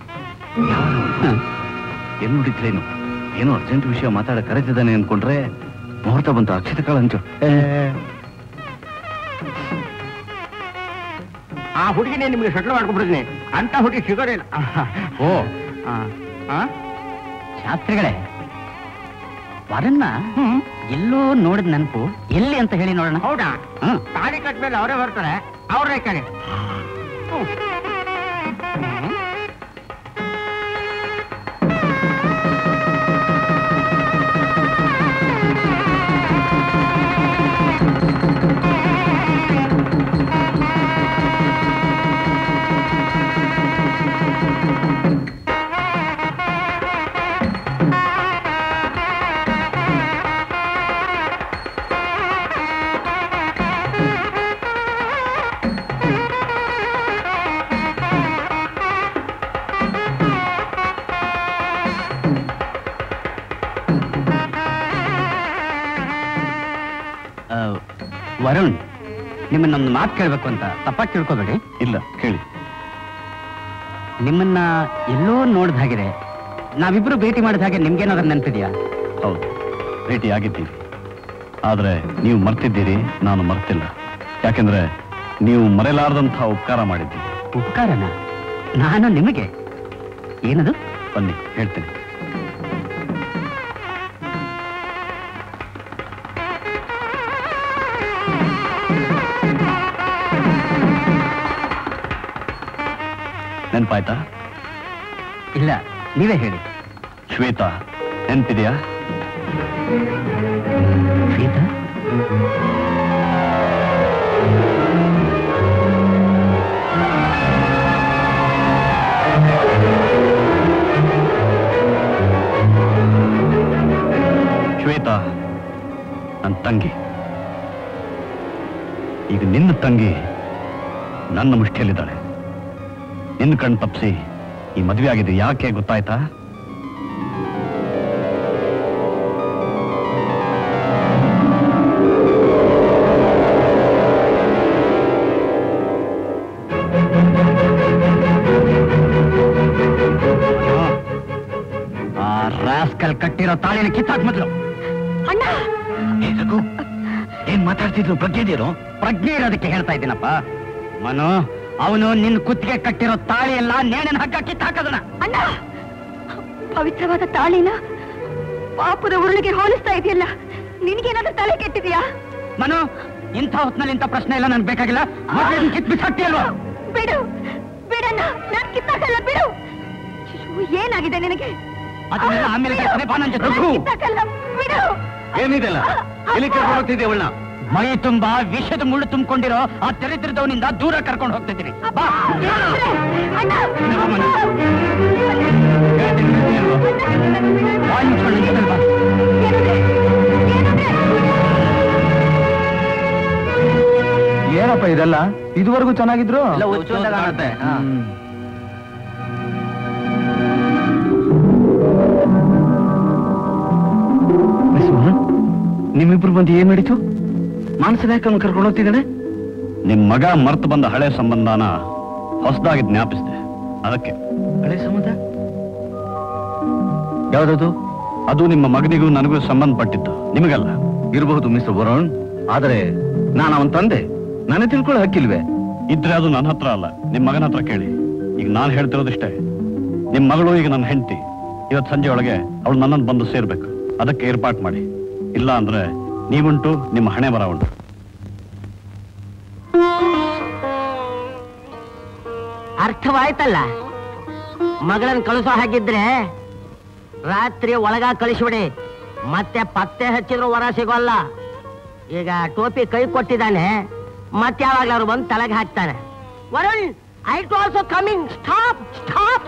ಎಲ್ಲಿ ನೋಡಿದ್ರೇನು? ಏನೋ ಅರ್ಜೆಂಟ್ ವಿಷಯ ಮಾತಾಡ ಕರೆತಿದ್ದಾನೆ ಅನ್ಕೊಂಡ್ರೆ ಮುಹೂರ್ತ ಬಂತು. ಅಕ್ಷತೆ ಕಾಳ ಹಂಚು. ಆ ಹುಡುಗಿನೇ ನಿಮ್ಗೆ ಸೆಟ್ಲ್ ಮಾಡ್ಕೊಂಡ್ಬಿಡ್ತೀನಿ ಅಂತ ಹುಡುಗಿ ಸಿಗೋರೇನ? ಓ ಶಾಸ್ತ್ರಿಗಳೇ, ವರನ್ನ ಎಲ್ಲೋ ನೋಡಿದ ನೆನಪು ಎಲ್ಲಿ ಅಂತ ಹೇಳಿ ನೋಡೋಣ. ಹೌದಾ? ತಾಳಿ ಕಟ್ಮೇಲೆ ಅವರೇ ಬರ್ತಾರೆ, ಅವ್ರೇ ಕಡೆ. ವರುಣ್, ನಿಮ್ಮನ್ನೊಂದು ಮಾತು ಕೇಳಬೇಕು ಅಂತ ತಪ್ಪಾಗಿ ತಿಳ್ಕೊಬೇಡಿ. ಇಲ್ಲ, ಕೇಳಿ. ನಿಮ್ಮನ್ನ ಎಲ್ಲೋ ನೋಡಿದ ಹಾಗಿದೆ, ನಾವಿಬ್ರು ಭೇಟಿ ಮಾಡಿದ ಹಾಗೆ ನಿಮ್ಗೇನಾದ್ರೂ ನೆನಪಿದ್ಯಾ? ಹೌದು, ಭೇಟಿ ಆಗಿದ್ದೀವಿ. ಆದ್ರೆ ನೀವು ಮರ್ತಿದ್ದೀರಿ, ನಾನು ಮರ್ತಿಲ್ಲ. ಯಾಕೆಂದ್ರೆ ನೀವು ಮರೆಯಲಾರದಂಥ ಉಪಕಾರ ಮಾಡಿದ್ದೀರಿ. ಉಪಕಾರನ? ನಾನು ನಿಮಗೆ? ಏನದು? ಬನ್ನಿ ಹೇಳ್ತೀನಿ. ನೆನಪಾಯ್ತಾ? ಇಲ್ಲ, ನೀವೇ ಹೇಳಿ. ಶ್ವೇತಾ ನೆನಪಿದೆಯಾ? ಶ್ವೇತಾ? ಶ್ವೇತಾ ನನ್ನ ತಂಗಿ. ಈಗ ನಿನ್ನ ತಂಗಿ ನನ್ನ ಮುಷ್ಟಿಯಲ್ಲಿದ್ದಾಳೆ. ನಿನ್ನ ಕಣ್ ತಪ್ಪಿಸಿ ಈ ಮದುವೆ ಆಗಿದೆ ಯಾಕೆ ಗೊತ್ತಾಯ್ತಾ? ಆ ರಾಸ್ಕಲ್ ಕಟ್ಟಿರೋ ತಾಳಿನ ಕಿತ್ತಾಕ್ ಮೊದಲು. ಅಣ್ಣ, ಏನ್ ಮಾತಾಡ್ತಿದ್ರು? ಪ್ರಜ್ಞೆ ಇದೆಯೋ? ಪ್ರಜ್ಞೆ ಇರೋದಕ್ಕೆ ಹೇಳ್ತಾ ಇದ್ದೀನಪ್ಪ. ಮನು, ಅವನು ನಿನ್ ಕುತ್ತಿಗೆ ಕಟ್ಟಿರೋ ತಾಳಿ ಎಲ್ಲ ನೇಣಿನ ಹಗ್ಗ ಕಿತ್ತಾಕದನ. ಅಣ್ಣ, ಪವಿತ್ರವಾದ ತಾಳಿನ ಪಾಪದ ಉರುಳಿಗೆ ಹೋಲಿಸ್ತಾ ಇದೆಯಲ್ಲ, ನಿನಗೇನಾದ್ರೂ ತಲೆ ಕೆಟ್ಟಿದ್ಯಾ? ಮನು, ಇಂಥ ಹೊತ್ನಲ್ಲಿ ಇಂಥ ಪ್ರಶ್ನೆ ಎಲ್ಲ ನನ್ಗೆ ಬೇಕಾಗಿಲ್ಲ. ಕಿತ್ ಬಿಸಾಕ್ತಿಯಲ್ವಾ? ಬಿಡು ಬಿಡಣ್ಣ, ನಾನ್ ಕಿತ್ತಾಕಲ್ಲ, ಬಿಡು. ಏನಾಗಿದೆ ನಿನಗೆ? ಅದನ್ನೆಲ್ಲ ಆಮೇಲೆ ಹೇಳ್ತಾನೆ, ಬಾ ನನ್ ಜೊತೆ. ಕಿತ್ತಾಕಲ್ಲ, ಬಿಡು. ಏನಿದೆಲ್ಲ ಎಲ್ಲಿ ಕರ್ಕೊಂಡು ಹೋಗ್ತಿದ್ದೆ ಅವಳನ್ನ? ಮೈ ತುಂಬಾ ವಿಷದ ಮುಳ್ಳು ತುಂಬಿಕೊಂಡಿರೋ ಆ ದರಿದ್ರದವನಿಂದ ದೂರ ಕರ್ಕೊಂಡು ಹೋಗ್ತಿದ್ದೀನಿ. ಬಾ. ಏನಪ್ಪ ಇದೆಲ್ಲ? ಇದುವರೆಗೂ ಚೆನ್ನಾಗಿದ್ರು. ಕಾಣುತ್ತೆ. ನಿಮ್ಮಿಬ್ರು ಬಂದು ಏನ್ ನಡೀತು? ಮಾನಸನ ಯಾಕೆ ಕರ್ಕೊಂಡು ಹೋಗ್ತಿದ್ದಾನೆ? ನಿಮ್ ಮಗ ಮರ್ತು ಬಂದ ಹಳೆ ಸಂಬಂಧನ ಹೊಸದಾಗಿ ಜ್ಞಾಪಿಸಿದೆ, ಅದಕ್ಕೆ. ಹಳೆ ಸಂಬಂಧ ಯಾವ್ದದು? ಅದು ನಿಮ್ಮ ಮಗನಿಗೂ ನನಗೂ ಸಂಬಂಧಪಟ್ಟಿದ್ದು, ನಿಮಗಲ್ಲ. ಇರಬಹುದು ಮಿಸ್ಟರ್ ವರುಣ್, ಆದರೆ ನಾನು ಅವನ ತಂದೆ, ನನಗೆ ತಿಳ್ಕೊಳ್ಳೋ ಹಕ್ಕಿಲ್ವೇ? ಇದ್ರೆ ಅದು ನನ್ನ ಹತ್ರ ಅಲ್ಲ, ನಿಮ್ ಮಗನ ಹತ್ರ ಕೇಳಿ. ಈಗ ನಾನು ಹೇಳ್ತಿರೋದಿಷ್ಟೇ, ನಿಮ್ ಮಗಳು ಈಗ ನನ್ನ ಹೆಂಡತಿ. ಇವತ್ತು ಸಂಜೆ ಒಳಗೆ ಅವಳು ನನ್ನನ್ನು ಬಂದು ಸೇರ್ಬೇಕು, ಅದಕ್ಕೆ ಏರ್ಪಾಟ್ ಮಾಡಿ. ಇಲ್ಲ ಅಂದ್ರೆ ನೀವುಂಟು, ನಿಮ್ಮ ಹಣೆ ಬರ ಉಂಟು. ಅರ್ಥವಾಯ್ತಲ್ಲ? ಮಗಳನ್ನ ಕಳಿಸೋ ಹಾಗಿದ್ರೆ ರಾತ್ರಿ ಒಳಗ ಕಳಿಸ್ಬಿಡಿ, ಮತ್ತೆ ಪತ್ತೆ ಹಚ್ಚಿದ್ರು ವರ ಸಿಗೋಲ್ಲ. ಈಗ ಟೋಪಿ ಕೈ ಕೊಟ್ಟಿದ್ದಾನೆ, ಮತ್ತೆ ಯಾವಾಗ್ಲಾದ್ರು ಬಂದು ತಲೆಗೆ ಹಾಕ್ತಾನೆ. Varun, I too also coming. Stop stop.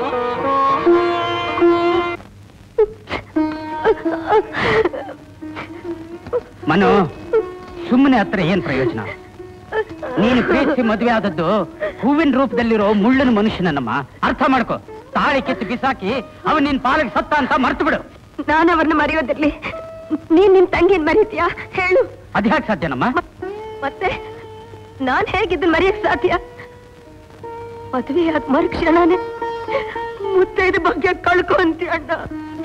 Manu, ಸುಮ್ಮನೆ ಹತ್ರ ಏನ್ ಪ್ರಯೋಜನ? ನೀನು ಪ್ರೀತಿಸಿ ಮದುವೆ ಆದದ್ದು ಹೂವಿನ ರೂಪದಲ್ಲಿರೋ ಮುಳ್ಳಿನ ಮನುಷ್ಯನನ್ನಮ್ಮ. ಅರ್ಥ ಮಾಡ್ಕೋ. ತಾಳಿ ಕಿತ್ತು ಬಿಸಾಕಿ ಅವನ್ ನಿನ್ ಪಾಲಿಗೆ ಸತ್ತ ಅಂತ ಮರ್ತು ಬಿಡು. ನಾನು ಅವ್ರನ್ನ ಮರೆಯೋದಿರ್ಲಿ, ನೀನ್ ನಿನ್ ತಂಗಿನ ಮರೀತೀಯಾ ಹೇಳು? ಅದ್ಯಾಕೆ ಸಾಧ್ಯನಮ್ಮ? ಮತ್ತೆ ನಾನ್ ಹೇಗಿದ್ದನ್ ಮರೆಯಕ್ ಸಾಧ್ಯ? ಮದುವೆ ಆದ ಮರುಕ್ಷಣನೇ ಮುತ್ತೈದ ಬಗ್ಗೆ ಕಳ್ಕೊ ಅಂತೀಯ ಅಣ್ಣ.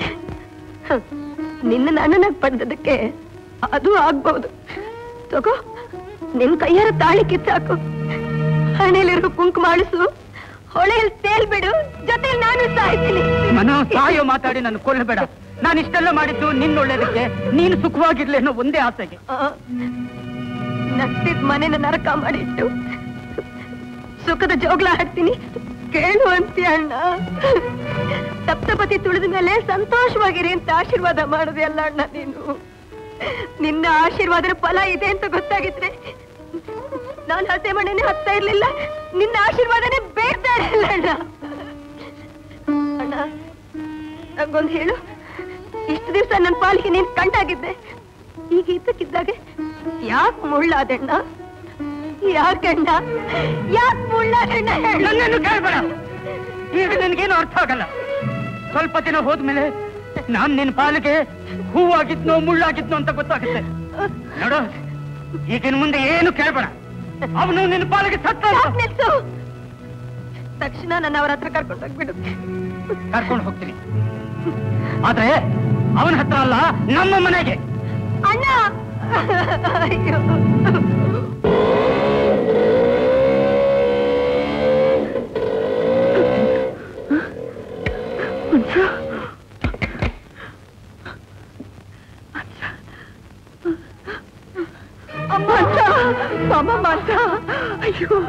ನಿನ್ನ ನನ್ನನಾಗ ಪಡೆದಕ್ಕೆ ಅದು ಆಗ್ಬಹುದು. ತಗೋ, ನಿನ್ ಕೈಯಾರ ತಾಳಿ ಕಿತ್ತಾಕು, ಹಣೆಯಲ್ಲಿರೋ ಕುಂಕುಮ ಅಳಿಸು, ಹೊಳೆಯಲ್ಲಿ ತೇಲ್ಬಿಡು, ಜೊತೆ ನಾನು ಸಾಯ್ತೀನಿ. ಮನ ಸಾಯೋ ಮಾತಾಡಿ ನನ್ನ ಕೊಲ್ಲಬೇಡ. ನಾನು ಇಷ್ಟೆಲ್ಲ ಮಾಡಿದ್ದು ನಿನ್ನೊಳ್ಳೇದಕ್ಕೆ, ನೀನು ಸುಖವಾಗಿರ್ಲಿ ಅನ್ನೋ ಒಂದೇ ಆಸೆಗೆ. ನಟ್ಟಿದ್ ಮನೆನ ನರಕ ಮಾಡಿಟ್ಟು ಸುಖದ ಜೋಗ್ಲ ಹಾಡ್ತೀನಿ ಕೇಳು ಅಂತೀಯ ಅಣ್ಣ. ಸಪ್ತಪತಿ ತುಳಿದ ಮೇಲೆ ಸಂತೋಷವಾಗಿರಿ ಅಂತ ಆಶೀರ್ವಾದ ಮಾಡಿದೆ ಅಲ್ಲ ಅಣ್ಣ ನೀನು. ನಿನ್ನ ಆಶೀರ್ವಾದದ ಫಲ ಇದೆ ಅಂತ ಗೊತ್ತಾಗಿದ್ರೆ ನಾನು ಹಸೆ ಮನೆನೇ ಹತ್ತಾ ಇರ್ಲಿಲ್ಲ, ನಿನ್ನ ಆಶೀರ್ವಾದನೇ ಬೇಡ್ತಾ ಇರಲಿಲ್ಲ ಅಣ್ಣ. ಅಣ್ಣ, ನಂಗೊಂದು ಹೇಳು, ಇಷ್ಟು ದಿವಸ ನನ್ನ ಪಾಲಿಗೆ ನೀನ್ ಕಂಡಾಗಿದ್ದೆ, ಈಗ ಇದ್ದಕ್ಕಿದ್ದಾಗೆ ಯಾಕೆ ಮುಳ್ಳಾದಣ್ಣ? ಯಾಕಣ್ಣ ಯಾಕೆ ಮುಳ್ಳಾದಣ್ಣ? ನನ್ನನ್ನು ಕೇಳ್ಬೇಡ. ಈಗ ನನ್ಗೇನು ಅರ್ಥ ಆಗಲ್ಲ. ಸ್ವಲ್ಪ ದಿನ ಹೋದ್ಮೇಲೆ ನಾನ್ ನಿನ್ ಪಾಲಿಗೆ ಹೂವಾಗಿದ್ನೋ ಮುಳ್ಳಾಗಿದ್ನೋ ಅಂತ ಗೊತ್ತಾಗುತ್ತೆ. ನೋಡು, ಈಗಿನ ಮುಂದೆ ಏನು ಕೇಳ್ಬೇಡ. ಅವನು ನಿನ್ನ ಪಾಲಿಗೆ ಸತ್ತ. ನಿಲ್ಸು. ತಕ್ಷಣ ನನ್ನ ಅವರ ಹತ್ರ ಕರ್ಕೊಂಡು ಹೋಗ್ಬಿಡು. ಕರ್ಕೊಂಡು ಹೋಗ್ತೀನಿ, ಆದ್ರೆ ಅವನ ಹತ್ರ ಅಲ್ಲ, ನಮ್ಮ ಮನೆಗೆ. ಅಣ್ಣ, ಅಯ್ಯೋ, ಅಯ್ಯೋ,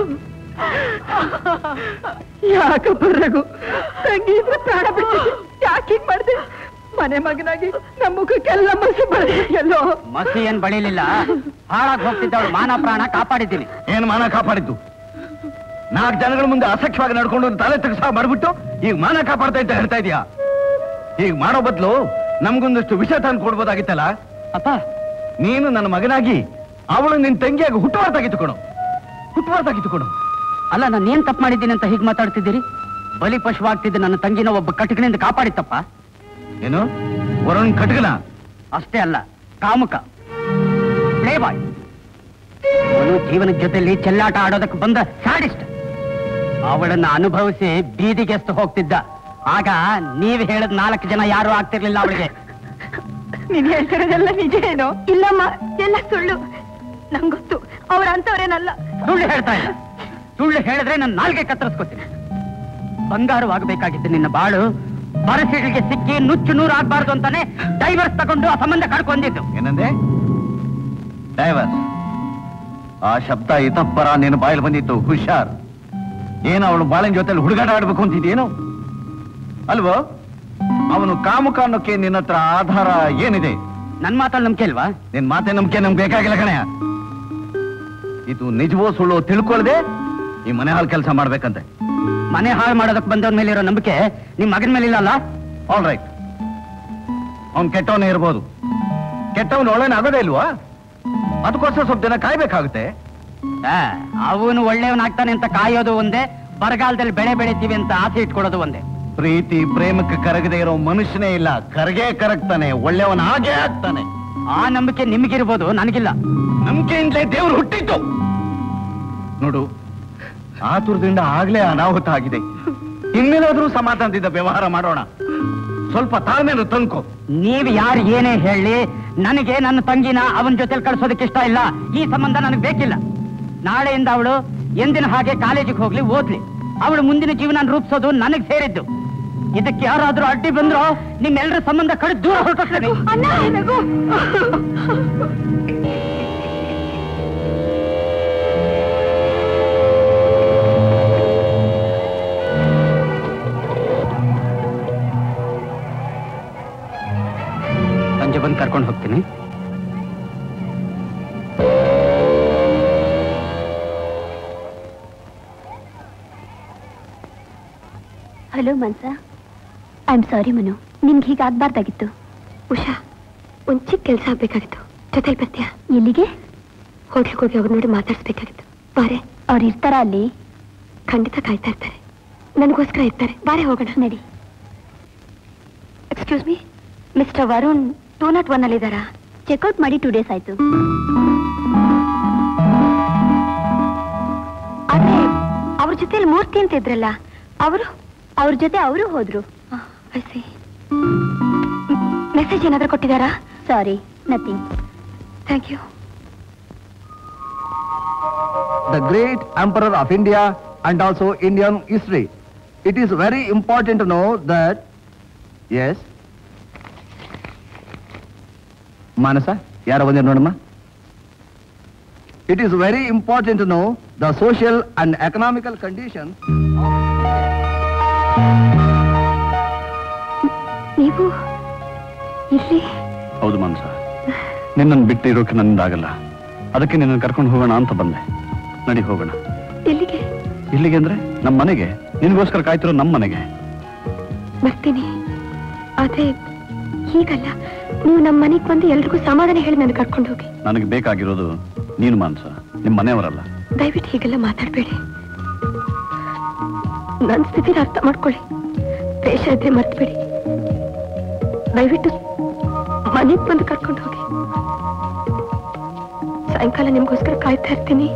ಯಾಕಪ್ಪ ರಘು, ತಂಗಿದ್ರೆ ಪ್ರಾಣ ಬಿಟ್ಟು ಯಾಕೆ ಹೀಗ್ ಮಾಡ್ದೆ? ಮನೆ ಮಗನಾಗಿ ನಮ್ಮ ಮುಖಕ್ಕೆಲ್ಲ ಮಸಿ ಬಳಿಯಲ್ಲೋ. ಮಸಿ ಏನ್ ಬಳಿಲಿಲ್ಲ, ಹಾಳಾಗಿ ಹೋಗ್ತಿದ್ದವಳು ಮಾನ ಪ್ರಾಣ ಕಾಪಾಡಿದ್ದೀನಿ. ಏನ್ ಮಾನ ಕಾಪಾಡಿದ್ದು? ನಾಲ್ಕು ಜನಗಳ ಮುಂದೆ ಅಸಖ್ಯವಾಗಿ ನಡ್ಕೊಂಡು ತಲೆ ತೆಗೆಸ ಮಾಡ್ಬಿಟ್ಟು ಈಗ ಮಾನ ಕಾಪಾಡ್ತಾ ಇದ್ದ ಹೇಳ್ತಾ ಇದೀಯಾ? ಈಗ ಮಾಡೋ ಬದಲು ನಮ್ಗೊಂದಷ್ಟು ವಿಷ ತಂದು ಕೊಡ್ಬೋದಾಗಿತ್ತಲ್ಲ. ಅಪ್ಪ, ನೀನು ನನ್ನ ಮಗನಾಗಿ ಅವಳು ನಿನ್ ತಂಗಿಯಾಗಿ ಹುಟ್ಟುವಾರ್ತಾಗಿತ್ತುಕೊಡು, ಹುಟ್ಟುವಾರ್ತಾಗಿತ್ತುಕೊಡು. ಅಲ್ಲ, ನಾನು ಏನ್ ತಪ್ಪು ಮಾಡಿದ್ದೀನಿ ಅಂತ ಹೀಗೆ ಮಾತಾಡ್ತಿದ್ದೀರಿ? ಬಲಿ ಪಶುವಾಗ್ತಿದ್ದ ನನ್ನ ತಂಗಿನ ಒಬ್ಬ ಕಟಕನಿಂದ ಕಾಪಾಡಿತ್ತಪ್ಪ. ಏನು ವರುಣ್ ಕಟಕನ? ಅಷ್ಟೇ ಅಲ್ಲ, ಕಾಮುಕ, ಪ್ಲೇ ಬಾಯ್. ಅವನು ಜೀವನದ ಜೊತೆಲಿ ಚೆಲ್ಲಾಟ ಆಡೋದಕ್ಕೆ ಬಂದ ಸ್ಯಾಡಿಸ್ಟ್. ಅವಳನ್ನ ಅನುಭವಿಸಿ ಬೀದಿಗೆಸ್ತು ಹೋಗ್ತಿದ್ದ. ಆಗ ನೀವ್ ಹೇಳದ್ ನಾಲ್ಕು ಜನ ಯಾರು ಆಗ್ತಿರ್ಲಿಲ್ಲ ಅವಳಿಗೆ. ನೀನ್ ಹೇಳ್ತಿರೋದೆಲ್ಲ ನಿಜ ಏನೋ? ಇಲ್ಲಮ್ಮ, ಎಲ್ಲ ಸುಳ್ಳು. ನಂಗೊತ್ತು ಅವ್ರಂತವ್ರೇನಲ್ಲ. ಸುಳ್ಳು ಹೇಳ್ತಾ ಇಲ್ಲ. ಸುಳ್ಳು ಹೇಳಿದ್ರೆ ನಾನು ನಾಲ್ಗೆ ಕತ್ತರಿಸ್ಕೊತೀನಿ. ಬಂಗಾರವಾಗಬೇಕಾಗಿತ್ತು ನಿನ್ನ ಬಾಳು ಬರಸಿಡಿಗೆ ಸಿಕ್ಕಿ ನುಚ್ಚು ನೂರು ಆಗ್ಬಾರ್ದು ಅಂತಾನೆ ಡೈವರ್ಸ್ ತಗೊಂಡು ಆ ಸಂಬಂಧ ಕಳ್ಕೊಂಡಿದ್ದು. ಏನಂದೆ? ಡೈವರ್ಸ್? ಆ ಶಬ್ದ ಇತಪ್ಪರ ನಿನ್ನ ಬಾಯಲ್ಲಿ ಬಂದಿತ್ತು. ಹುಷಾರ್. ಏನು ಅವಳು ಬಾಳಿನ ಜೊತೆಲಿ ಹುಡುಗಾಟ ಆಡ್ಬೇಕು ಅಂತಿದ್ದೇನು ಅಲ್ವೋ? ಅವನು ಕಾಮುಕ ಅನ್ನೋಕೆ ನಿನ್ನ ಹತ್ರ ಆಧಾರ ಏನಿದೆ? ನನ್ ಮಾತಲ್ಲಿ ನಂಬಿಕೆ ಇಲ್ವಾ? ನಿನ್ ಮಾತೆ ನಂಬಿಕೆ ನಮ್ಗೆ ಬೇಕಾಗಿಲ್ಲ ಕಣೆಯ. ಇದು ನಿಜವೋ ಸುಳ್ಳು ತಿಳ್ಕೊಳ್ದೆ ಈ ಮನೆ ಹಾಳು ಕೆಲಸ ಮಾಡ್ಬೇಕಂತೆ. ಮನೆ ಹಾಳು ಮಾಡೋದಕ್ಕೆ ಬಂದವನ ಮೇಲೆ ಇರೋ ನಂಬಿಕೆ ನಿಮ್ ಮಗನ ಮೇಲೆ ಇಲ್ಲ ಅಲ್ಲ? ಆಲ್ ರೈಟ್, ಅವ್ನು ಕೆಟ್ಟವನೇ ಇರ್ಬೋದು, ಕೆಟ್ಟವನು ಒಳ್ಳೆನ ಆಗೋದೇ ಇಲ್ವಾ? ಅದಕ್ಕೋಸ್ಕರ ಸ್ವಲ್ಪ ದಿನ ಕಾಯ್ಬೇಕಾಗುತ್ತೆ. ಅವನು ಒಳ್ಳೆಯವನಾಗ್ತಾನೆ ಅಂತ ಕಾಯೋದು ಒಂದೇ, ಬರಗಾಲದಲ್ಲಿ ಬೆಳೆ ಬೆಳಿತೀವಿ ಅಂತ ಆಸೆ ಇಟ್ಕೊಡೋದು ಒಂದೇ. ಪ್ರೀತಿ ಪ್ರೇಮಕ್ಕೆ ಕರಗದೆ ಇರೋ ಮನುಷ್ಯನೇ ಇಲ್ಲ. ಕರಗೇ ಕರಗ್ತಾನೆ, ಒಳ್ಳೆಯವನ ಹಾಗೆ ಆಗ್ತಾನೆ. ಆ ನಂಬಿಕೆ ನಿಮಗಿರ್ಬೋದು, ನನಗಿಲ್ಲ. ನಂಬಿಕೆಯಿಂದಲೇ ದೇವರು ಹುಟ್ಟಿದ್ದು. ನೋಡು, ಆತುರದಿಂದ ಆಗ್ಲೇ ಅನಾಹುತ ಆಗಿದೆ. ಇನ್ನೇನಾದ್ರೂ ಸಮಾಧಾನದಿಂದ ವ್ಯವಹಾರ ಮಾಡೋಣ. ಸ್ವಲ್ಪ ತಾಳ್ಮೆಯನ್ನು ತಂದ್ಕೋ. ನೀವು ಯಾರು ಏನೇ ಹೇಳಿ, ನನಗೆ ನನ್ನ ತಂಗಿನ ಅವನ ಜೊತೆಲಿ ಕಳ್ಸೋದಕ್ಕೆ ಇಷ್ಟ ಇಲ್ಲ. ಈ ಸಂಬಂಧ ನನಗೆ ಬೇಕಿಲ್ಲ. ನಾಳೆಯಿಂದ ಅವಳು ಎಂದಿನ ಹಾಗೆ ಕಾಲೇಜಿಗೆ ಹೋಗ್ಲಿ, ಓದ್ಲಿ. ಅವಳು ಮುಂದಿನ ಜೀವನ ರೂಪಿಸೋದು ನನಗೆ ಸೇರಿದ್ದು. ಇದಕ್ಕೆ ಯಾರಾದ್ರೂ ಅಡ್ಡಿ ಬಂದ್ರೋ ನಿಮ್ಮೆಲ್ಲರ ಸಂಬಂಧ ಕಡೆ ದೂರ ಹೊರಟೋಗ್ತೇನೆ. ಸಂಜೆ ಬಂದು ಕರ್ಕೊಂಡು ಹೋಗ್ತೀನಿ. Hello Manasa, I am sorry Manu, ನಿಮ್ಗೆ ಹೀಗಾಗ್ಬಾರ್ದಾಗಿತ್ತು. ಉಷಾ, ಒಂದ್ ಚಿಕ್ಕ ಕೆಲಸ ಆಗ್ಬೇಕಾಗಿತ್ತು. ಜೊತೆಲಿ ಬರ್ತೀಯಾ? ಎಲ್ಲಿಗೆ? ಹೋಟ್ಲಿಗೆ ಹೋಗಿ ಅವ್ರು ನೋಡಿ ಮಾತಾಡ್ಸ್ಬೇಕಾಗಿತ್ತು. ಬಾರೆ. ಅವ್ರು ಇರ್ತಾರ ಅಲ್ಲಿ? ಖಂಡಿತ ಕಾಯ್ತಾ ಇರ್ತಾರೆ, ನನಗೋಸ್ಕರ ಇರ್ತಾರೆ. ಬಾರೆ ಹೋಗೋಣ. ನಡಿ. Excuse me, mister Varun two not one ಅಲ್ಲಿ ಇದ್ದಾರಾ? ಚೆಕ್ಔಟ್ ಮಾಡಿ ಟೂ ಡೇಸ್ ಆಯ್ತು. ಆದ್ರೆ ಅವ್ರ ಜೊತೆಲಿ ಮೂರ್ತಿ ಅಂತ ಇದ್ರಲ್ಲ, ಅವರು? ಅವ್ರ ಜೊತೆ ಅವರು ಹೋದ್ರು. ಮೆಸೇಜ್ ಏನಾದ್ರೂ ಕೊಟ್ಟಿದ್ದಾರಾ? Sorry, nothing. Thank you. The great emperor of India and also Indian history. It is very important to know that, yes. Manasa, ಯಾರು ಬಂದಿರ ನೋಡಮ್ಮ. It is very important to know the social and economical conditions. ನೀವು ಇಲ್ಲಿ? ಹೌದು ಮಾನಸ, ನಿನ್ನನ್ನು ಬಿಟ್ಟು ಇರೋಕೆ ನನ್ನಿಂದಾಗಲ್ಲ. ಅದಕ್ಕೆ ನಿನ್ನನ್ನು ಕರ್ಕೊಂಡು ಹೋಗೋಣ ಅಂತ ಬಂದೆ. ನಡಿ ಹೋಗೋಣ. ಎಲ್ಲಿಗೆ? ಇಲ್ಲಿಗೆ ಅಂದ್ರೆ ನಮ್ಮ ಮನೆಗೆ. ನಿನಗೋಸ್ಕರ ಕಾಯ್ತಿರೋ ನಮ್ಮ ಮನೆಗೆ. ಬರ್ತೀನಿ, ಆದ್ರೆ ಹೀಗಲ್ಲ. ನೀವು ನಮ್ಮ ಮನೆಗೆ ಬಂದು ಎಲ್ರಿಗೂ ಸಮಾಧಾನ ಹೇಳಿ ನನ್ನ ಕರ್ಕೊಂಡು ಹೋಗಿ. ನನಗೆ ಬೇಕಾಗಿರೋದು ನೀನು ಮಾನಸ, ನಿಮ್ಮ ಮನೆಯವರಲ್ಲ. ದಯವಿಟ್ಟು ಹೀಗೆಲ್ಲ ಮಾತಾಡ್ಬೇಡಿ. ನನ್ನ ಸ್ಥಿತಿನ ಅರ್ಥ ಮಾಡ್ಕೊಳ್ಳಿ. ದೇಶ ಇದ್ರೆ ಮರ್ತ್ಬೇಡಿ. ದಯವಿಟ್ಟು ಮನೆಗೆ ಬಂದು ಕರ್ಕೊಂಡು ಹೋಗಿ. ಸಾಯಂಕಾಲ ನಿಮ್ಗೋಸ್ಕರ ಕಾಯ್ತಾ ಇರ್ತೀನಿ.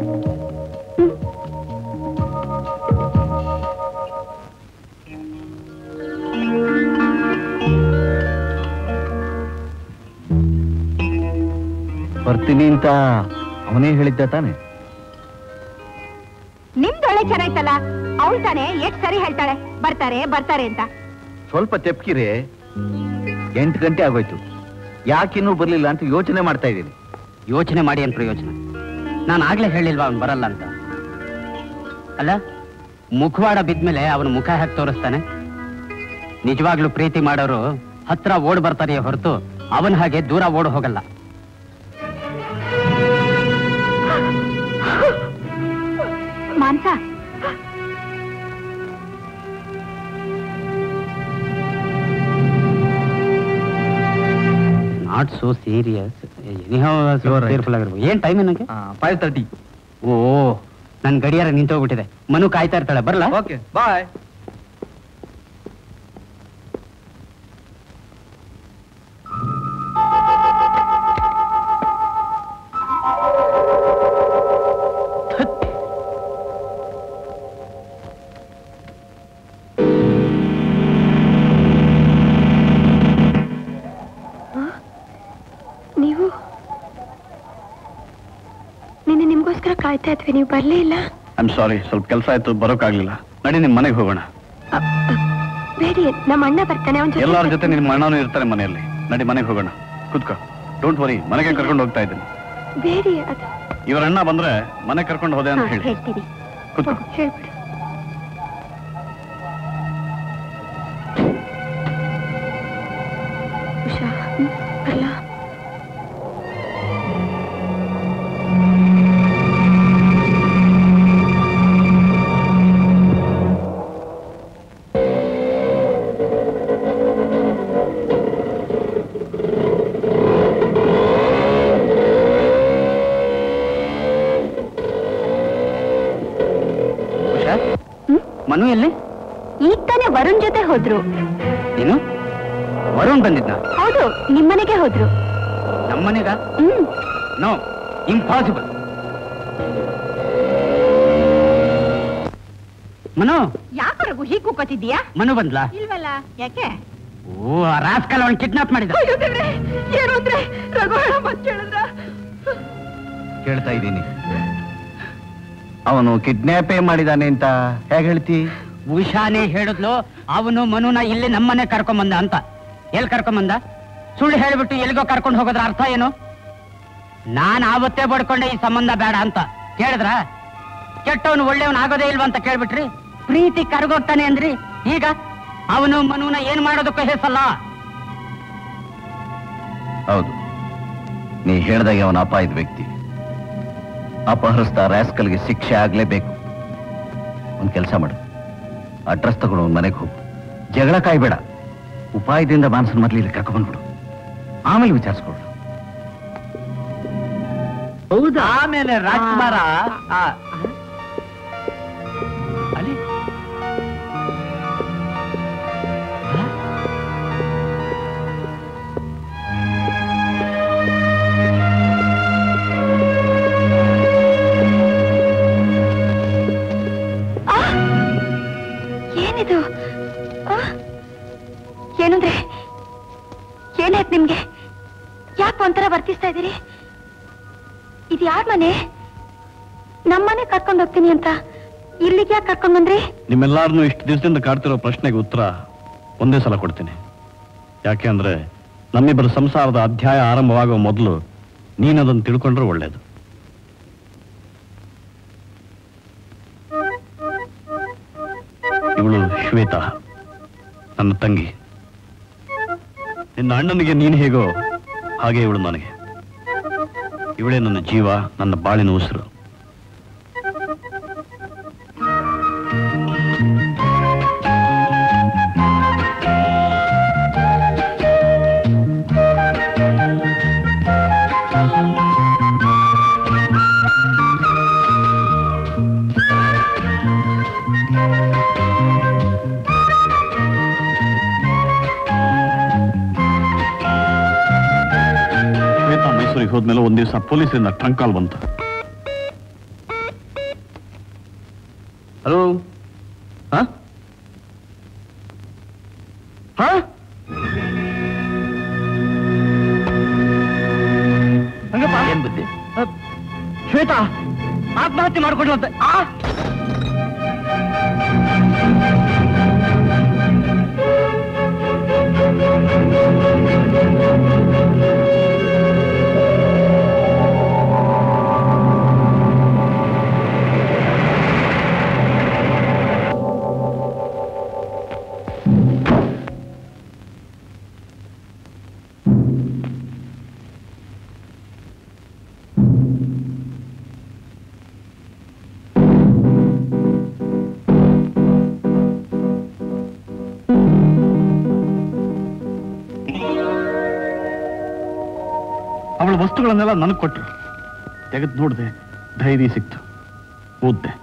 ಬರ್ತೀನಿ ಅಂತ ಅವನೇ ಹೇಳಿದ್ದ ತಾನೆ? ನಿಮ್ದೊಳ್ಳೆ ಚೆನ್ನಾಯ್ತಲ್ಲ. ಅವಳು ತಾನೆ ಎಷ್ಟ್ ಸರಿ ಹೇಳ್ತಾಳೆ ಬರ್ತಾರೆ ಬರ್ತಾರೆ ಅಂತ. ಸ್ವಲ್ಪ ತೆಪ್ಕಿರೆ. ಎಂಟು ಗಂಟೆ ಆಗೋಯ್ತು, ಯಾಕಿನ್ನೂ ಬರ್ಲಿಲ್ಲ ಅಂತ ಯೋಚನೆ ಮಾಡ್ತಾ ಇದ್ದೀನಿ. ಯೋಚನೆ ಮಾಡಿ ಏನ್ ಪ್ರಯೋಜನ? ನಾನು ಆಗ್ಲೇ ಹೇಳಿಲ್ವಾ ಅವನು ಬರಲ್ಲ ಅಂತ? ಅಲ್ಲ, ಮುಖವಾಡ ಬಿದ್ಮೇಲೆ ಅವನು ಮುಖ ಹಾಕಿ ತೋರಿಸ್ತಾನೆ? ನಿಜವಾಗ್ಲೂ ಪ್ರೀತಿ ಮಾಡೋರು ಹತ್ರ ಓಡ್ ಬರ್ತಾರೆಯೇ ಹೊರತು ಅವನ ಹಾಗೆ ದೂರ ಓಡ್ ಹೋಗಲ್ಲ. Manasa, not so serious. Careful ಆಗಿರ್ಬೋದು. ಏನ್ ಟೈಮ್ ನನಗೆ? Five thirty. ಓ, ನನ್ ಗಡಿಯಾರ ನಿಂತೋಗ್ಬಿಟ್ಟಿದೆ. ಮನು ಕಾಯ್ತಾ ಇರ್ತಾಳೆ, ಬರಲ್ಲ? Okay, bye. ನೀವು ನಿನ್ನೆ ನಿಮ್ಗೋಸ್ಕರ ಕಾಯ್ತಾ ಇದ್ವಿ, ನೀವು ಬರ್ಲೇ ಇಲ್ಲ. ಐ ಆಮ್ ಸಾರಿ, ಸ್ವಲ್ಪ ಕೆಲಸ ಆಯ್ತು, ಬರೋಕ್ಕಾಗ್ಲಿಲ್ಲ. ನಡಿ ನಿಮ್ ಮನೆಗೆ ಹೋಗೋಣ. ಬೇಡಿ, ನಮ್ಮ ಅಣ್ಣ ಬರ್ತಾನೆ. ಅವನ ಎಲ್ಲರ ಜೊತೆ ನಿಮ್ಮ ಅಣ್ಣನೂ ಇರ್ತಾರೆ ಮನೆಯಲ್ಲಿ. ನಡಿ ಮನೆಗೆ ಹೋಗೋಣ. ಕುತ್ಕೋ, ಡೋಂಟ್ ವರಿ, ಮನೆಗೆ ಕರ್ಕೊಂಡು ಹೋಗ್ತಾ ಇದ್ದೀನಿ. ಬೇಡಿ, ಅದು ಇವರ ಅಣ್ಣ ಬಂದ್ರೆ ಮನೆ ಕರ್ಕೊಂಡು ಹೋದೆ ಅಂತ ಹೇಳಿ. ಹೇಳ್ತೀವಿ. ಕುತ್ಕೋ. ಹೇಳ್ಬಿಡು. ಉಷಾ, ಅಲ್ಲ ಮನು ಎಲ್ಲಿ? ಈಗ ತಾನೇ ವರುಣ್ ಜೊತೆ ಹೋದ್ರು. ಏನು, ವರುಣ್ ಬಂದಿದ್ದ? ಹೌದು, ನಿಮ್ಮನೆಗೆ ಹೋದ್ರು. ನಮ್ಮನೆಗ? ಹ್ಮ್. No, impossible. ಮನು, ಯಾಕೆ ರಘು ಹೀಗೆ ಕೂಕತ್ತಿದ್ಯಾ? ಮನು ಬಂದ್ಲಾ? ಇಲ್ವಲ್ಲ, ಯಾಕೆ? ಓ, ರಾಸ್ಕಲ್ ಅವನ್ ಕಿಡ್ನಾಪ್ ಮಾಡಿದ. ಏನು ಅಂದ್ರೆ ರಘು ಕೇಳಿದ್ರ? ಕೇಳ್ತಾ ಇದ್ದೀನಿ. ಅವನು ಕಿಡ್ನಾಪೇ ಮಾಡಿದಾನೆ ಅಂತ ಹೇಗೆ ಹೇಳ್ತಿ? ಉಷಾನೇ ಹೇಳಿದ್ಲು ಅವನು ಮನುನ ಇಲ್ಲಿ ನಮ್ಮನೆ ಕರ್ಕೊಂಬಂದ ಅಂತ. ಎಲ್ಲಿ ಕರ್ಕೊಂಬಂದ? ಸುಳ್ಳು ಹೇಳ್ಬಿಟ್ಟು ಎಲ್ಲಿಗೋ ಕರ್ಕೊಂಡು ಹೋಗೋದ್ರ ಅರ್ಥ ಏನು? ನಾನ್ ಆವತ್ತೇ ಬಡ್ಕೊಂಡೆ ಈ ಸಂಬಂಧ ಬೇಡ ಅಂತ. ಕೇಳಿದ್ರ? ಕೆಟ್ಟವನು ಒಳ್ಳೆಯವನು ಆಗೋದೇ ಇಲ್ವಾ ಅಂತ ಕೇಳ್ಬಿಟ್ರಿ. ಪ್ರೀತಿ ಕರ್ಗೋಗ್ತಾನೆ ಅಂದ್ರಿ. ಈಗ ಅವನು ಮನುನ ಏನ್ ಮಾಡೋದಕ್ಕೂ ಹೆಸಲ್ಲ. ಹೌದು, ನೀ ಹೇಳ್ದಾಗೆ ಅವನ ಅಪಾಯದ ವ್ಯಕ್ತಿ. ಅಪಹರಿಸ್ದ ರಾಸ್ಕಲ್ಗೆ ಶಿಕ್ಷೆ ಆಗ್ಲೇಬೇಕು. ಒಂದ್ ಕೆಲಸ ಮಾಡು, ಅಡ್ರೆಸ್ ತಗೊಂಡು ಒಂದ್ ಮನೆಗೆ ಹೋಗು. ಜಗಳ ಕಾಯ್ಬೇಡ. ಉಪಾಯದಿಂದ ಮಾನಸನ ಮೊದಲು ಇಲ್ಲಿ ಕರ್ಕೊಂಡ್ಬಿಡು, ಆಮೇಲೆ ವಿಚಾರಿಸ್ಕೊಡು. ಹೌದಾ? ಆಮೇಲೆ ರಾಜ್ಕುಮಾರ ಅಲ್ಲಿ ಏನಿದು? ಏನಂದ್ರೆ ಏನಾಯ್ತು ನಿಮ್ಗೆ? ಯಾಕೆ ಒಂಥರ ವರ್ತಿಸ್ತಾ ಇದ್ದೀರಿ? ಇದು ಯಾರ ಮನೆ? ನಮ್ಮನೆ ಕರ್ಕೊಂಡು ಹೋಗ್ತೀನಿ ಅಂತ ಇಲ್ಲಿಗೆ ಯಾಕೆ ಕರ್ಕೊಂಡ್ ಬಂದ್ರಿ? ನಿಮ್ಮೆಲ್ಲಾರನ್ನು ಇಷ್ಟು ದಿವಸದಿಂದ ಕಾಡ್ತಿರೋ ಪ್ರಶ್ನೆಗೆ ಉತ್ತರ ಒಂದೇ ಸಲ ಕೊಡ್ತೀನಿ. ಯಾಕೆ ಅಂದ್ರೆ ನಮ್ಮಿಬ್ಬರ ಸಂಸಾರದ ಅಧ್ಯಾಯ ಆರಂಭವಾಗುವ ಮೊದಲು ನೀನದನ್ನು ತಿಳ್ಕೊಂಡ್ರೆ ಒಳ್ಳೇದು. ಇವಳು ಶ್ವೇತಾ, ನನ್ನ ತಂಗಿ. ನಿನ್ನ ಅಣ್ಣನಿಗೆ ನೀನು ಹೇಗೋ ಹಾಗೆ ಇವಳು ನನಗೆ. ಇವಳೇ ನನ್ನ ಜೀವ, ನನ್ನ ಬಾಳಿನ ಉಸಿರು. ಹೋದ್ಮೇಲೆ ಒಂದ್ ದಿವಸ ಪೊಲೀಸರಿಂದ ಟ್ರಂಕ್ ಕಾಲ್ ಬಂತು. ಹಲೋ, ಏನ್ ಬುದ್ಧಿ? ಶ್ವೇತಾ ಆತ್ಮಹತ್ಯೆ ಮಾಡ್ಕೊಂಡ್ಲಂತೆ. ಅವಳ ವಸ್ತುಗಳನ್ನೆಲ್ಲ ನನಗೆ ಕೊಟ್ಟರು. ತೆಗೆದು ನೋಡಿದೆ, ಧೈರ್ಯ ಸಿಕ್ತು, ಓದ್ದೆ.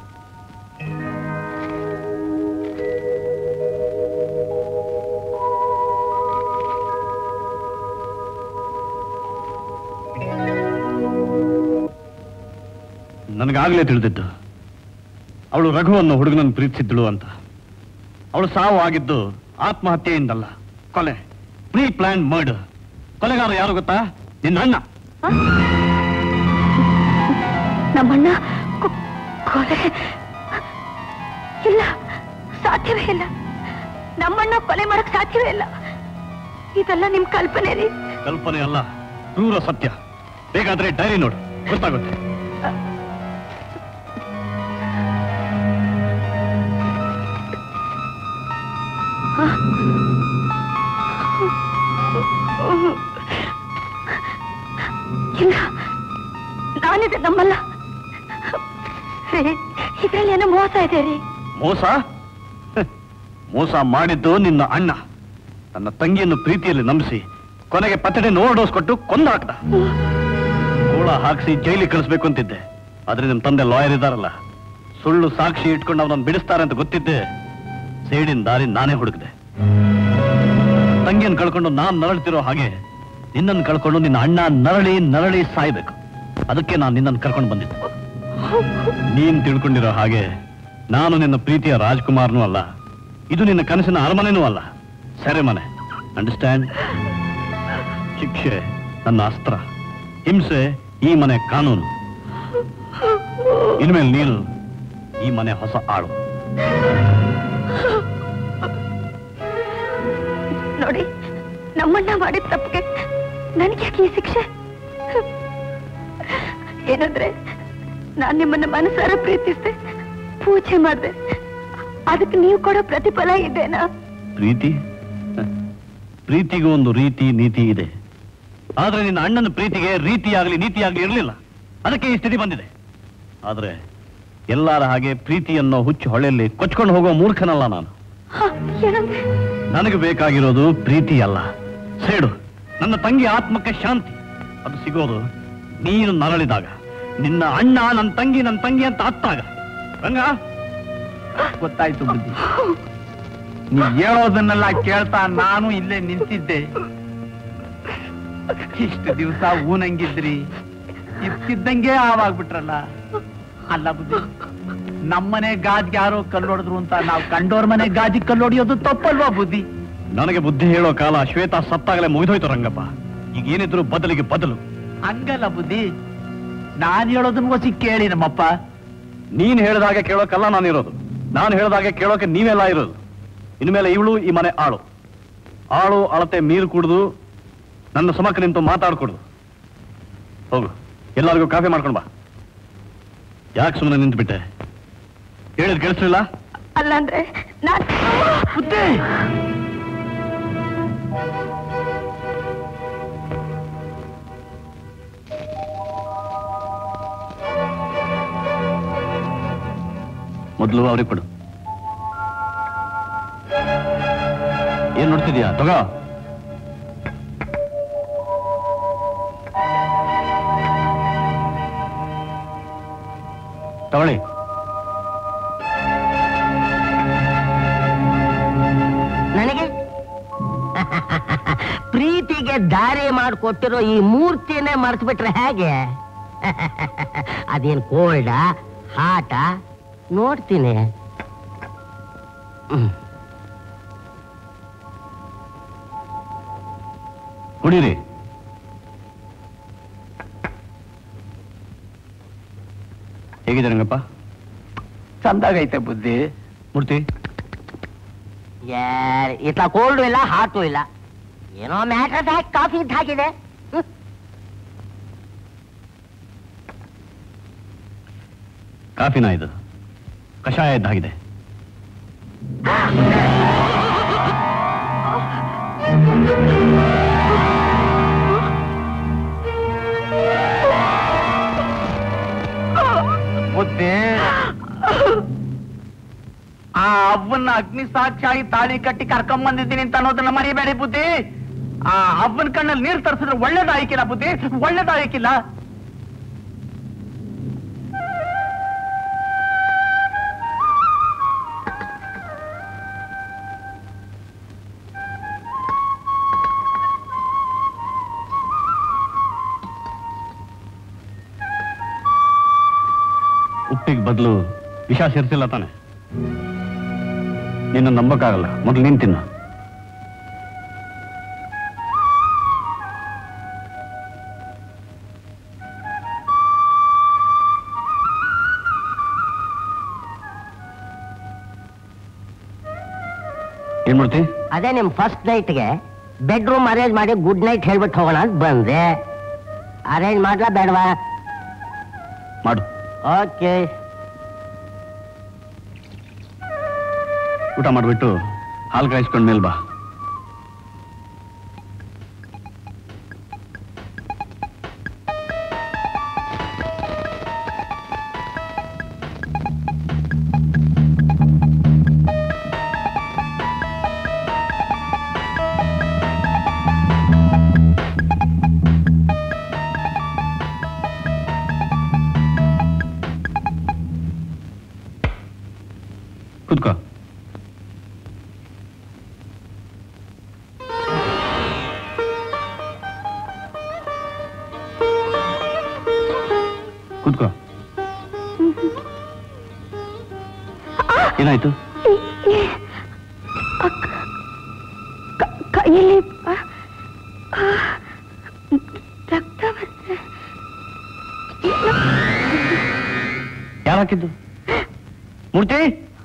ನನಗಾಗಲೇ ತಿಳಿದಿದ್ದು ಅವಳು ರಘು ಅನ್ನೋ ಹುಡುಗನನ್ನು ಪ್ರೀತಿಸಿದ್ದಳು ಅಂತ. ಅವಳು ಸಾವು ಆಗಿದ್ದು ಆತ್ಮಹತ್ಯೆಯಿಂದಲ್ಲ, ಕೊಲೆ, ಪ್ರೀ ಪ್ಲಾನ್ ಮರ್ಡರ್. ಕೊಲೆಗಾರ ಯಾರು ಗೊತ್ತಾ? ನಿನ್ನ ಅಣ್ಣ. ನಮ್ಮಣ್ಣ ಕೊಲೆ? ಇಲ್ಲ, ಸಾಧ್ಯವೇ ಇಲ್ಲ. ನಮ್ಮಣ್ಣ ಕೊಲೆ ಮಾಡಕ್ ಸಾಧ್ಯವೇ ಇಲ್ಲ. ಇದೆಲ್ಲ ನಿಮ್ ಕಲ್ಪನೆ ರೀ. ಕಲ್ಪನೆ ಅಲ್ಲ, ಕ್ರೂರ ಸತ್ಯ. ಬೇಕಾದ್ರೆ ಡೈರಿ ನೋಡು, ಗೊತ್ತಾಗುತ್ತೆ. ಇಲ್ಲ, ನಾನಿದೆ ನಮ್ಮಲ್ಲ. ಇದ್ರಲ್ಲಿ ಏನೋ ಮೋಸ ಇದೆ ರೀ. ಮೋಸ? ಮೋಸ ಮಾಡಿದ್ದು ನಿನ್ನ ಅಣ್ಣ. ನನ್ನ ತಂಗಿಯನ್ನು ಪ್ರೀತಿಯಲ್ಲಿ ನಂಬಿಸಿ ಕೊನೆಗೆ ಪತ್ತಡೆ ಓವರ್ಡೋಸ್ ಕೊಟ್ಟು ಕೊಂದು ಹಾಕ್ದ. ಗೋಳ ಹಾಕಿಸಿ ಜೈಲಿಗೆ ಕಳಿಸ್ಬೇಕು ಅಂತಿದ್ದೆ. ಆದ್ರೆ ನಿಮ್ ತಂದೆ ಲಾಯರ್ ಇದ್ದಾರಲ್ಲ, ಸುಳ್ಳು ಸಾಕ್ಷಿ ಇಟ್ಕೊಂಡು ಅವನನ್ನು ಬಿಡಿಸ್ತಾರೆ ಅಂತ ಗೊತ್ತಿದ್ದೆ. ಸೇಡಿನ ದಾರಿ ನಾನೇ ಹುಡುಕ್ದೆ. ತಂಗಿಯನ್ನು ಕಳ್ಕೊಂಡು ನಾನ್ ನರಳ್ತಿರೋ ಹಾಗೆ ನಿನ್ನನ್ನು ಕಳ್ಕೊಂಡು ನಿನ್ನ ಅಣ್ಣ ನರಳಿ ನರಳಿ ಸಾಯ್ಬೇಕು. ಅದಕ್ಕೆ ನಾನು ನಿನ್ನನ್ನು ಕರ್ಕೊಂಡು ಬಂದಿದ್ದೆ. ನೀನ್ ತಿಳ್ಕೊಂಡಿರೋ ಹಾಗೆ ನಾನು ನಿನ್ನ ಪ್ರೀತಿಯ ರಾಜ್ಕುಮಾರ್ನೂ ಅಲ್ಲ, ಇದು ನಿನ್ನ ಕನಸಿನ ಅರಮನೆನೂ ಅಲ್ಲ, ಸೆರೆಮನೆ. ಅಂಡರ್ಸ್ಟ್ಯಾಂಡ್? ಶಿಕ್ಷೆ ನನ್ನ ಅಸ್ತ್ರ, ಹಿಂಸೆ ಈ ಮನೆ ಕಾನೂನು. ಇನ್ಮೇಲೆ ನೀನು ಈ ಮನೆ ಹೊಸ ಆಳು. ನೋಡಿ, ನಮ್ಮಣ್ಣ ಮಾಡಿದ ತಪ್ಪಿಗೆ ನನಗೆ ಯಾಕೆ ಈ ಶಿಕ್ಷೆ? ಏನಂದ್ರೆ ನಾನ್ ನಿಮ್ಮನ್ನ ಮನಸಾರ ಪ್ರೀತಿಸಿದೆ, ಪೂಜೆ ಮಾಡಿದೆ, ಅದಕ್ಕೆ ನೀವು ಕೊಡೋ ಪ್ರತಿಫಲ ಇದೇನಾ? ಪ್ರೀತಿ ಪ್ರೀತಿಗೂ ಒಂದು ರೀತಿ ನೀತಿ ಇದೆ. ಆದ್ರೆ ನಿನ್ನ ಅಣ್ಣನ ಪ್ರೀತಿಗೆ ರೀತಿ ಆಗ್ಲಿ ನೀತಿ ಆಗ್ಲಿ ಇರಲಿಲ್ಲ, ಅದಕ್ಕೆ ಈ ಸ್ಥಿತಿ ಬಂದಿದೆ. ಆದ್ರೆ ಎಲ್ಲರ ಹಾಗೆ ಪ್ರೀತಿ ಅನ್ನೋ ಹುಚ್ಚು ಹೊಳೆಯಲ್ಲಿ ಕೊಚ್ಕೊಂಡು ಹೋಗೋ ಮೂರ್ಖನಲ್ಲ ನಾನು. ನನಗೆ ಬೇಕಾಗಿರೋದು ಪ್ರೀತಿ ಅಲ್ಲ, ಸೇಡು. ನನ್ನ ತಂಗಿ ಆತ್ಮಕ್ಕೆ ಶಾಂತಿ. ಅದು ಸಿಗೋದು ನೀನು ನರಳಿದಾಗ, ನಿನ್ನ ಅಣ್ಣ ನನ್ನ ತಂಗಿ ನನ್ನ ತಂಗಿ ಅಂತ ಅತ್ತಾಗ. ರಂಗ, ಗೊತ್ತಾಯ್ತು ಬುದ್ಧಿ. ನೀ ಹೇಳೋದನ್ನೆಲ್ಲ ಕೇಳ್ತಾ ನಾನು ಇಲ್ಲೇ ನಿಂತಿದ್ದೆ. ಇಷ್ಟು ದಿವಸ ಊನಂಗಿದ್ರಿ, ಇತ್ತಿದ್ದಂಗೆ ಆವಾಗ್ಬಿಟ್ರಲ್ಲ. ಅಲ್ಲ ಬುದ್ಧಿ, ನಮ್ಮನೆ ಗಾಜ್ಗೆ ಯಾರೋ ಕಲ್ಲೊಡಿದ್ರು ಅಂತ ನಾವು ಕಂಡೋರ್ ಮನೆ ಗಾಜಿಗೆ ಕಲ್ಲೊಡಿಯೋದು ತಪ್ಪಲ್ವಾ ಬುದ್ಧಿ? ನನಗೆ ಬುದ್ಧಿ ಹೇಳೋ ಕಾಲ ಶ್ವೇತಾ ಸತ್ತಾಗಲೇ ಮುಗಿದೋಯ್ತು ರಂಗಪ್ಪ. ಈಗ ಏನಿದ್ರು ಬದಲಿಗೆ ಬದಲು. ಹಂಗಲ್ಲ ಬುದ್ಧಿ, ನಾನ್ ಹೇಳೋದನ್ನ ಒಸಿ ಕೇಳಿ ನಮ್ಮಪ್ಪ. ನೀನ್ ಹೇಳಿದಾಗೆ ಕೇಳೋಕಲ್ಲ ನಾನಿರೋದು, ನಾನು ಹೇಳಿದಾಗೆ ಕೇಳೋಕೆ ನೀವೆಲ್ಲ ಇರೋದು. ಇನ್ಮೇಲೆ ಇವಳು ಈ ಮನೆ ಆಳು. ಆಳು ಅಳತೆ ಮೀರು ಕುಡಿದು ನನ್ನ ಸಮಕ್ಕೆ ನಿಂತು ಮಾತಾಡ್ಕೊಡುದು. ಹೋಗು, ಎಲ್ಲರಿಗೂ ಕಾಫಿ ಮಾಡ್ಕೊಂಡು ಬಾ. ಯಾಕೆ ಸುಮ್ಮನೆ ನಿಂತ್ಬಿಟ್ಟೆ? ಹೇಳಿದ್ ಕೇಳಿಸ್ಲಿಲ್ಲ? ಅಲ್ಲಾಂದ್ರೆ ನಾನ್ ಮೊದಲು ಅವ್ರಿಗೆ ಕೊಡು. ಏನ್ ನೋಡ್ತಿದ್ಯಾ? ತಗೋ. ತಗೊಳ್ಳಿ. ನನಗೆ ಪ್ರೀತಿಗೆ ದಾರಿ ಮಾಡಿಕೊಟ್ಟಿರೋ ಈ ಮೂರ್ತಿನೇ ಮರ್ತು ಬಿಟ್ರೆ ಹೇಗೆ? ಅದೇನ್ ಕೋಲ್ಡ ಹಾಟ ನೋಡ್ತೀನಿ. ಕುಡೀರಿ. ಹೇಗಿದೆ ರಂಗಪ್ಪ? ಚಂದಾಗೈತೆ ಬುದ್ಧಿ. ಮೂರ್ತಿ, ಇಟ್ಲ ಕೋಲ್ಡು ಇಲ್ಲ ಹಾಟು ಇಲ್ಲ, ಏನೋ ಮ್ಯಾಟ್ರಸ್ ಹಾಕಿ ಕಾಫಿ ಇದ್ದು ಹಾಕಿದೆ. ಕಾಫಿನ ಇದು ಕಷಾಯ ಇದ್ದಾಗಿದೆ. ಬುದ್ಧಿ, ಆ ಅವ್ವನ್ನ ಅಗ್ನಿ ಸಾಕ್ಷಿಯಾಗಿ ತಾಳಿ ಕಟ್ಟಿ ಕರ್ಕೊಂಡ್ ಬಂದಿದ್ದೀನಿ ಅಂತ ಅನ್ನೋದನ್ನ ಮರಿಬೇಡಿ ಬುದ್ಧಿ. ಆ ಅವ್ವನ ಕಣ್ಣಲ್ಲಿ ನೀರು ತರಿಸಿದ್ರೆ ಒಳ್ಳೇದಾಯ್ಕಿಲ್ಲ ಬುದ್ಧಿ, ಒಳ್ಳೇದಾಯ್ಕಿಲ್ಲ. ಉಪ್ಪಿಗೆ ಬದಲು ವಿಷ ಸೇರಿಸಿಲ್ಲ ತಾನೆ? ನಿನ್ನ ನಂಬಕ್ಕಾಗಲ್ಲ, ಮೊದಲು ನೀನ್ ತಿನ್ನು. ಏನ್ ಮಾಡ್ತಿ? ಅದೇ ನಿಮ್ ಫಸ್ಟ್ ನೈಟ್ಗೆ ಬೆಡ್ರೂಮ್ ಅರೇಂಜ್ ಮಾಡಿ ಗುಡ್ ನೈಟ್ ಹೇಳ್ಬಿಟ್ಟು ಹೋಗೋಣ ಅಂತ ಬಂದೆ. ಅರೇಂಜ್ ಮಾಡ್ಲಾ ಬೇಡವಾ? ಮಾಡು. ಓಕೆ. ಊಟ ಮಾಡ್ಬಿಟ್ಟು ಹಾಲು ಕಾಯಿಸ್ಕೊಂಡ್ ಮೇಲ್ ಬಾ. ಏನಾಯ್ತು? ಕೈಯಲ್ಲಿ ರಕ್ತ ಬಂದ್ರೆ ಯಾರು ಹಾಕಿದ್ದು? ಮೂರ್ತಿ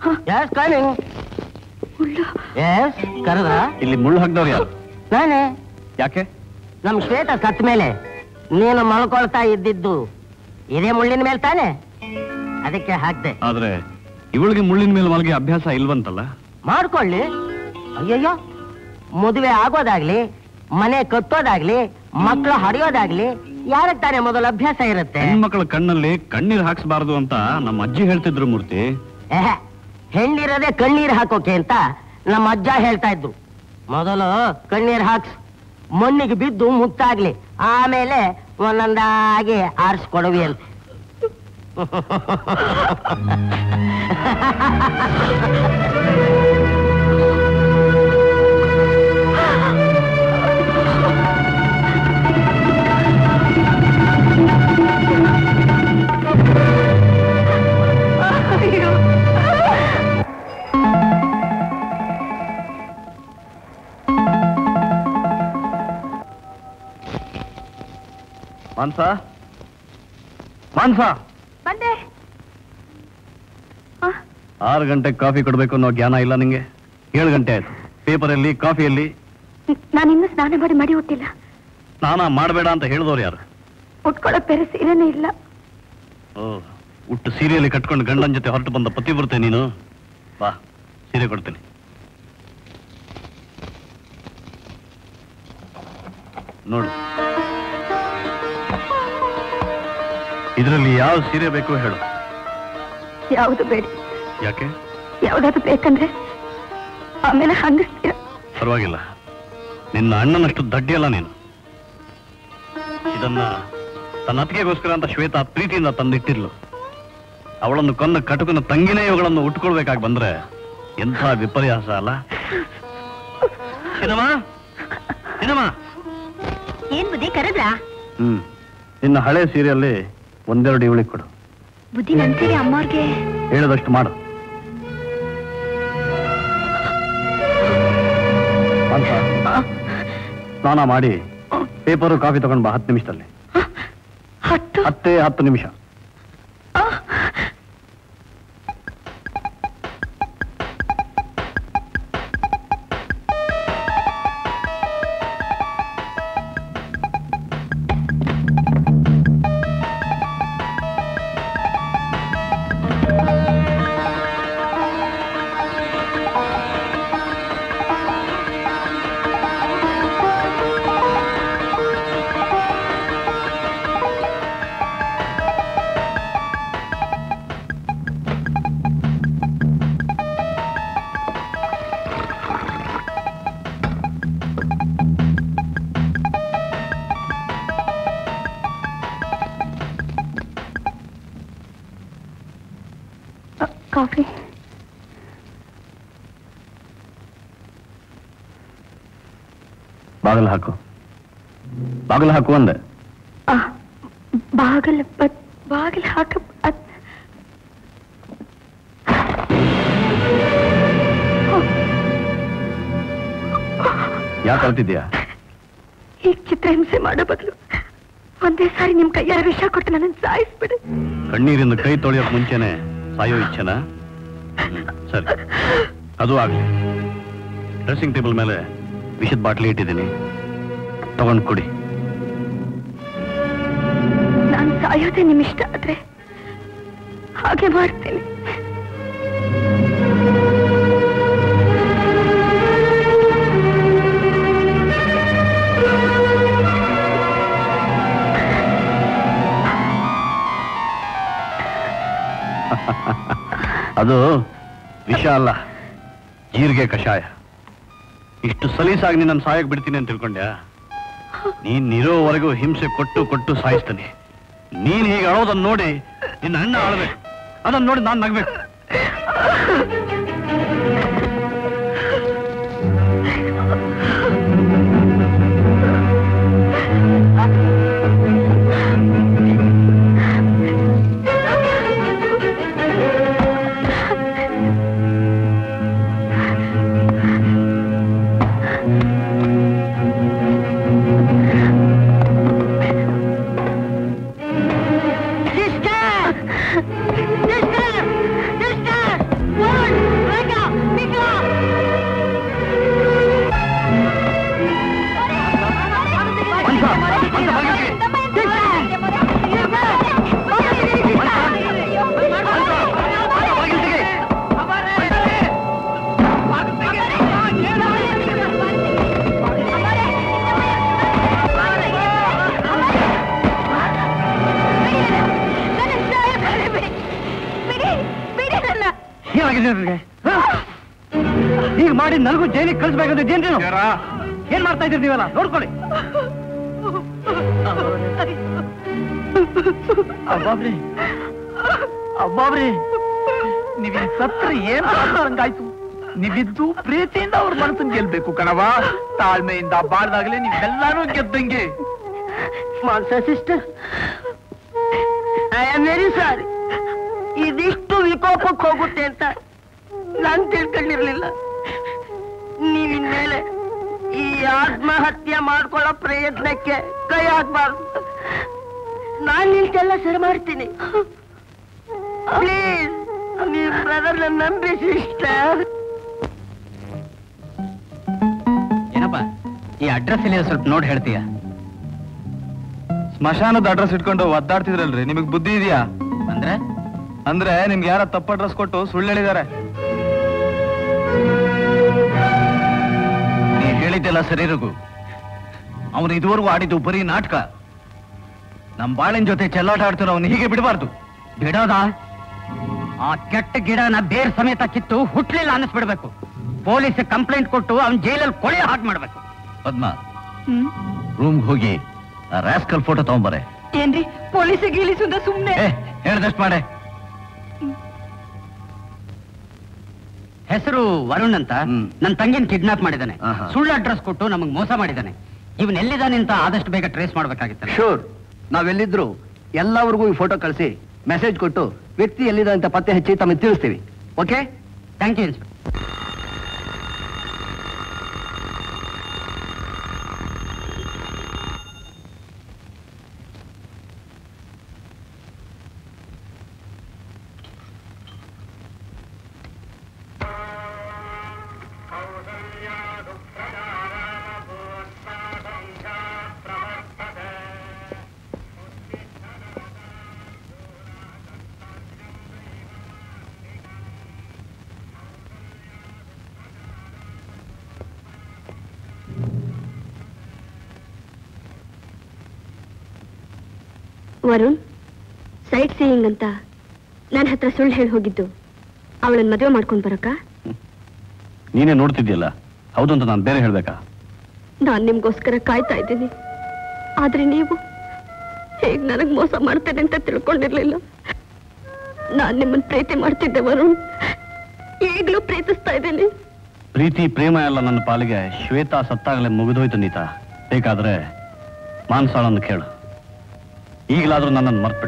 ಕರೆದ ಇಲ್ಲಿ ಮುಳ್ಳು ಹಾಕ್ದವ್ರು ಯಾರು? ನಾನೇ. ಯಾಕೆ? ನಮ್ ಶ್ವೇತ ಸತ್ ಮೇಲೆ ನೀನು ಮಲ್ಕೊಳ್ತಾ ಇದ್ದಿದ್ದು ಇದೇ ಮುಳ್ಳಿನ ಮೇಲೆ ತಾನೆ, ಅದಕ್ಕೆ ಹಾಕ್ದೆ. ಆದ್ರೆ ಇವಳಿಗೆ ಮುಳ್ಳಿನ ಮೇಲೆ ಮಲಗಿ ಅಭ್ಯಾಸ ಇಲ್ವಂತಲ್ಲ? ಮಾಡ್ಕೊಳ್ಳಿ. ಅಯ್ಯಯ್ಯೋ, ಮದುವೆ ಆಗೋದಾಗ್ಲಿ, ಮನೆ ಕಟ್ಟೋದಾಗ್ಲಿ, ಮಕ್ಕಳು ಹಡಿಯೋದಾಗ್ಲಿ ಯಾರಕ್ ತಾನೆ ಮೊದಲು ಅಭ್ಯಾಸ ಇರುತ್ತೆ? ಹೆಣ್ಮಕ್ಳ ಕಣ್ಣಲ್ಲಿ ಕಣ್ಣೀರ್ ಹಾಕ್ಸ್ಬಾರ್ದು ಅಂತ ನಮ್ಮ ಅಜ್ಜಿ ಹೇಳ್ತಿದ್ರು ಮೂರ್ತಿ. ಏಹ್, ಹೆಣ್ಣಿರೋದೇ ಕಣ್ಣೀರ್ ಹಾಕೋಕೆ ಅಂತ ನಮ್ಮ ಅಜ್ಜ ಹೇಳ್ತಾ ಇದ್ರು. ಮೊದಲು ಕಣ್ಣೀರ್ ಹಾಕ್ಸ್, ಮಣ್ಣಿಗೆ ಬಿದ್ದು ಮುತ್ತಾಗ್ಲಿ, ಆಮೇಲೆ ಒಂದೊಂದಾಗಿ ಆರಿಸ್ಕೊಡವಿ ಅಂತ. ಮಾನ್ಸ, ಮಾನ್ಸ, ಬಂದೆ. ಆರು ಗಂಟೆಗೆ ಕಾಫಿ ಕೊಡ್ಬೇಕು ಅನ್ನೋ ಜ್ಞಾನ ಇಲ್ಲ ನಿಂಗೆ? ಏಳು ಗಂಟೆ ಆಯ್ತು. ಪೇಪರಲ್ಲಿ, ಕಾಫಿಯಲ್ಲಿ. ನಾನಿನ್ನೂ ಸ್ನಾನ ಮಾಡಿ ಮಡಿ ಹುಟ್ಟಿಲ್ಲ. ಸ್ನಾನ ಮಾಡಬೇಡ ಅಂತ ಹೇಳಿದವ್ರು ಯಾರು? ಉಟ್ಕೊಳಕ್ ಬೇರೆ ಸೀರೆನೇ ಇಲ್ಲ. ಓ, ಉಟ್ಟು ಸೀರೆಯಲ್ಲಿ ಕಟ್ಕೊಂಡು ಗಂಡನ ಜೊತೆ ಹೊರಟು ಬಂದ ಪತಿ ಬರುತ್ತೆ ನೀನು. ಬಾ, ಸೀರೆ ಕೊಡ್ತೀನಿ. ನೋಡು, ಇದರಲ್ಲಿ ಯಾವ ಸೀರೆ ಬೇಕು ಹೇಳು. ಯಾವುದು ಬೇಡಿ. ಯಾಕೆ? ಯಾವ್ದಾದ್ರು ಬೇಕಂದ್ರೆ ಆಮೇಲೆ ಹಂಗಿಸ್ತೀರ. ಪರವಾಗಿಲ್ಲ, ನಿನ್ನ ಅಣ್ಣನಷ್ಟು ದಡ್ಡಿಯಲ್ಲ ನೀನು. ಇದನ್ನ ತನ್ನ ಅತ್ತಿಗೆಗೋಸ್ಕರ ಅಂತ ಶ್ವೇತಾ ಪ್ರೀತಿಯಿಂದ ತಂದಿಟ್ಟಿರ್ಲು. ಅವಳನ್ನು ಕೊಂದ ಕಟುಕನ ತಂಗಿನೇ ಇವುಗಳನ್ನು ಉಟ್ಕೊಳ್ಬೇಕಾಗಿ ಬಂದ್ರೆ ಎಂಥ ವಿಪರ್ಯಾಸ ಅಲ್ಲ? ಸಿನಿಮಾ ಸಿನಿಮಾ ಏನ್ ಬುದ್ಧಿ ಕರೆದ್ರಾ? ಹ್ಮ್, ನಿನ್ನ ಹಳೆ ಸೀರೆಯಲ್ಲಿ ಒಂದೆರಡು ಇವಳಿಗೆ ಕೊಡು. ಬುದ್ಧಿ ನನ್ಸೀರೆ ಅಮ್ಮವ್ರಿಗೆ ಹೇಳದಷ್ಟು ಮಾಡು. ಸ್ನಾನ ಮಾಡಿ ಪೇಪರು ಕಾಫಿ ತಗೊಂಡು ಬಾ. ಹತ್ತು ನಿಮಿಷದಲ್ಲಿ. ಹತ್ತೇ ಹತ್ತು ನಿಮಿಷ. ಕಾಫಿ. ಬಾಗಿಲು ಹಾಕು, ಬಾಗಿಲು ಹಾಕು ಅಂದೆ. ಬಾಗಿಲು ಬಾಗಿಲು ಹಾಕ. ಯಾಕೆ ಕಳ್ತಿದ್ಯಾ? ಈಗ ಚಿತ್ರಹಿಂಸೆ ಮಾಡೋ ಬದಲು ಒಂದೇ ಸಾರಿ ನಿಮ್ ಕೈಯಾರ ವಿಷ ಕೊಟ್ಟು ನನ್ನ ಸಾಯಿಸ್ಬಿಡಿ. ಕಣ್ಣೀರಿಂದ ಕೈ ತೊಳೆಯೋಕ್ ಮುಂಚೆನೆ ಸಾಯೋ ಇಚ್ಛೆನಾ? ಸರಿ, ಅದು ಆಗ್ಲಿ. ಡ್ರೆಸ್ಸಿಂಗ್ ಟೇಬಲ್ ಮೇಲೆ ವಿಷದ ಬಾಟ್ಲಿ ಇಟ್ಟಿದ್ದೀನಿ, ತಗೊಂಡು ಕುಡಿ. ನಾನು ಸಾಯೋದೇ ನಿಮ್ ಇಷ್ಟ ಆದ್ರೆ ಹಾಗೆ ಮಾಡ್ತೀನಿ. ಅದು ವಿಷ ಅಲ್ಲ, ಜೀರಿಗೆ ಕಷಾಯ. ಇಷ್ಟು ಸಲೀಸಾಗಿ ನಿನ್ನ ಸಾಯಕ್ ಬಿಡ್ತೀನಿ ಅಂತ ತಿಳ್ಕೊಂಡ್ಯಾ? ನೀನ್ ಇರೋವರೆಗೂ ಹಿಂಸೆ ಕೊಟ್ಟು ಕೊಟ್ಟು ಸಾಯಿಸ್ತಾನೆ. ನೀನ್ ಹೀಗೆ ಅಳೋದನ್ನ ನೋಡಿ ನಿನ್ನ ಅಣ್ಣ ಆಳ್ಬೇಕು, ಅದನ್ನ ನೋಡಿ ನಾನ್ ನಗ್ಬೇಕು. ನಿನಗೆ ಈಗ ಮಾಡಿ ನನಗೂ ಜೈಲಿಗೆ ಕಳಿಸ್ಬೇಕಂದ್ರೆ ಏನ್ರಿ ಏನ್ ಮಾಡ್ತಾ ಇದ್ದೀರಿ ನೀವೆಲ್ಲ ನೋಡ್ಕೊಳ್ಳಿ. ಅಬ್ಬಾಬ್ರಿ ಅಬ್ಬಾಬ್ರಿ ನೀವ್ ಸತ್ರ ಏನ್ ಹಂಗಾಯ್ತು. ನೀವಿದ್ದು ಪ್ರೀತಿಯಿಂದ ಅವ್ರ ಮನಸ್ಸನ್ನು ಗೆಲ್ಬೇಕು ಕಣವ. ತಾಳ್ಮೆಯಿಂದ ಬಾಳ್ದಾಗ್ಲೇ ನೀವೆಲ್ಲಾನು ಗೆದ್ದಂಗೆ. Manasa sister, I am very sorry. ಇದಿಷ್ಟು ವಿಕೋಪಕ್ಕೆ ಹೋಗುತ್ತೆ ಅಂತ ನಾನ್ ತಿಳ್ಕೊಂಡಿರ್ಲಿಲ್ಲ. ನೀವಿನ್ಮೇಲೆ ಈ ಆತ್ಮಹತ್ಯೆ ಮಾಡ್ಕೊಳ್ಳೋ ಪ್ರಯತ್ನಕ್ಕೆ ಕೈ ಹಾಕ್ಬಾರ್ದು. ನಾನ್ ನಿಂತೆಲ್ಲ ಸರಿ ಮಾಡ್ತೀನಿ. ಪ್ಲೀಸ್ ನೀವ್ ಬ್ರದರ್ ನನ್ನ ನಂಬಿ ಸಿಸ್ಟರ್. ಏನಪ್ಪ ಈ ಅಡ್ರೆಸ್ ಇಲ್ಲಿ ಸ್ವಲ್ಪ ನೋಡಿ ಹೇಳ್ತೀಯ? ಸ್ಮಶಾನದ ಅಡ್ರೆಸ್ ಇಟ್ಕೊಂಡು ಒದ್ದಾಡ್ತಿದ್ರಲ್ರಿ, ನಿಮಗ್ ಬುದ್ಧಿ ಇದೆಯಾ? ಅಂದ್ರೆ ಅಂದ್ರೆ ನಿಮ್ಗೆ ಯಾರ ತಪ್ಪ ಅಡ್ರೆಸ್ ಕೊಟ್ಟು ಸುಳ್ಳು ಹೇಳಿದ್ದಾರೆ. ನೀ ಹೇಳಿದ್ದೆಲ್ಲ ಸರಿ ರಘು. ಅವನು ಇದುವರೆಗೂ ಆಡಿದ್ದು ಬರೀ ನಾಟಕ. ನಮ್ ಬಾಳಿನ ಜೊತೆ ಚೆಲ್ಲಾಟ ಆಡ್ತಿರೋ ಅವನು ಹೀಗೆ ಬಿಡಬಾರ್ದು. ಬಿಡೋದಾ? ಆ ಕೆಟ್ಟ ಗಿಡನ ಬೇರ್ ಸಮೇತ ಕಿತ್ತು ಹುಟ್ಲಿಲ್ಲ ಅನ್ನಿಸ್ಬಿಡ್ಬೇಕು. ಪೊಲೀಸ್ ಕಂಪ್ಲೇಂಟ್ ಕೊಟ್ಟು ಅವ್ನ ಜೈಲಲ್ಲಿ ಕೊಳೆ ಹಾಕಿ ಮಾಡ್ಬೇಕು. ಪದ್ಮ, ರೂಮ್ಗೆ ಹೋಗಿ ಆ ರಾಸ್ಕಲ್ ಫೋಟೋ ತಗೊಂಬರೆ. ಏನ್ರಿ ಪೊಲೀಸ್ ಗೀಲಿಸುದ ಸುಮ್ನೆ? ಹೇಳ್ದಷ್ಟು ಮಾಡೆ. ಹೆಸರು ವರುಣ್ ಅಂತ. ನನ್ನ ತಂಗಿನ ಕಿಡ್ನಾಪ್ ಮಾಡಿದ್ದಾನೆ. ಆಹಾ. ಸುಳ್ಳು ಅಡ್ರೆಸ್ ಕೊಟ್ಟು ನಮಗ್ ಮೋಸ ಮಾಡಿದ್ದಾನೆ. ಇವನ್ ಎಲ್ಲಿದ್ದಾನೆ ಅಂತ ಆದಷ್ಟು ಬೇಗ ಟ್ರೇಸ್ ಮಾಡ್ಬೇಕಾಗಿತ್ತು. ಶೂರ್, ನಾವೆಲ್ಲಿದ್ರು ಎಲ್ಲವರಿಗೂ ಈ ಫೋಟೋ ಕಳಿಸಿ ಮೆಸೇಜ್ ಕೊಟ್ಟು ವ್ಯಕ್ತಿ ಎಲ್ಲಿದೆ ಅಂತ ಪತ್ತೆ ಹಚ್ಚಿ ತಮಗೆ ತಿಳಿಸ್ತೀವಿ. Okay? Thank you inspector. Varun, sightseeing ಅಂತ ನನ್ನ ಹತ್ರ ಸುಳ್ಳು ಹೇಳಿ ಹೋಗಿದ್ದು ಅವಳನ್ನ ಮದುವೆ ಮಾಡ್ಕೊಂಡು ಬರಕ? ನೀನೇ ನೋಡ್ತಿದ್ಯಲ್ಲ, ಹೌದು ಅಂತ ನಾನು ಬೇರೆ ಹೇಳ್ಬೇಕಾ? ನಾನ್ ನಿಮ್ಗೋಸ್ಕರ ಕಾಯ್ತಾ ಇದ್ದೀನಿ. ಆದ್ರೆ ನೀವು ಹೇಗ್ ನನಗ್ ಮೋಸ ಮಾಡ್ತೇನೆ ಅಂತ ತಿಳ್ಕೊಂಡಿರ್ಲಿಲ್ಲ. ನಾನ್ ನಿಮ್ಮನ್ನ ಪ್ರೀತಿ ಮಾಡ್ತಿದ್ದೆ ವರುಣ್, ಈಗ್ಲೂ ಪ್ರೀತಿಸ್ತಾ ಇದ್ದೀನಿ. ಪ್ರೀತಿ ಪ್ರೇಮ ಎಲ್ಲ ನನ್ನ ಪಾಲಿಗೆ ಶ್ವೇತಾ ಸತ್ತಾಗಲೇ ಮುಗಿದೋಯ್ತು ನೀತಾ. ಬೇಕಾದ್ರೆ ಮಾನ್ಸಾಳನ್ನು ಕೇಳು, ಈಗಲಾದ್ರೂ ನನ್ನನ್ನು ಮರ್ತ್ಬಿಡು.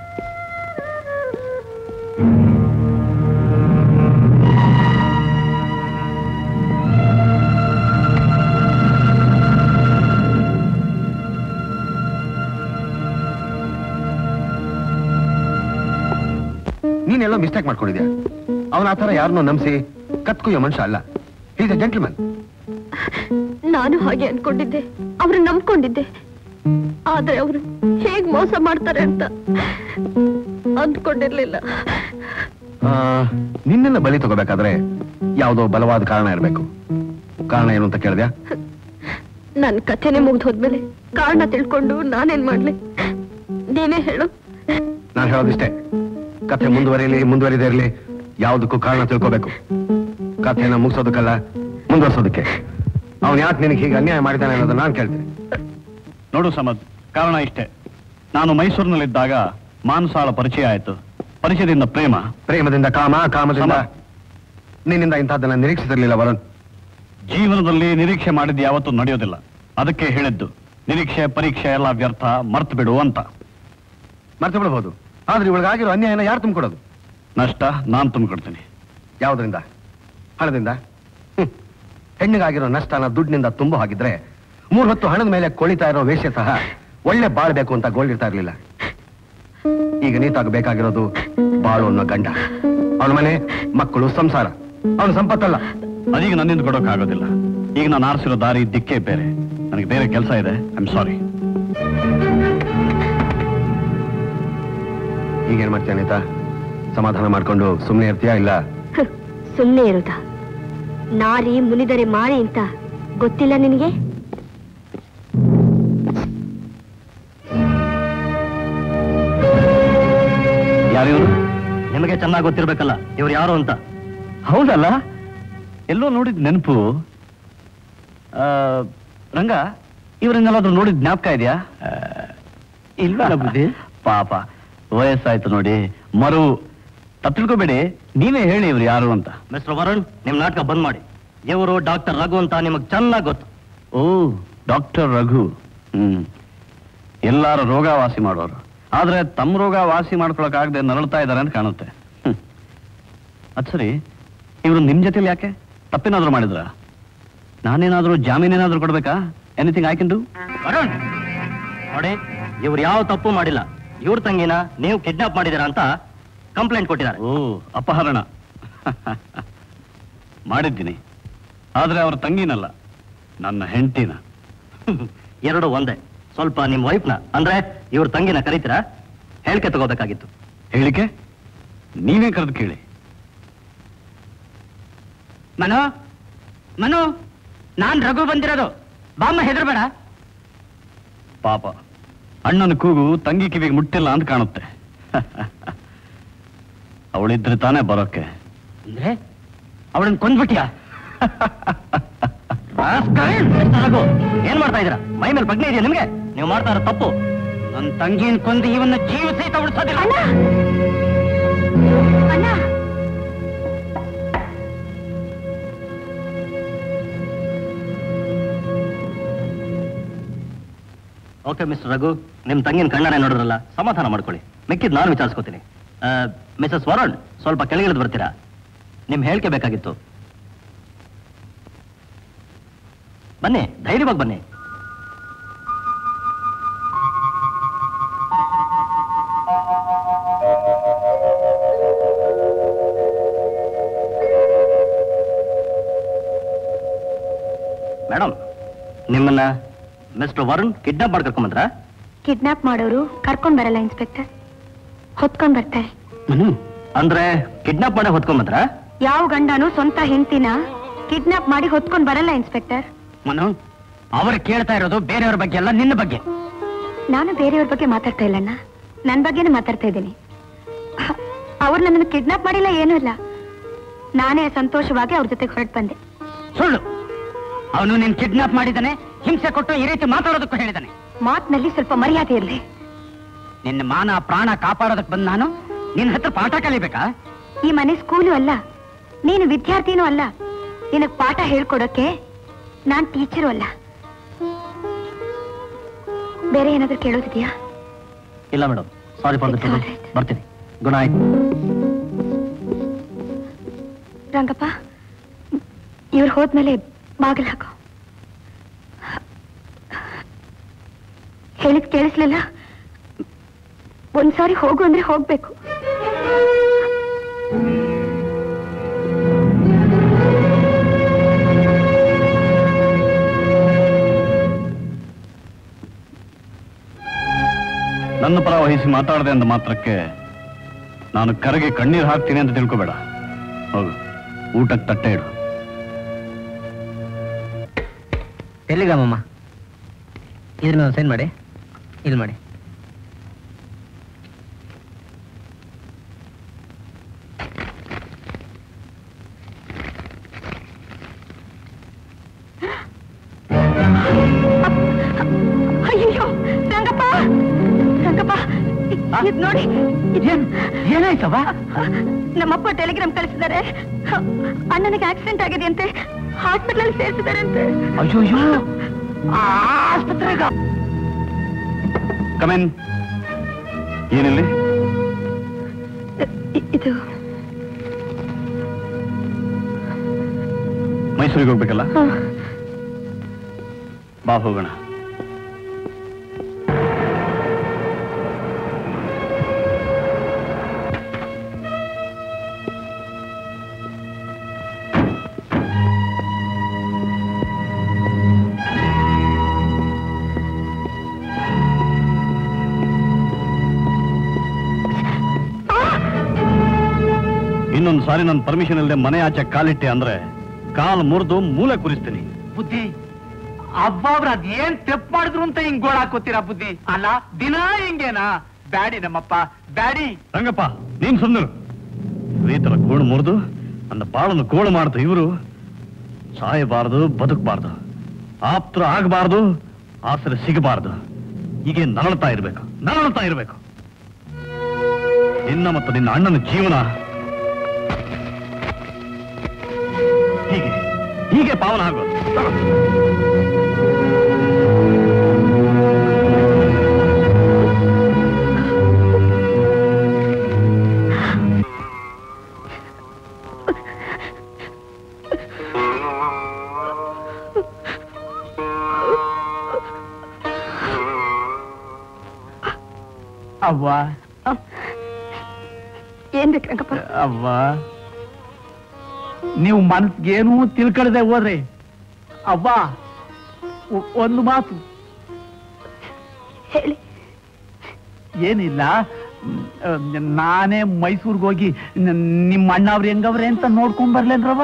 ನೀನೆಲ್ಲೋ ಮಿಸ್ಟೇಕ್ ಮಾಡ್ಕೊಂಡಿದ್ಯಾ. ಅವನ ಆ ಥರ ಯಾರನ್ನೋ ನಂಬಿಸಿ ಕತ್ಕೊಯ್ಯೋ ಮನುಷ್ಯ ಅಲ್ಲ. Is a gentleman. ನಾನು ಹಾಗೆ ಅನ್ಕೊಂಡಿದ್ದೆ, ಅವ್ರು ನಂಬ್ಕೊಂಡಿದ್ದೆ. ಆದ್ರೆ ಅವರು ಹೇಗ್ ಮೋಸ ಮಾಡ್ತಾರೆ ಅಂತ ಅಂದ್ಕೊಂಡಿರ್ಲಿಲ್ಲ. ನಿನ್ನೆಲ್ಲ ಬಲಿ ತಗೋಬೇಕಾದ್ರೆ ಯಾವುದೋ ಬಲವಾದ ಕಾರಣ ಇರಬೇಕು. ಕಾರಣ ಏನು ಅಂತ ಕೇಳಿದ್ಯಾ? ನನ್ ಕಥೆನೆ ಮುಗ್ದು ಹೋದ್ಮೇಲೆ ಕಾರಣ ತಿಳ್ಕೊಂಡು ನಾನೇನ್ ಮಾಡ್ಲಿ? ನೀನೇ ಹೇಳು. ನಾನು ಹೇಳೋದಿಷ್ಟೇ, ಕಥೆ ಮುಂದುವರಿಯಲಿ ಮುಂದುವರಿದೇ ಇರಲಿ, ಯಾವುದಕ್ಕೂ ಕಾರಣ ತಿಳ್ಕೋಬೇಕು. ಕಥೆನ ಮುಗಿಸೋದಕ್ಕಲ್ಲ, ಮುಂದುವರ್ಸೋದಕ್ಕೆ. ಅವನು ಯಾಕೆ ನಿನಗೆ ಹೀಗೆ ಅನ್ಯಾಯ ಮಾಡಿದ್ದಾನೆ ಅನ್ನೋದನ್ನ ನಾನು ಕೇಳ್ತೀನಿ. ನೋಡು ಸಮದ್, ಕಾರಣ ಇಷ್ಟೇ. ನಾನು ಮೈಸೂರಿನಲ್ಲಿದ್ದಾಗ ಮಾನಸಾಳ ಪರಿಚಯ ಆಯ್ತು. ಪರಿಚಯದಿಂದ ಪ್ರೇಮ, ಪ್ರೇಮದಿಂದ ಕಾಮ, ಕಾಮದಿಂದ ನಿನ್ನಿಂದ ಇಂಥದ್ದನ್ನ ನಿರೀಕ್ಷಿಸಿರ್ಲಿಲ್ಲ ವರುಣ್. ಜೀವನದಲ್ಲಿ ನಿರೀಕ್ಷೆ ಮಾಡಿದ್ದು ಯಾವತ್ತೂ ನಡೆಯೋದಿಲ್ಲ. ಅದಕ್ಕೆ ಹೇಳಿದ್ದು ನಿರೀಕ್ಷೆ ಪರೀಕ್ಷೆ ಎಲ್ಲ ವ್ಯರ್ಥ, ಮರ್ತು ಬಿಡು ಅಂತ. ಮರ್ತು ಬಿಡಬಹುದು, ಆದ್ರೆ ಇವಳಿಗಾಗಿರೋ ಅನ್ಯಾಯನ ಯಾರು ತುಂಬಿಕೊಡೋದು? ನಷ್ಟ ನಾನು ತುಂಬಿಕೊಡ್ತೀನಿ. ಯಾವುದರಿಂದ? ಹಣದಿಂದ. ಹೆಣ್ಣಿಗಾಗಿರೋ ನಷ್ಟನ ದುಡ್ಡಿನಿಂದ ತುಂಬೋ ಹಾಗಿದ್ರೆ ಮೂರ್ ಹೊತ್ತು ಹಣದ ಮೇಲೆ ಕೊಳಿತಾ ಇರೋ ವೇಷ ಸಹ ಒಳ್ಳೆ ಬಾಳ್ಬೇಕು ಅಂತ ಗೋಳಿರ್ತಾ ಇರ್ಲಿಲ್ಲ. ಈಗ ನೀತಾಗ ಬೇಕಾಗಿರೋದು ಬಾಳು ಅನ್ನೋ ಗಂಡ, ಅವನ ಮನೆ, ಮಕ್ಕಳು, ಸಂಸಾರ. ಅವನ ಸಂಪತ್ತಲ್ಲ. ಅದೀಗ ನನ್ನಿಂದ ಕೊಡೋಕ್ಕಾಗೋದಿಲ್ಲ. ಈಗ ನಾನು ಆರಿಸಿರೋ ದಾರಿ ದಿಕ್ಕೇ ಬೇರೆ. ನನಗೆ ಬೇರೆ ಕೆಲಸ ಇದೆ. I am sorry. ಈಗೇನ್ ಮಾಡ್ತೀಯ ನೀತಾ? ಸಮಾಧಾನ ಮಾಡ್ಕೊಂಡು ಸುಮ್ಮನೆ ಇರ್ತೀಯಾ ಇಲ್ಲ? ಸುಮ್ಮನೆ ಇರುತ್ತಾ? ನಾರಿ ಮುನಿದರೆ ಮಾರಿ ಅಂತ ಗೊತ್ತಿಲ್ಲ ನಿನಗೆ? ಯಾರಿವರು? ನಿಮಗೆ ಚೆನ್ನಾಗಿ ಗೊತ್ತಿರ್ಬೇಕಲ್ಲ ಇವ್ರು ಯಾರು ಅಂತ. ಹೌದಲ್ಲ, ಎಲ್ಲೋ ನೋಡಿದ್ ನೆನಪು. ರಂಗ, ಇವರನ್ನೆಲ್ಲಾದ್ರೂ ನೋಡಿದ್ ಜ್ಞಾಪಕ ಇದೆಯಾ? ಇಲ್ವಲ್ಲ ಬುದ್ಧಿ. ಪಾಪ ವಯಸ್ಸಾಯ್ತು ನೋಡಿ, ಮರು ತಪ್ಪು ತಿಳ್ಕೊಬೇಡಿ, ನೀವೇ ಹೇಳಿ ಇವ್ರು ಯಾರು ಅಂತ. ಮಿಸ್ಟರ್ ವರುಣ್, ನಿಮ್ ನಾಟಕ ಬಂದ್ ಮಾಡಿ. ಇವರು ಡಾಕ್ಟರ್ ರಘು ಅಂತ ನಿಮಗ್ ಚೆನ್ನಾಗ್ ಗೊತ್ತು. ಓ, ಡಾಕ್ಟರ್ ರಘು. ಹ್ಮ್ ಎಲ್ಲಾರು ರೋಗ ವಾಸಿ ಮಾಡೋರು, ಆದ್ರೆ ತಮ್ಮ ರೋಗ ವಾಸಿ ಮಾಡ್ಕೊಳಕ್ಕಾಗದೆ ನರಳ್ತಾ ಇದ್ದಾರೆ ಅಂತ ಕಾಣುತ್ತೆ. ಹ್ಮ್ ಅದ್ ಸರಿ, ಇವ್ರು ನಿಮ್ ಜೊತೆಲಿ ಯಾಕೆ? ತಪ್ಪೇನಾದ್ರೂ ಮಾಡಿದ್ರ? ನಾನೇನಾದ್ರೂ ಜಾಮೀನೇನಾದ್ರೂ ಕೊಡ್ಬೇಕಾ? Anything I can do? Varun ನೋಡಿ, ಇವ್ರು ಯಾವ ತಪ್ಪು ಮಾಡಿಲ್ಲ. ಇವ್ರ ತಂಗಿನ ನೀವು ಕಿಡ್ನಾಪ್ ಮಾಡಿದೀರಾ ಅಂತ ಕಂಪ್ಲೇಂಟ್ ಕೊಟ್ಟಿದ್ದಾರೆ. ಓ, ಅಪಹರಣ ಮಾಡಿದ್ದೀನಿ, ಆದ್ರೆ ಅವ್ರ ತಂಗಿನಲ್ಲ, ನನ್ನ ಹೆಂಡತಿನ. ಎರಡು ಒಂದೇ. ಸ್ವಲ್ಪ ನಿಮ್ ವೈಫ್ನ ಅಂದ್ರೆ ಇವ್ರ ತಂಗಿನ ಕರೀತೀರಾ? ಹೇಳಿಕೆ ತಗೋಬೇಕಾಗಿತ್ತು. ಹೇಳಿಕೆ ನೀವೇ ಕರೆದು ಕೇಳಿ. ಮನು, ಮನು, ನಾನ್ ರಘು ಬಂದಿರೋದು. ಬಾಮ್ಮ, ಹೆದರ್ಬೇಡ. ಪಾಪ, ಅಣ್ಣನ ಕೂಗು ತಂಗಿ ಕಿವಿಗೆ ಮುಟ್ಟಿಲ್ಲ ಅಂತ ಕಾಣುತ್ತೆ. ಅವಳಿದ್ರೆ ತಾನೇ ಬರೋಕೆ. ಅಂದ್ರೆ ಅವಳನ್ನ ಕೊಂದ್ಬಿಟ್ಯಾ? ರಘು, ಏನ್ ಮಾಡ್ತಾ ಇದೀರಾ? ಮೈ ಮೇಲೆ ಪ್ರಜ್ಞೆ ಇದೆಯಾ ನಿಮ್ಗೆ? ನೀವು ಮಾಡ್ತಾ ಇರೋ ತಪ್ಪು. ನನ್ನ ತಂಗಿನ ಕೊಂದು ಇವನ್ನ ಜೀವ ಸಹಿತ ಉಳಿಸೋದಿಲ್ಲ. ಅಣ್ಣ, ಓಕೆ ಮಿಸ್ಟರ್ ರಘು, ನಿಮ್ ತಂಗಿನ ಕಣ್ಣಾರೆ ನೋಡಿದ್ರಲ್ಲ, ಸಮಾಧಾನ ಮಾಡ್ಕೊಳ್ಳಿ. ಮಿಕ್ಕಿದ್ ನಾನು ವಿಚಾರಿಸ್ಕೋತೀನಿ. ಮಿಸಸ್ ವರುಣ್, ಸ್ವಲ್ಪ ಕೆಳಗಿಳಿದು ಬರ್ತೀರಾ? ನಿಮ್ ಹೇಳಿಕೆ ಬೇಕಾಗಿತ್ತು. ಬನ್ನಿ, ಧೈರ್ಯವಾಗಿ ಬನ್ನಿ. ಮೇಡಮ್, ನಿಮ್ಮನ್ನ ಮಿಸ್ಟರ್ ವರುಣ್ ಕಿಡ್ನಾಪ್ ಮಾಡಿ ಕರ್ಕೊಂಡ್ ಬಂದ್ರ? ಕಿಡ್ನಾಪ್ ಮಾಡೋರು ಕರ್ಕೊಂಡ್ ಬರಲ್ಲ ಇನ್ಸ್ಪೆಕ್ಟರ್, ಹೊತ್ಕೊಂಡ್ ಬರ್ತಾರೆ. ಅಂದ್ರೆ ಕಿಡ್ನಾಪ್ ಮಾಡಿ ಹೊತ್ಕೊಂಡ್ ಬಂದ್ರ? ಯಾವ ಗಂಡನು ಸ್ವಂತ ಹೆಂಡತಿನ ಕಿಡ್ನಾಪ್ ಮಾಡಿ ಹೊತ್ಕೊಂಡ್ ಬರಲ್ಲ ಇನ್ಸ್ಪೆಕ್ಟರ್. ಮನು, ಅವರು ಕೇಳ್ತಾ ಇರೋದು ಬೇರೆಯವ್ರ ಬಗ್ಗೆ ಅಲ್ಲ, ನಿನ್ನ ಬಗ್ಗೆ. ನಾನು ಬೇರೆಯವ್ರ ಬಗ್ಗೆ ಮಾತಾಡ್ತಾ ಇಲ್ಲಣ್ಣ, ನನ್ ಬಗ್ಗೆನೇ ಮಾತಾಡ್ತಾ ಇದ್ದೀನಿ. ಅವ್ರು ನನ್ನನ್ನು ಕಿಡ್ನಾಪ್ ಮಾಡಿಲ್ಲ, ಏನೂ ಇಲ್ಲ. ನಾನೇ ಸಂತೋಷವಾಗಿ ಅವ್ರ ಜೊತೆಗೆ ಹೊರಟು ಬಂದೆ. ಸುಳ್ಳು. ಅವನು ನಿನ್ ಕಿಡ್ನಾಪ್ ಮಾಡಿದ್ದಾನೆ, ಹಿಂಸೆ ಕೊಟ್ಟು ಈ ರೀತಿ ಮಾತಾಡೋದಕ್ಕೂ ಹೇಳಿದಾನೆ. ಮಾತಿನಲ್ಲಿ ಸ್ವಲ್ಪ ಮರ್ಯಾದೆ ಇರಲಿ. ನಿನ್ನ ಮಾನ ಪ್ರಾಣ ಕಾಪಾಡೋದಕ್ಕೆ ಬಂದ ನಾನು ನಿನ್ನ ಹತ್ರ ಪಾಠ ಕಲಿಬೇಕಾ? ಈ ಮನೆ ಸ್ಕೂಲು ಅಲ್ಲ, ನೀನು ವಿದ್ಯಾರ್ಥಿನೂ ಅಲ್ಲ. ನಿನಗ್ ಪಾಠ ಹೇಳ್ಕೊಡೋಕೆ ನಾನ್ ಟೀಚರು ಅಲ್ಲ. ಬೇರೆ ಏನಾದ್ರೂ ಕೇಳೋದಿದ್ಯಾ? ಇಲ್ಲ madam, sorry for the trouble. ಬರ್ತೀನಿ. Good night. ರಂಗಪ್ಪ, ಇವ್ರು ಹೋದ್ಮೇಲೆ ಬಾಗಿಲು ಹಾಕೋ. ಹೇಳಿದ್ ಕೇಳಿಸ್ಲಿಲ್ಲ? ಒಂದ್ಸಾರಿ ಹೋಗು ಅಂದ್ರೆ ಹೋಗ್ಬೇಕು. ನನ್ನ ಪರ ವಹಿಸಿ ಮಾತಾಡದೆ ಅಂದ ಮಾತ್ರಕ್ಕೆ ನಾನು ಕರೆಗೆ ಕಣ್ಣೀರು ಹಾಕ್ತೀನಿ ಅಂತ ತಿಳ್ಕೊಬೇಡ. ಹೋಗು, ಊಟಕ್ಕೆ ತಟ್ಟೆ ಇಡು. ಟೆಲಿಗ್ರಾಮಮ್ಮ, ಇದ್ರ ಸೈನ್ ಮಾಡಿ, ಇದು ಮಾಡಿ. ಅಯ್ಯೋ ರಂಗಪ್ಪ, ರಂಗಪ್ಪ ಇದ್ ನೋಡಿ. ಏನಾಯ್ತವ? ನಮ್ಮಪ್ಪ ಟೆಲಿಗ್ರಾಮ್ ಕಳಿಸಿದ್ದಾರೆ. ಅಣ್ಣನಿಗೆ ಆಕ್ಸಿಡೆಂಟ್ ಆಗಿದೆ ಅಂತೆ, ಹಾಸ್ಪಿಟಲ್ ಅಲ್ಲಿ ಸೇರಿಸಿದ್ದಾರೆ ಅಂತೆ. ಅಯ್ಯೋ, ಆಸ್ಪತ್ರೆಗ ಕಮೆನ್. ಏನಿಲ್ಲಿ? ಇದು ಮೈಸೂರಿಗೆ ಹೋಗ್ಬೇಕಲ್ಲ, ಬಾ ಹೋಗೋಣ. ಇನ್ನೊಂದು ಸಾರಿ ನನ್ನ ಪರ್ಮಿಷನ್ ಇಲ್ಲದೆ ಮನೆ ಆಚೆ ಕಾಲಿಟ್ಟೆ ಅಂದ್ರೆ ಕಾಲ್ ಮುರಿದು ಮೂಲೆ ಕುರಿಸ್ತೀನಿ. ಬುದ್ಧಿ, ಅಬ್ಬಾಬ್ರ ಅದ್ ಏನ್ ತೆಪ್ ಮಾಡಿದ್ರು ಅಂತ ಹಿಂಗ್ ಗೋಳ ಹಾಕೋತೀರಾ ಬುದ್ಧಿ? ಅಲ್ಲ, ದಿನ ಹಿಂಗೇನಾ? ಬ್ಯಾಡಿ ನಮ್ಮಪ್ಪ, ಬ್ಯಾಡಿ. ರಂಗಪ್ಪ, ನೀನ್ ಸುಂದರು ಈ ತರ ಗೋಣು ಮುರಿದು ನನ್ನ ಬಾಳನ್ನು ಗೋಳು ಮಾಡ್ತು ಇವರು. ಸಾಯಬಾರದು, ಬದುಕಬಾರ್ದು, ಆಪ್ತರ ಆಗಬಾರ್ದು, ಆಸರೆ ಸಿಗಬಾರ್ದು. ಹೀಗೆ ನರಳ್ತಾ ಇರ್ಬೇಕು, ನರಳ್ತಾ ಇರ್ಬೇಕು. ನಿನ್ನ ಮತ್ತು ನಿನ್ನ ಅಣ್ಣನ ಜೀವನ ಹೀಗೆ ಹೀಗೆ ಪಾವನ ಆಗೋದು. ಅವ್ವ ಏನ್ ಬೇಕು ರಂಗಪ್ಪ? ಅವ್ವ, ನೀವು ಮನಸ್ಗೇನು ತಿಳ್ಕೊಳ್ಳದೆ ಹೋದ್ರೆ ಅವ್ವ ಒಂದು ಮಾತು ಹೇಳಿ. ಏನಿಲ್ಲ, ನಾನೇ ಮೈಸೂರ್ಗೆ ಹೋಗಿ ನಿಮ್ಮ ಅಣ್ಣ ಅವ್ರು ಹೆಂಗವ್ರೆ ಅಂತ ನೋಡ್ಕೊಂಡ್ ಬರ್ಲೇನ್ರವ್ವ?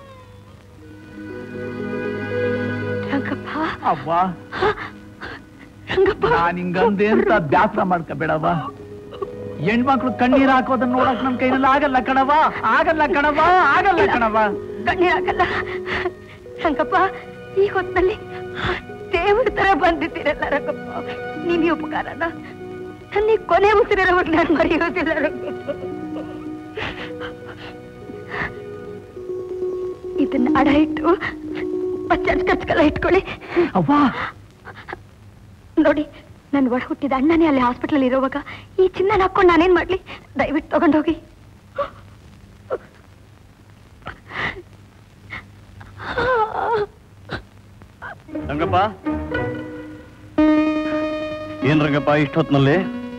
ರಂಗಪ್ಪ ಅವ್ವ, ರಂಗಪ್ಪ ನಾನ್ ಹಿಂಗಂದೆ ಅಂತ ಬ್ಯಾಸರ ಮಾಡ್ಕೋಬೇಡವ್ವ. ಹೆಣ್ಮಕ್ಳು ಕಣ್ಣೀರ್ ಹಾಕೋದನ್ನ ನೋಡಕ್ ನನ್ ಕೈನಲ್ಲಿ ಆಗಲ್ಲ ಕಣವ, ಆಗಲ್ಲ ಕಣವ, ಆಗಲ್ಲ ಕಣವ. ಕಣ್ಣೀರಾಗಲ್ಲ ರಂಗಪ್ಪ. ಈ ಹೊತ್ತಲ್ಲಿ ದೇವ್ರ ತರ ಬಂದಿದ್ದೀರಲ್ಲ ರಂಗಪ್ಪ. ನಿಮ್ ಈ ಉಪಕಾರನ ನನ್ನ ಕೊನೆ ಉಸಿರಿರೋವಾಗ ನಾನು ಮರೆಯೋದಿಲ್ಲ ರಂಗಪ್ಪ. ಇದನ್ನ ಅಡ ಇಟ್ಟು ಪಚ್ಚ ಕಚ್ಕಲ್ಲ ಇಟ್ಕೊಳ್ಳಿ ಅವ್ವ. ನೋಡಿ, ನನ್ ಒಳ ಹುಟ್ಟಿದ ಅಣ್ಣನೇ ಅಲ್ಲಿ ಹಾಸ್ಪಿಟಲ್ ಇರೋವಾಗ ಈ ಚಿನ್ನ ಹಾಕೊಂಡು ನಾನೇನ್ ಮಾಡ್ಲಿ? ದಯವಿಟ್ಟು ತಗೊಂಡೋಗಿ. ರಂಗಪ್ಪ, ಏನ್ ರಂಗಪ್ಪ ಇಷ್ಟೊತ್ನಲ್ಲಿ?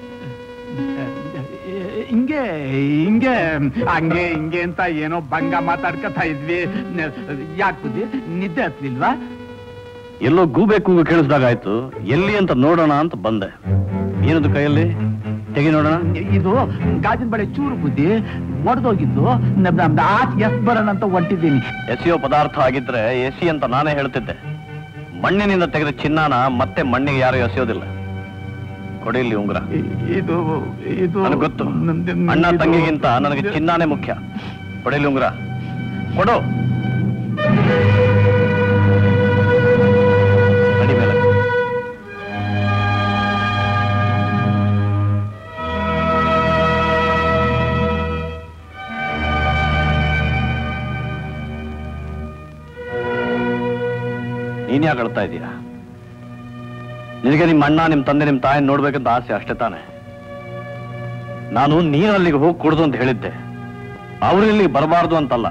ಹಿಂಗೆ ಹಿಂಗೆ ಹಂಗೆ ಹಿಂಗೆ ಅಂತ ಏನೋ ಭಂಗ ಮಾತಾಡ್ಕೊತಾ ಇದ್ವಿ. ಯಾಕೆ ಬುದ್ಧಿ, ನಿದ್ದೆ ಹತ್ಲಿಲ್ವಾ? ಎಲ್ಲೋ ಗೂಬೆ ಕೂಗು ಕೇಳಿಸ್ದಾಗ ಆಯ್ತು, ಎಲ್ಲಿ ಅಂತ ನೋಡೋಣ ಅಂತ ಬಂದೆ. ಏನದು ಕೈಯಲ್ಲಿ? ತೆಗಿ ನೋಡೋಣ. ಇದು ಗಾಜಿನ ಬಳೆ ಚೂರು ಬುದ್ಧಿ, ಒಡೆದೋಗಿದ್ದು. ಆಚೆ ಎಸ್ ಬರೋಣ ಅಂತ ಹೊಂಟಿದ್ದೀನಿ. ಎಸೆಯೋ ಪದಾರ್ಥ ಆಗಿದ್ರೆ ಎಸಿ ಅಂತ ನಾನೇ ಹೇಳ್ತಿದ್ದೆ. ಮಣ್ಣಿನಿಂದ ತೆಗೆದ ಚಿನ್ನಾನ ಮತ್ತೆ ಮಣ್ಣಿಗೆ ಯಾರು ಎಸೆಯೋದಿಲ್ಲ. ಕೊಡಿಲಿ ಉಂಗುರ. ಇದು ಇದು ನನಗೆ ಗೊತ್ತು, ಅಣ್ಣ ತಂಗಿಗಿಂತ ನನಗೆ ಚಿನ್ನಾನೇ ಮುಖ್ಯ. ಕೊಡಿಲಿ ಉಂಗುರ, ಕೊಡು. ನಡಿ ಮೇಲೆ. ನೀನ್ ಯಾಕೆ ಅಳ್ತಾ ಇದೀಯ? ನಿನಗೆ ನಿಮ್ಮ ಅಣ್ಣ, ನಿಮ್ ತಂದೆ, ನಿಮ್ ತಾಯಿ ನೋಡ್ಬೇಕಂತ ಆಸೆ ಅಷ್ಟೇ ತಾನೆ? ನಾನು ನೀನು ಅಲ್ಲಿಗೆ ಹೋಗಿ ಕುಡ್ದು ಅಂತ ಹೇಳಿದ್ದೆ, ಅವ್ರು ಇಲ್ಲಿಗೆ ಬರಬಾರ್ದು ಅಂತಲ್ಲ.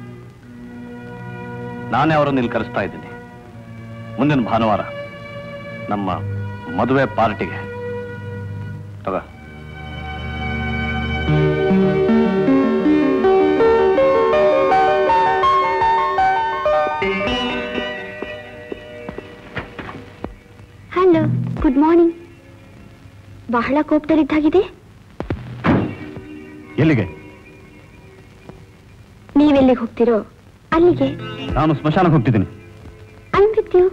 ನಾನೇ ಅವರನ್ನು ಇಲ್ಲಿ ಕರೆಸ್ತಾ ಇದ್ದೀನಿ. ಮುಂದಿನ ಭಾನುವಾರ ನಮ್ಮ ಮದುವೆ ಪಾರ್ಟಿಗೆ ತಗ. Hello, good morning. ಬಹಳ ಕೋಪದಲ್ಲಿದ್ದಾಗಿದೆ. ಎಲ್ಲಿಗೆ? ನೀವೆಲ್ಲಿಗೆ ಹೋಗ್ತಿರೋ ಅಲ್ಲಿಗೆ. ನಾನು ಸ್ಮಶಾನಕ್ಕೆ ಹೋಗ್ತಿದ್ದೀನಿ. I'm with you.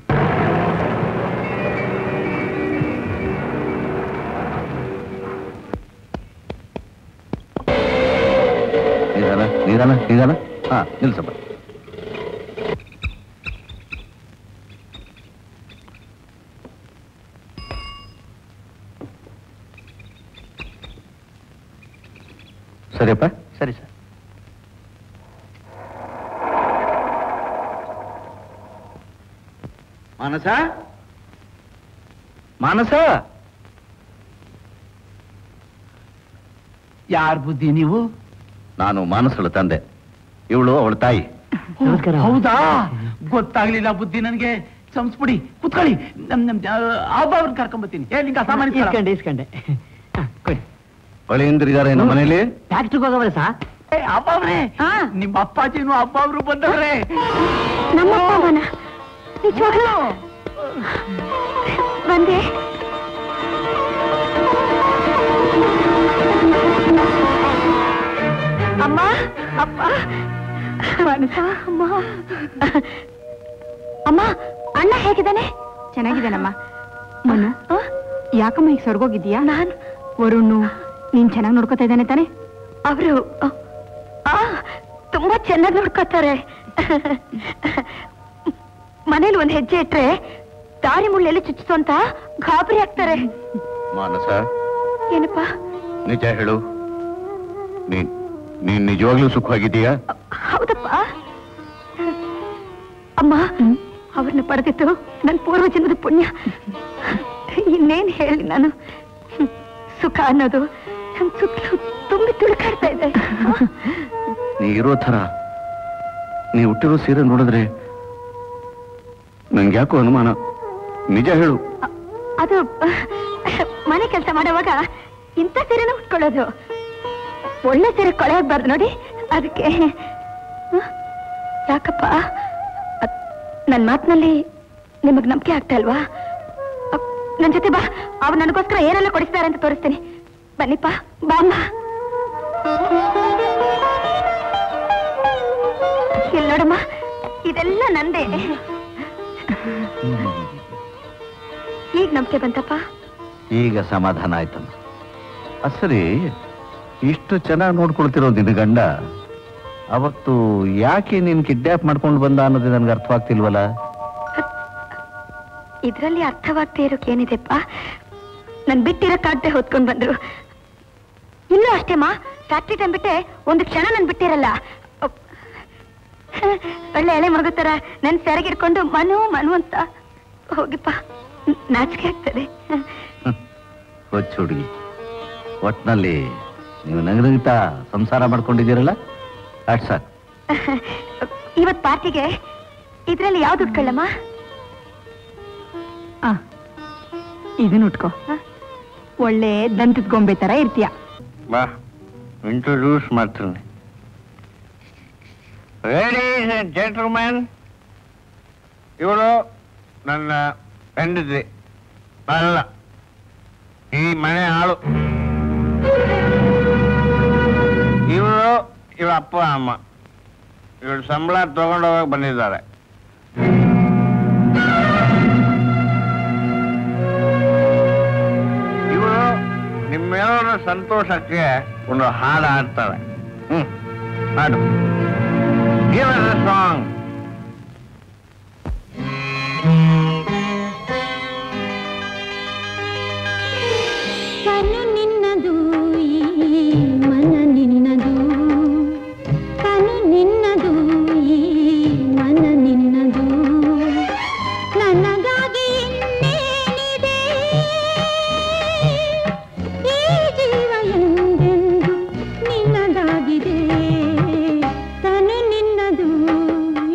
ನಿಧಾನ ನಿಧಾನ ನಿಧಾನ. ಹಾ, ನಿಲ್ಸಪ್ಪ. ಸರಿಯಪ್ಪ. ಸರಿ ಸರ್. ಮಾನಸ, ಮಾನಸ, ಯಾರ್ ಬುದ್ಧಿ ನೀವು? ನಾನು ಮಾನಸಳ ತಂದೆ, ಇವಳು ಅವಳ ತಾಯಿ. ಹೌದಾ? ಗೊತ್ತಾಗ್ಲಿಲ್ಲ ಬುದ್ಧಿ ನನಗೆ. ಸಂಸ್ಬಿಡಿ, ಕುತ್ಕೊಳ್ಳಿ. ನಮ್ ನಮ್ ಹಬ್ಬ ಅವ್ರನ್ನ ಕರ್ಕೊಂಬತ್ತೀನಿ. ಏ, ನಿಂಗೆ ಸಾಮಾನ್ಯ ಇಸ್ಕೊಂಡೆ ಇಸ್ಕೊಂಡೆ ಹೊಳೆಯಿಂದ್ರಿದ್ದಾರೆ ನಮ್ಮ ಮನೇಲಿ. ಫ್ಯಾಕ್ಟ್ರಿಗೆ ಹೋಗವ್ರೆ ಸಾ? ಏ, ಹಬ್ಬ ಅವ್ರೆ, ನಿಮ್ಮ ಅಪ್ಪಾಜಿನೂ ಹಬ್ಬ ಅವರು ಬಂದವ್ರೆ. ನಮ್ಮ ಅಪ್ಪನ ನಿಜವಾಗ್ಲೂ ಬಂದೆ. ಅಮ್ಮ, ಅಪ್ಪ, ಮನಸ, ಅಮ್ಮ. ಅಮ್ಮ, ಅಣ್ಣ ಹೇಗಿದ್ದಾನೆ? ಚೆನ್ನಾಗಿದ್ದಾನಮ್ಮ. ಮನು, ಯಾಕಮ್ಮ ಈಗ ಸ್ವರ್ಗೋಗಿದ್ದೀಯಾ? ನಾನ್ ವರುಣ್ ನೀನ್ ಚೆನ್ನಾಗಿ ನೋಡ್ಕೊತಾ ಇದ್ದಾನೆ ತಾನೆ? ಅವರು ತುಂಬಾ ಚೆನ್ನಾಗಿ ನೋಡ್ಕೋತಾರೆ. ಮನೇಲಿ ಒಂದ್ ಹೆಜ್ಜೆ ಇಟ್ರೆ ದಾರಿ ಮುಳ್ಳೆಲ್ಲಿ ಚುಚ್ಚಿತು ಅಂತ ಗಾಬರಿ ಆಗ್ತಾರೆ. ಮಾನಸ, ಏನಪ್ಪ? ನಿಜ ಹೇಳು, ನೀನ್ ನೀನ್ ನಿಜವಾಗ್ಲೂ ಸುಖವಾಗಿದೀಯಾ? ಹೌದಪ್ಪ. ಅಮ್ಮ, ಅವ್ರನ್ನ ಪಡೆದಿತ್ತು ನನ್ನ ಪೂರ್ವ ಜನ್ಮದ ಪುಣ್ಯ. ಇನ್ನೇನ್ ಹೇಳಿ ನಾನು. ಸುಖ ಅನ್ನೋದು ನನ್ ಸುತ್ತಲೂ ತುಂಬಿ ತುಳುಕಾಡ್ತಾ ಇದೆ. ನೀ ಇರೋ ಥರ ನೀ ಹುಟ್ಟಿರೋ ಸೀರೆ ನೋಡಿದ್ರೆ ನನ್ಗೆ ಯಾಕೋ ಅನುಮಾನ. ನಿಜ ಹೇಳು. ಅದು ಮನೆ ಕೆಲಸ ಮಾಡುವಾಗ ಇಂಥ ಸೀರೆನ ಉಟ್ಕೊಳ್ಳೋದು. ಒಳ್ಳೆ ಸೀರೆ ಕೊಳೆ ಆಗ್ಬಾರ್ದು ನೋಡಿ, ಅದಕ್ಕೆ. ಯಾಕಪ್ಪ, ನನ್ನ ಮಾತಿನಲ್ಲಿ ನಿಮಗ್ ನಂಬಿಕೆ ಆಗ್ತಾ ಅಲ್ವಾ? ನನ್ ಜೊತೆ ಬಾ, ಅವ್ರು ನನಗೋಸ್ಕರ ಏನೆಲ್ಲ ಕೊಡಿಸ್ತಾರೆ ಅಂತ ತೋರಿಸ್ತೀನಿ. ಬನ್ನಿಪ್ಪ, ಬಾಮ್ಮ. ಇಲ್ಲಿ ನೋಡಮ್ಮ, ಇದೆಲ್ಲ ನಂದೇ. ಈಗ ನಂಬಿಕೆ ಬಂತಪ್ಪ. ಈಗ ಸಮಾಧಾನ ಆಯ್ತಮ್ಮ. ಅಸರಿ, ಇಷ್ಟು ಚೆನ್ನಾಗಿ ನೋಡ್ಕೊಳ್ತಿರೋ ನಿನ್ನ ಗಂಡ ಅವತ್ತು ಯಾಕೆ ನೀನ್ ಕಿಡ್ನಾಪ್ ಮಾಡ್ಕೊಂಡು ಬಂದ ಅನ್ನೋದು ನನ್ಗೆ ಅರ್ಥವಾಗ್ತಿಲ್ವಲ್ಲ? ಇದ್ರಲ್ಲಿ ಅರ್ಥವಾಗ್ತಾ ಇರೋಕೇನಿದೆಪ್ಪ? ನನ್ ಬಿಟ್ಟಿರಕ್ಕಾಗ್ದೆ ಹೊತ್ಕೊಂಡ್ ಬಂದ್ರು. ಇನ್ನೂ ಅಷ್ಟೇಮ್ಮ, ಫ್ಯಾಕ್ಟ್ರಿ ಟೈಮ್ ಬಿಟ್ಟೆ ಒಂದು ಕ್ಷಣ ನನ್ ಬಿಟ್ಟಿರಲ್ಲ. ಒಳ್ಳೆ ಎಳೆ ಮಗುತ್ತರ ನನ್ ಸೆರಗಿಡ್ಕೊಂಡು ಮನು ಮನು ಅಂತ ಹೋಗಿಪ್ಪ, ನಾಚಿಕೆ ಆಗ್ತದೆ. ಹೊಚ್ಚ ಹುಡುಗಿ, ಒಟ್ನಲ್ಲಿ ನೀವು ನಗನಗುತ್ತಾ ಸಂಸಾರ ಮಾಡ್ಕೊಂಡಿದ್ದೀರಲ್ಲ, ಅಟ್ ಸಾಕು. ಇವತ್ ಪಾರ್ಟಿಗೆ ಇದ್ರಲ್ಲಿ ಯಾವ್ದು ಉಟ್ಕೊಳ್ಳಮ್ಮ? ಇದನ್ನ ಉಟ್ಕೋ, ಒಳ್ಳೆ ದಂತದ ಗೊಂಬೆ ತರ ಇರ್ತೀಯ. ಬಾ, ಇಂಟ್ರೊಡ್ಯೂಸ್ ಮಾಡ್ತೀನಿ. ಲೇಡೀಸ್ ಅಂಡ್ ಜೆಂಟಲ್ಮೆನ್, ಇವಳು ನನ್ನ ಹೆಂಡತಿ ಅಲ್ಲ, ಈ ಮನೆ ಆಳು. ಇವಳು ಇವಳ ಅಪ್ಪ ಅಮ್ಮ. ಇವಳು ಸಂಬಳ ತಗೊಂಡೋಗಕ್ಕೆ ಬಂದಿದ್ದಾರೆ. ಇವಳು ನಿಮ್ಮೆಲ್ಲರ ಸಂತೋಷಕ್ಕೆ ಒಂದು ಹಾಡು ಹಾಡ್ತಾರೆ. ಹ್ಮ್, ಹಾಡು. Give us a song. Kanu ನಿನ್ನದು ಈ ಮನ ನಿನ್ನದು, ಕನು ನಿನ್ನದು ಈ ಮನ ನಿನ್ನದು, ನನಗಾಗಿ ಇನ್ನೇನಿದೆ ಈ ಜೀವ ಎಂದೆಂದು ನಿನ್ನದಾಗಿದೆ. ಕನು ನಿನ್ನದು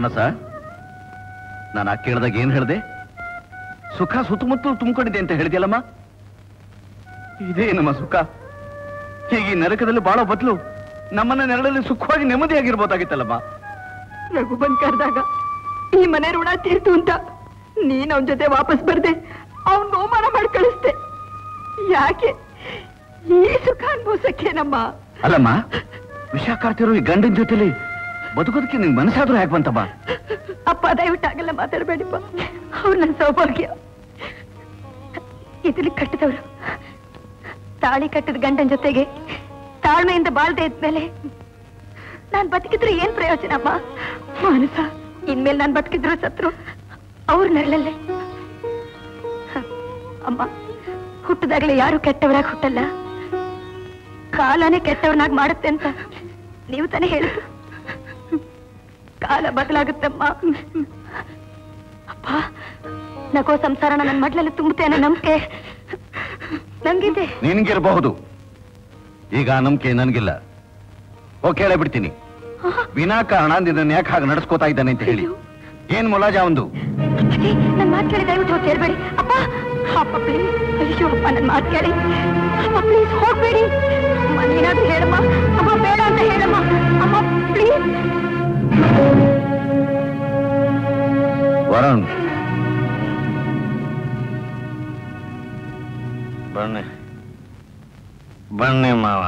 ಮಾನಸ, ನಾನು ಆ ಕೇಳಿದಾಗ ಏನ್ ಹೇಳಿದೆ? ಸುಖ ಸುತ್ತಮುತ್ತಲು ತುಂಬಿಕೊಂಡಿದೆ ಅಂತ ಹೇಳಿದ್ಯಲ್ಲಮ್ಮ. ಇದೇ ನಮ್ಮ ಸುಖ. ಹೀಗೆ ನರಕದಲ್ಲಿ ಬಾಳೋ ಬದಲು ನಮ್ಮನ್ನ ನೆರಳಲ್ಲಿ ಸುಖವಾಗಿ ನೆಮ್ಮದಿಯಾಗಿರ್ಬೋದಾಗಿತ್ತಲ್ಲಮ್ಮ. ರಘು ಬಂದ್ ಕರೆದಾಗ ಈ ಮನೆ ಋಣ ತೀರ್ತು ಅಂತ ನೀನ್ ಅವನ್ ಜೊತೆ ವಾಪಸ್ ಬರ್ದೆ ಅವನ್ ಅವಮಾನ ಮಾಡಿ ಕಳಿಸ್ದೆ. ಯಾಕೆ ಈ ಸುಖ ಅನ್ಭವಿಸಕ್ಕೇನಮ್ಮ? ಅಲ್ಲಮ್ಮ, ವಿಷ ಕಾರ್ತಿರೋ ಈ ಗಂಡನ ಜೊತೆಲಿ ಬದುಕೋದಕ್ಕೆ ನಿನ್ ಮನಸ್ಸಾದ್ರೂ ಯಾಕೆ ಬಂತಮ್ಮ? ಅಪ್ಪ ದಯವಿಟ್ಟು ಆಗಲ್ಲ ಮಾತಾಡಬೇಡಿಪ್ಪ. ಅವ್ರು ನನ್ನ ಸೌಭಾಗ್ಯ. ಇದರಲ್ಲಿ ಕಟ್ಟಿದವರು ತಾಳಿ ಕಟ್ಟಿದ ಗಂಡನ ಜೊತೆಗೆ ತಾಳ್ಮೆಯಿಂದ ಬಾಳ್ದೆ ಇದ್ಮೇಲೆ ನಾನ್ ಬದುಕಿದ್ರೆ ಏನ್ ಪ್ರಯೋಜನ ಅಮ್ಮ? ಮಾನಸ, ಇನ್ಮೇಲೆ ನಾನ್ ಬದುಕಿದ್ರು ಸತ್ರು ಅವ್ರ ನೆರಳಲ್ಲೇ. ಅಮ್ಮ, ಹುಟ್ಟಿದಾಗಲೇ ಯಾರು ಕೆಟ್ಟವರಾಗಿ ಹುಟ್ಟಲ್ಲ, ಕಾಲನೇ ಕೆಟ್ಟವನಾಗಿ ಮಾಡುತ್ತೆ ಅಂತ ನೀವು ತಾನೇ ಹೇಳಿದ್ರು. ಕಾಲ ಬದಲಾಗುತ್ತಮ್ಮ. ಅಪ್ಪ, ನಗೋ ಸಂಸಾರನ ನನ್ನ ಮಡ್ಲಲ್ಲಿ ತುಂಬುತ್ತೆ ಅನ್ನೋ ನಂಬಿಕೆ ನಂಗಿದೆ. ನಿನ್ಗಿರಬಹುದು, ಈಗ ನಂಬಿಕೆ ನನ್ಗಿಲ್ಲ. ಓ, ಕೇಳೇ ಬಿಡ್ತೀನಿ. ವಿನಾಕಾರಣ ನಿನ್ನ ಯಾಕೆ ಹಾಗೆ ನಡೆಸ್ಕೋತಾ ಇದ್ದಾನೆ ಅಂತ ಹೇಳಿ. ಏನ್ ಮುಲಾಜ ಒಂದು? ನನ್ ಮಾತು ಕೇಳಿ ದಯವಿಟ್ಟು ಹೋಗಿ ಕೇಳ್ಬೇಡಿ ಅಪ್ಪ. ಅಪ್ಪ ಪ್ಲೀಸ್, ಅಯ್ಯೋ ಅಪ್ಪ ನನ್ ಮಾತು ಕೇಳಿ ಅಪ್ಪ, ಪ್ಲೀಸ್ ಹೋಗ್ಬೇಡಿ. ಅಮ್ಮ ನೀನಾದ್ರೂ ಹೇಳಮ್ಮ. ಅಮ್ಮ ಬೇಡ ಅಂತ ಹೇಳಮ್ಮ. ಅಮ್ಮ ಪ್ಲೀಸ್. ವರುಣ್, ಬನ್ನಿ ಬನ್ನಿ ಮಾವ.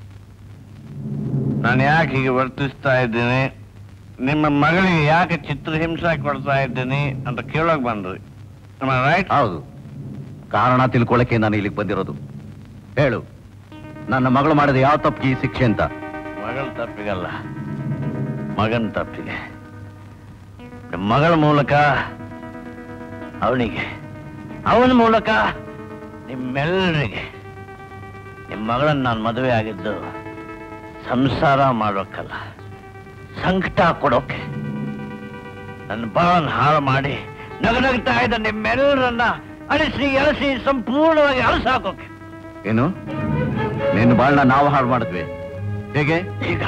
ನಾನು ಯಾಕೆ ಹೀಗೆ ವರ್ತಿಸ್ತಾ ಇದ್ದೀನಿ, ನಿಮ್ಮ ಮಗಳಿಗೆ ಯಾಕೆ ಚಿತ್ರಹಿಂಸೆ ಕೊಡ್ತಾ ಇದ್ದೀನಿ ಅಂತ ಕೇಳೋಕ್ ಬಂದ್ರಿ. ರೈಟ್? ಹೌದು. ಕಾರಣ ತಿಳ್ಕೊಳ್ಳಕ್ಕೆ ನಾನು ಇಲ್ಲಿಗೆ ಬಂದಿರೋದು. ಹೇಳು, ನನ್ನ ಮಗಳು ಮಾಡಿದ ಯಾವ ತಪ್ಪಿಗೆ ಈ ಶಿಕ್ಷೆ ಅಂತ? ಮಗಳ ತಪ್ಪಿಗಲ್ಲ, ಮಗನ ತಪ್ಪಿಗೆ. ನಿಮ್ಮ ಮಗಳ ಮೂಲಕ ಅವನಿಗೆ, ಅವನ ಮೂಲಕ ನಿಮ್ಮೆಲ್ಲರಿಗೆ. ನಿಮ್ಮ ಮಗಳನ್ನ ನಾನು ಮದುವೆ ಆಗಿದ್ದು ಸಂಸಾರ ಮಾಡೋಕ್ಕಲ್ಲ, ಸಂಕಟ ಕೊಡೋಕೆ. ನನ್ನ ಬಾಳನ್ನ ಹಾಳು ಮಾಡಿ ನಗನಗ್ತಾ ಇದ್ದ ನಿಮ್ಮೆಲ್ಲರನ್ನ ಅಳಿಸಿ ಎಳಸಿ ಸಂಪೂರ್ಣವಾಗಿ ಅಳಸಾಕೋಕೆ. ಏನು, ನಿನ್ನ ಬಾಳನ್ನ ನಾವು ಹಾಳು ಮಾಡಿದ್ವಿ? ಹೇಗೆ? ಈಗ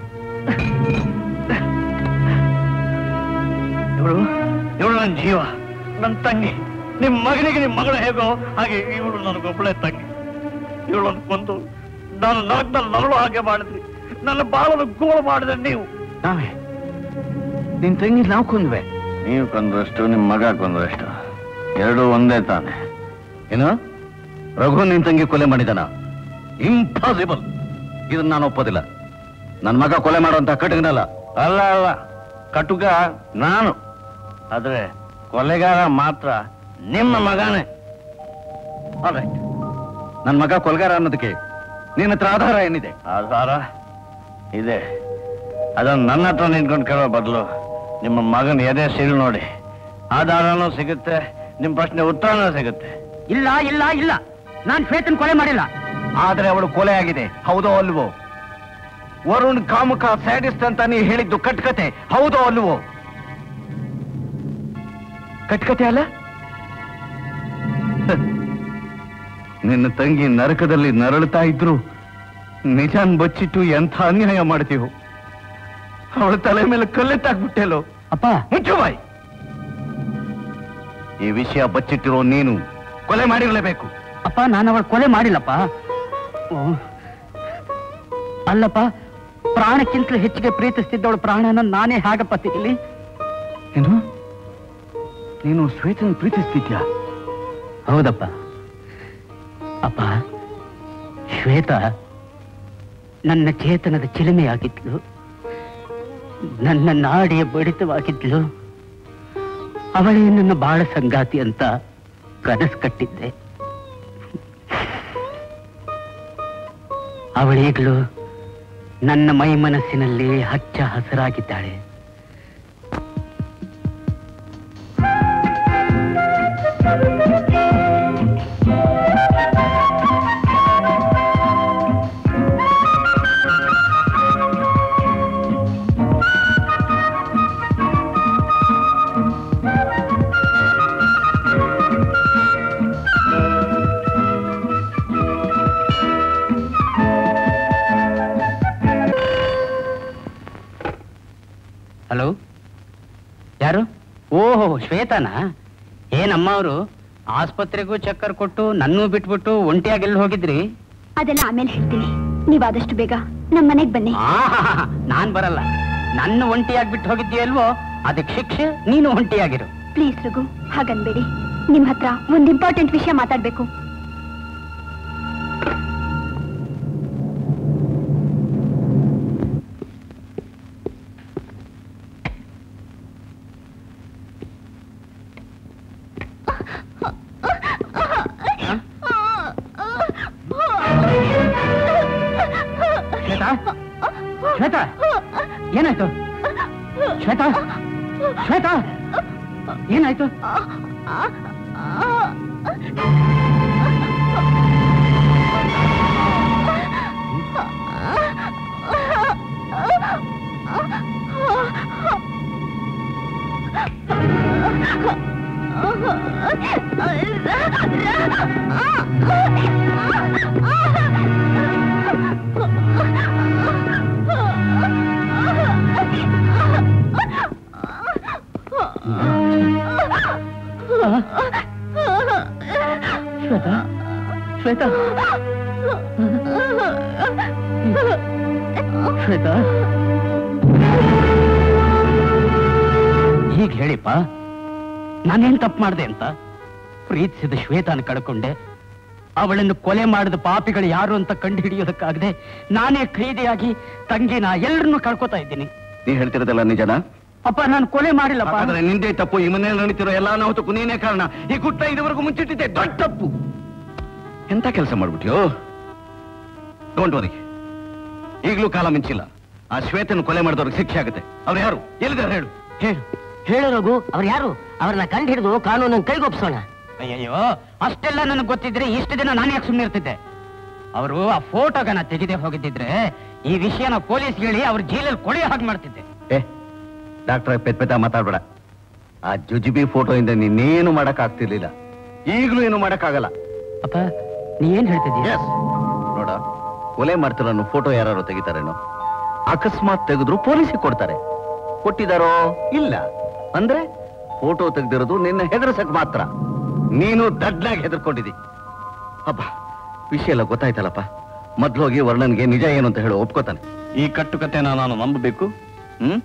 ಇವಳು ಇವಳು ನನ್ನ ಜೀವ, ನನ್ನ ತಂಗಿ. ನಿಮ್ಮ ಮಗನಿಗೆ ನಿಮ್ಮ ಮಗಳು ಹೇಗೋ ಹಾಗೆ ಇವಳು ನನಗೊಬ್ಬಳೇ ತಂಗಿ. ಇವಳನ್ನು ಕೊಂದು ನಾನು ನರಕದಲ್ಲಿ ನರಳು ಹಾಗೆ ಮಾಡಿದ್ರಿ. ನನ್ನ ಬಾಳನ್ನು ಗೋಳು ಮಾಡಿದ್ರೆ ನೀವು. ನಾವೇ ನಿನ್ ತಂಗಿ ನಾವು ಕೊಂದ್ವೆ? ನೀವು ಕೊಂದ್ರಷ್ಟು ನಿಮ್ಮ ಮಗ ಕೊಂದ್ರಷ್ಟು ಎರಡೂ ಒಂದೇ ತಾನೆ. ಏನು, ರಘು ನಿನ್ ತಂಗಿ ಕೊಲೆ ಮಾಡಿದಾನ? ಇಂಪಾಸಿಬಲ್. ಇದನ್ನ ನಾನು ಒಪ್ಪೋದಿಲ್ಲ. ನನ್ನ ಮಗ ಕೊಲೆ ಮಾಡುವಂತ ಕಟುಕನಲ್ಲ. ಅಲ್ಲ ಅಲ್ಲ, ಕಟುಕ ನಾನು, ಆದ್ರೆ ಕೊಲೆಗಾರ ಮಾತ್ರ ನಿಮ್ಮ ಮಗನೇ. ಆಲ್ರೈಟ್, ನನ್ನ ಮಗ ಕೊಲೆಗಾರ ಅನ್ನೋದಕ್ಕೆ ನಿನ್ನ ಹತ್ರ ಆಧಾರ ಏನಿದೆ? ಆಧಾರ ಇದೆ. ಅದನ್ನು ನನ್ನ ಹತ್ರ ನಿಂತ್ಕೊಂಡು ಕೇಳೋ ಬದಲು ನಿಮ್ಮ ಮಗನ ಎದೆ ಸೀಳು ನೋಡಿ ಆಧಾರನೂ ಸಿಗುತ್ತೆ, ನಿಮ್ಮ ಪ್ರಶ್ನೆ ಉತ್ತರನೂ ಸಿಗುತ್ತೆ. ಇಲ್ಲ ಇಲ್ಲ ಇಲ್ಲ, ನಾನ್ ಶ್ವೇತನ್ ಕೊಲೆ ಮಾಡಿಲ್ಲ. ಆದ್ರೆ ಅವಳು ಕೊಲೆ ಆಗಿದೆ, ಹೌದೋ ಅಲ್ವೋ? ವರುಣ್ ಕಾಮುಕ ಸ್ಯಾಡಿಸ್ಟ್ ಅಂತ ನೀ ಹೇಳಿದ್ದು ಕಟ್ಕತೆ, ಹೌದೋ ಅಲ್ವೋ? ಕಟ್ಕತೆ ಅಲ್ಲ? ನಿನ್ನ ತಂಗಿ ನರಕದಲ್ಲಿ ನರಳುತ್ತಾ ಇದ್ರು ನಿಜಾನ್ ಬಚ್ಚಿಟ್ಟು ಎಂಥ ಅನ್ಯಾಯ ಮಾಡ್ತೀವೋ. ಅವಳ ತಲೆ ಮೇಲೆ ಕಲ್ಲೆತ್ತಾಕ್ಬಿಟ್ಟೆಲ್ಲೋ. ಅಪ್ಪ ಮುಚ್ಚು ಬಾಯ್. ಈ ವಿಷಯ ಬಚ್ಚಿಟ್ಟಿರೋ ನೀನು ಕೊಲೆ ಮಾಡಿರಲೇಬೇಕು. ಅಪ್ಪ, ನಾನು ಅವಳು ಕೊಲೆ ಮಾಡಿಲ್ಲಪ್ಪ. ಓ, ಅಲ್ಲಪ್ಪ, ಪ್ರಾಣಕ್ಕಿಂತಲೂ ಹೆಚ್ಚಿಗೆ ಪ್ರೀತಿಸ್ತಿದ್ದವಳು ಪ್ರಾಣನ ನಾನೇ ಹಾಗಪ್ಪ ತಿಳಿ. ಏನು, ನೀನು ಶ್ವೇತನ್ ಪ್ರೀತಿಸ್ತಿದ್ಯಾ? ಹೌದಪ್ಪ. ಅಪ್ಪ, ಶ್ವೇತ ನನ್ನ ಚೇತನದ ಚಿಲುಮೆಯಾಗಿದ್ಲು, ನನ್ನ ನಾಡಿಯ ಬಡಿತವಾಗಿದ್ಲು. ಅವಳೇ ನನ್ನ ಬಾಳ ಸಂಗಾತಿ ಅಂತ ಕನಸು ಕಟ್ಟಿದ್ದೆ. ಅವಳೀಗಲೂ ನನ್ನ ಮೈ ಮನಸ್ಸಿನಲ್ಲಿ ಹಚ್ಚ ಹಸಿರಾಗಿದ್ದಾಳೆ. ಹಲೋ, ಓಹೋ ಶ್ವೇತಾನ? ಏನಮ್ಮ ಅವರು ಆಸ್ಪತ್ರೆಗೂ ಚಕ್ಕರ್ ಕೊಟ್ಟು ನನ್ನೂ ಬಿಟ್ಬಿಟ್ಟು ಒಂಟಿಯಾಗಿ ಎಲ್ಲಿ ಹೋಗಿದ್ರಿ? ಅದೆಲ್ಲ ಆಮೇಲೆ ಹೇಳ್ತೀನಿ, ನೀವಾದಷ್ಟು ಬೇಗ ನಮ್ಮ ಮನೆಗೆ ಬನ್ನಿ. ನಾನ್ ಬರಲ್ಲ. ನನ್ನ ಒಂಟಿಯಾಗಿ ಬಿಟ್ಟು ಹೋಗಿದ್ದೀಯಲ್ವೋ ಅದಕ್ಕೆ ಶಿಕ್ಷೆ ನೀನು ಒಂಟಿಯಾಗಿರು. ಪ್ಲೀಸ್ ರಘು, ಹಾಗನ್ಬೇಡಿ. ನಿಮ್ ಹತ್ರ ಒಂದು ಇಂಪಾರ್ಟೆಂಟ್ ವಿಷಯ ಮಾತಾಡ್ಬೇಕು. ಶ್ವೇತಾ, ಏನಾಯ್ತು? ಶ್ವೇತಾ, ಶ್ವೇತಾ, ಏನಾಯ್ತು? ಶ್ವೇತಾ, ಶ್ವೇತಾ, ಶ್ವೇತಾ, ಈಗ ಹೇಳಿಪ್ಪ, ನಾನೇನ್ ತಪ್ಪು ಮಾಡಿದೆ ಅಂತ? ಪ್ರೀತಿಸಿದ ಶ್ವೇತಾನ ಕಳ್ಕೊಂಡೆ. ಅವಳನ್ನು ಕೊಲೆ ಮಾಡಿದ ಪಾಪಿಗಳು ಯಾರು ಅಂತ ಕಂಡು ಹಿಡಿಯೋದಕ್ಕಾಗದೆ ನಾನೇ ಖೈದಿಯಾಗಿ ತಂಗಿನ ಎಲ್ಲರನ್ನೂ ಕಳ್ಕೊತಾ ಇದ್ದೀನಿ. ನೀ ಹೇಳ್ತಿರೋದಲ್ಲ ನಿಜನಾ? ಅಪ್ಪ, ನಾನು ಕೊಲೆ ಮಾಡಿಲ್ಲಪ್ಪ. ಆದ್ರೆ ನಿಂದೆ ತಪ್ಪು. ಈ ಮನೆಯಲ್ಲಿ ನಡೀತಿರೋ ಎಲ್ಲ ಅನಾಹುತಕ್ಕೂ ನೀನೇ ಕಾರಣ. ಈ ಗುಟ್ಟ ಇದುವರೆಗೂ ಮುಚ್ಚಿಟ್ಟಿದ್ದೆ ದೊಡ್ಡ ತಪ್ಪು. ಎಂತ ಕೆಲಸ ಮಾಡ್ಬಿಟ್ಯೋ? ಡೋಂಟ್ ವರಿ, ಈಗಲೂ ಕಾಲ ಮಿಂಚಿಲ್ಲ. ಆ ಶ್ವೇತನ ಕೊಲೆ ಮಾಡಿದವ್ರಿಗೆ ಶಿಕ್ಷೆ ಆಗುತ್ತೆ. ಅವ್ರು ಯಾರು? ಎಲ್ಲಿದ್ದಾರೆ ಹೇಳು? ಹೇಳು ಹೇಳು ರಘು, ಅವ್ರು ಯಾರು? ಅವ್ರನ್ನ ಕಂಡು ಹಿಡಿದು ಕಾನೂನನ್ನು ಕೈಗೊಪ್ಸೋಣ. ಅಯ್ಯಯ್ಯೋ, ಅಷ್ಟೆಲ್ಲ ನನಗೆ ಗೊತ್ತಿದ್ರೆ ಇಷ್ಟು ದಿನ ನಾನು ಯಾಕೆ ಸುಮ್ಮನೆ ಇರ್ತಿದ್ದೆ? ಅವರು ಆ ಫೋಟೋಗನ ತೆಗೆದೇ ಹೋಗಿದ್ದಿದ್ರೆ ಈ ವಿಷಯನ ಪೊಲೀಸ್ ಹೇಳಿ ಅವ್ರ ಜೈಲಲ್ಲಿ ಕೊಳೆಯೋ ಹಾಗೆ ಮಾಡ್ತಿದ್ದೆ. ಏ ಡಾಕ್ಟರ್, ಪೆತ್ ಪೆತ್ತ ಮಾತಾಡ್ಬೇಡ. ಆ ಜುಜಿಬಿ ಫೋಟೋಯಿಂದ ನೀನೇನು ಮಾಡಕ್ ಆಗ್ತಿರ್ಲಿಲ್ಲ, ಈಗಲೂ ಏನು ಮಾಡಕ್ಕಾಗಲ್ಲ. ಅಪ್ಪ, ನೀ ಏನ್ ಹೇಳ್ತಿದ್ದೀಯ? ನೋಡ, ಕೊಲೆ ಮಾಡ್ತಿರೋ ಫೋಟೋ ಯಾರು ತೆಗಿತಾರೇನೋ? ಅಕಸ್ಮಾತ್ ತೆಗೆದ್ರು ಪೊಲೀಸಿಗೆ ಕೊಡ್ತಾರೆ. ಕೊಟ್ಟಿದಾರೋ? ಇಲ್ಲ. ಅಂದ್ರೆ ಫೋಟೋ ತೆಗ್ದಿರೋದು ನಿನ್ನ ಹೆದರ್ಸಕ್ ಮಾತ್ರ. ನೀನು ದಡ್ಡಾಗಿ ಹೆದರ್ಕೊಂಡಿದ್ದಿ. ಅಬ್ಬ, ವಿಷಯ ಎಲ್ಲ ಗೊತ್ತಾಯ್ತಲ್ಲಪ್ಪ. ಮೊದ್ಲು ಹೋಗಿ ವರ್ಣನ್ಗೆ ನಿಜ ಏನು ಅಂತ ಹೇಳಿ ಒಪ್ಕೋತಾನೆ. ಈ ಕಟ್ಟುಕತೆನ ನಾನು ನಂಬಬೇಕು? ಹ್ಮ್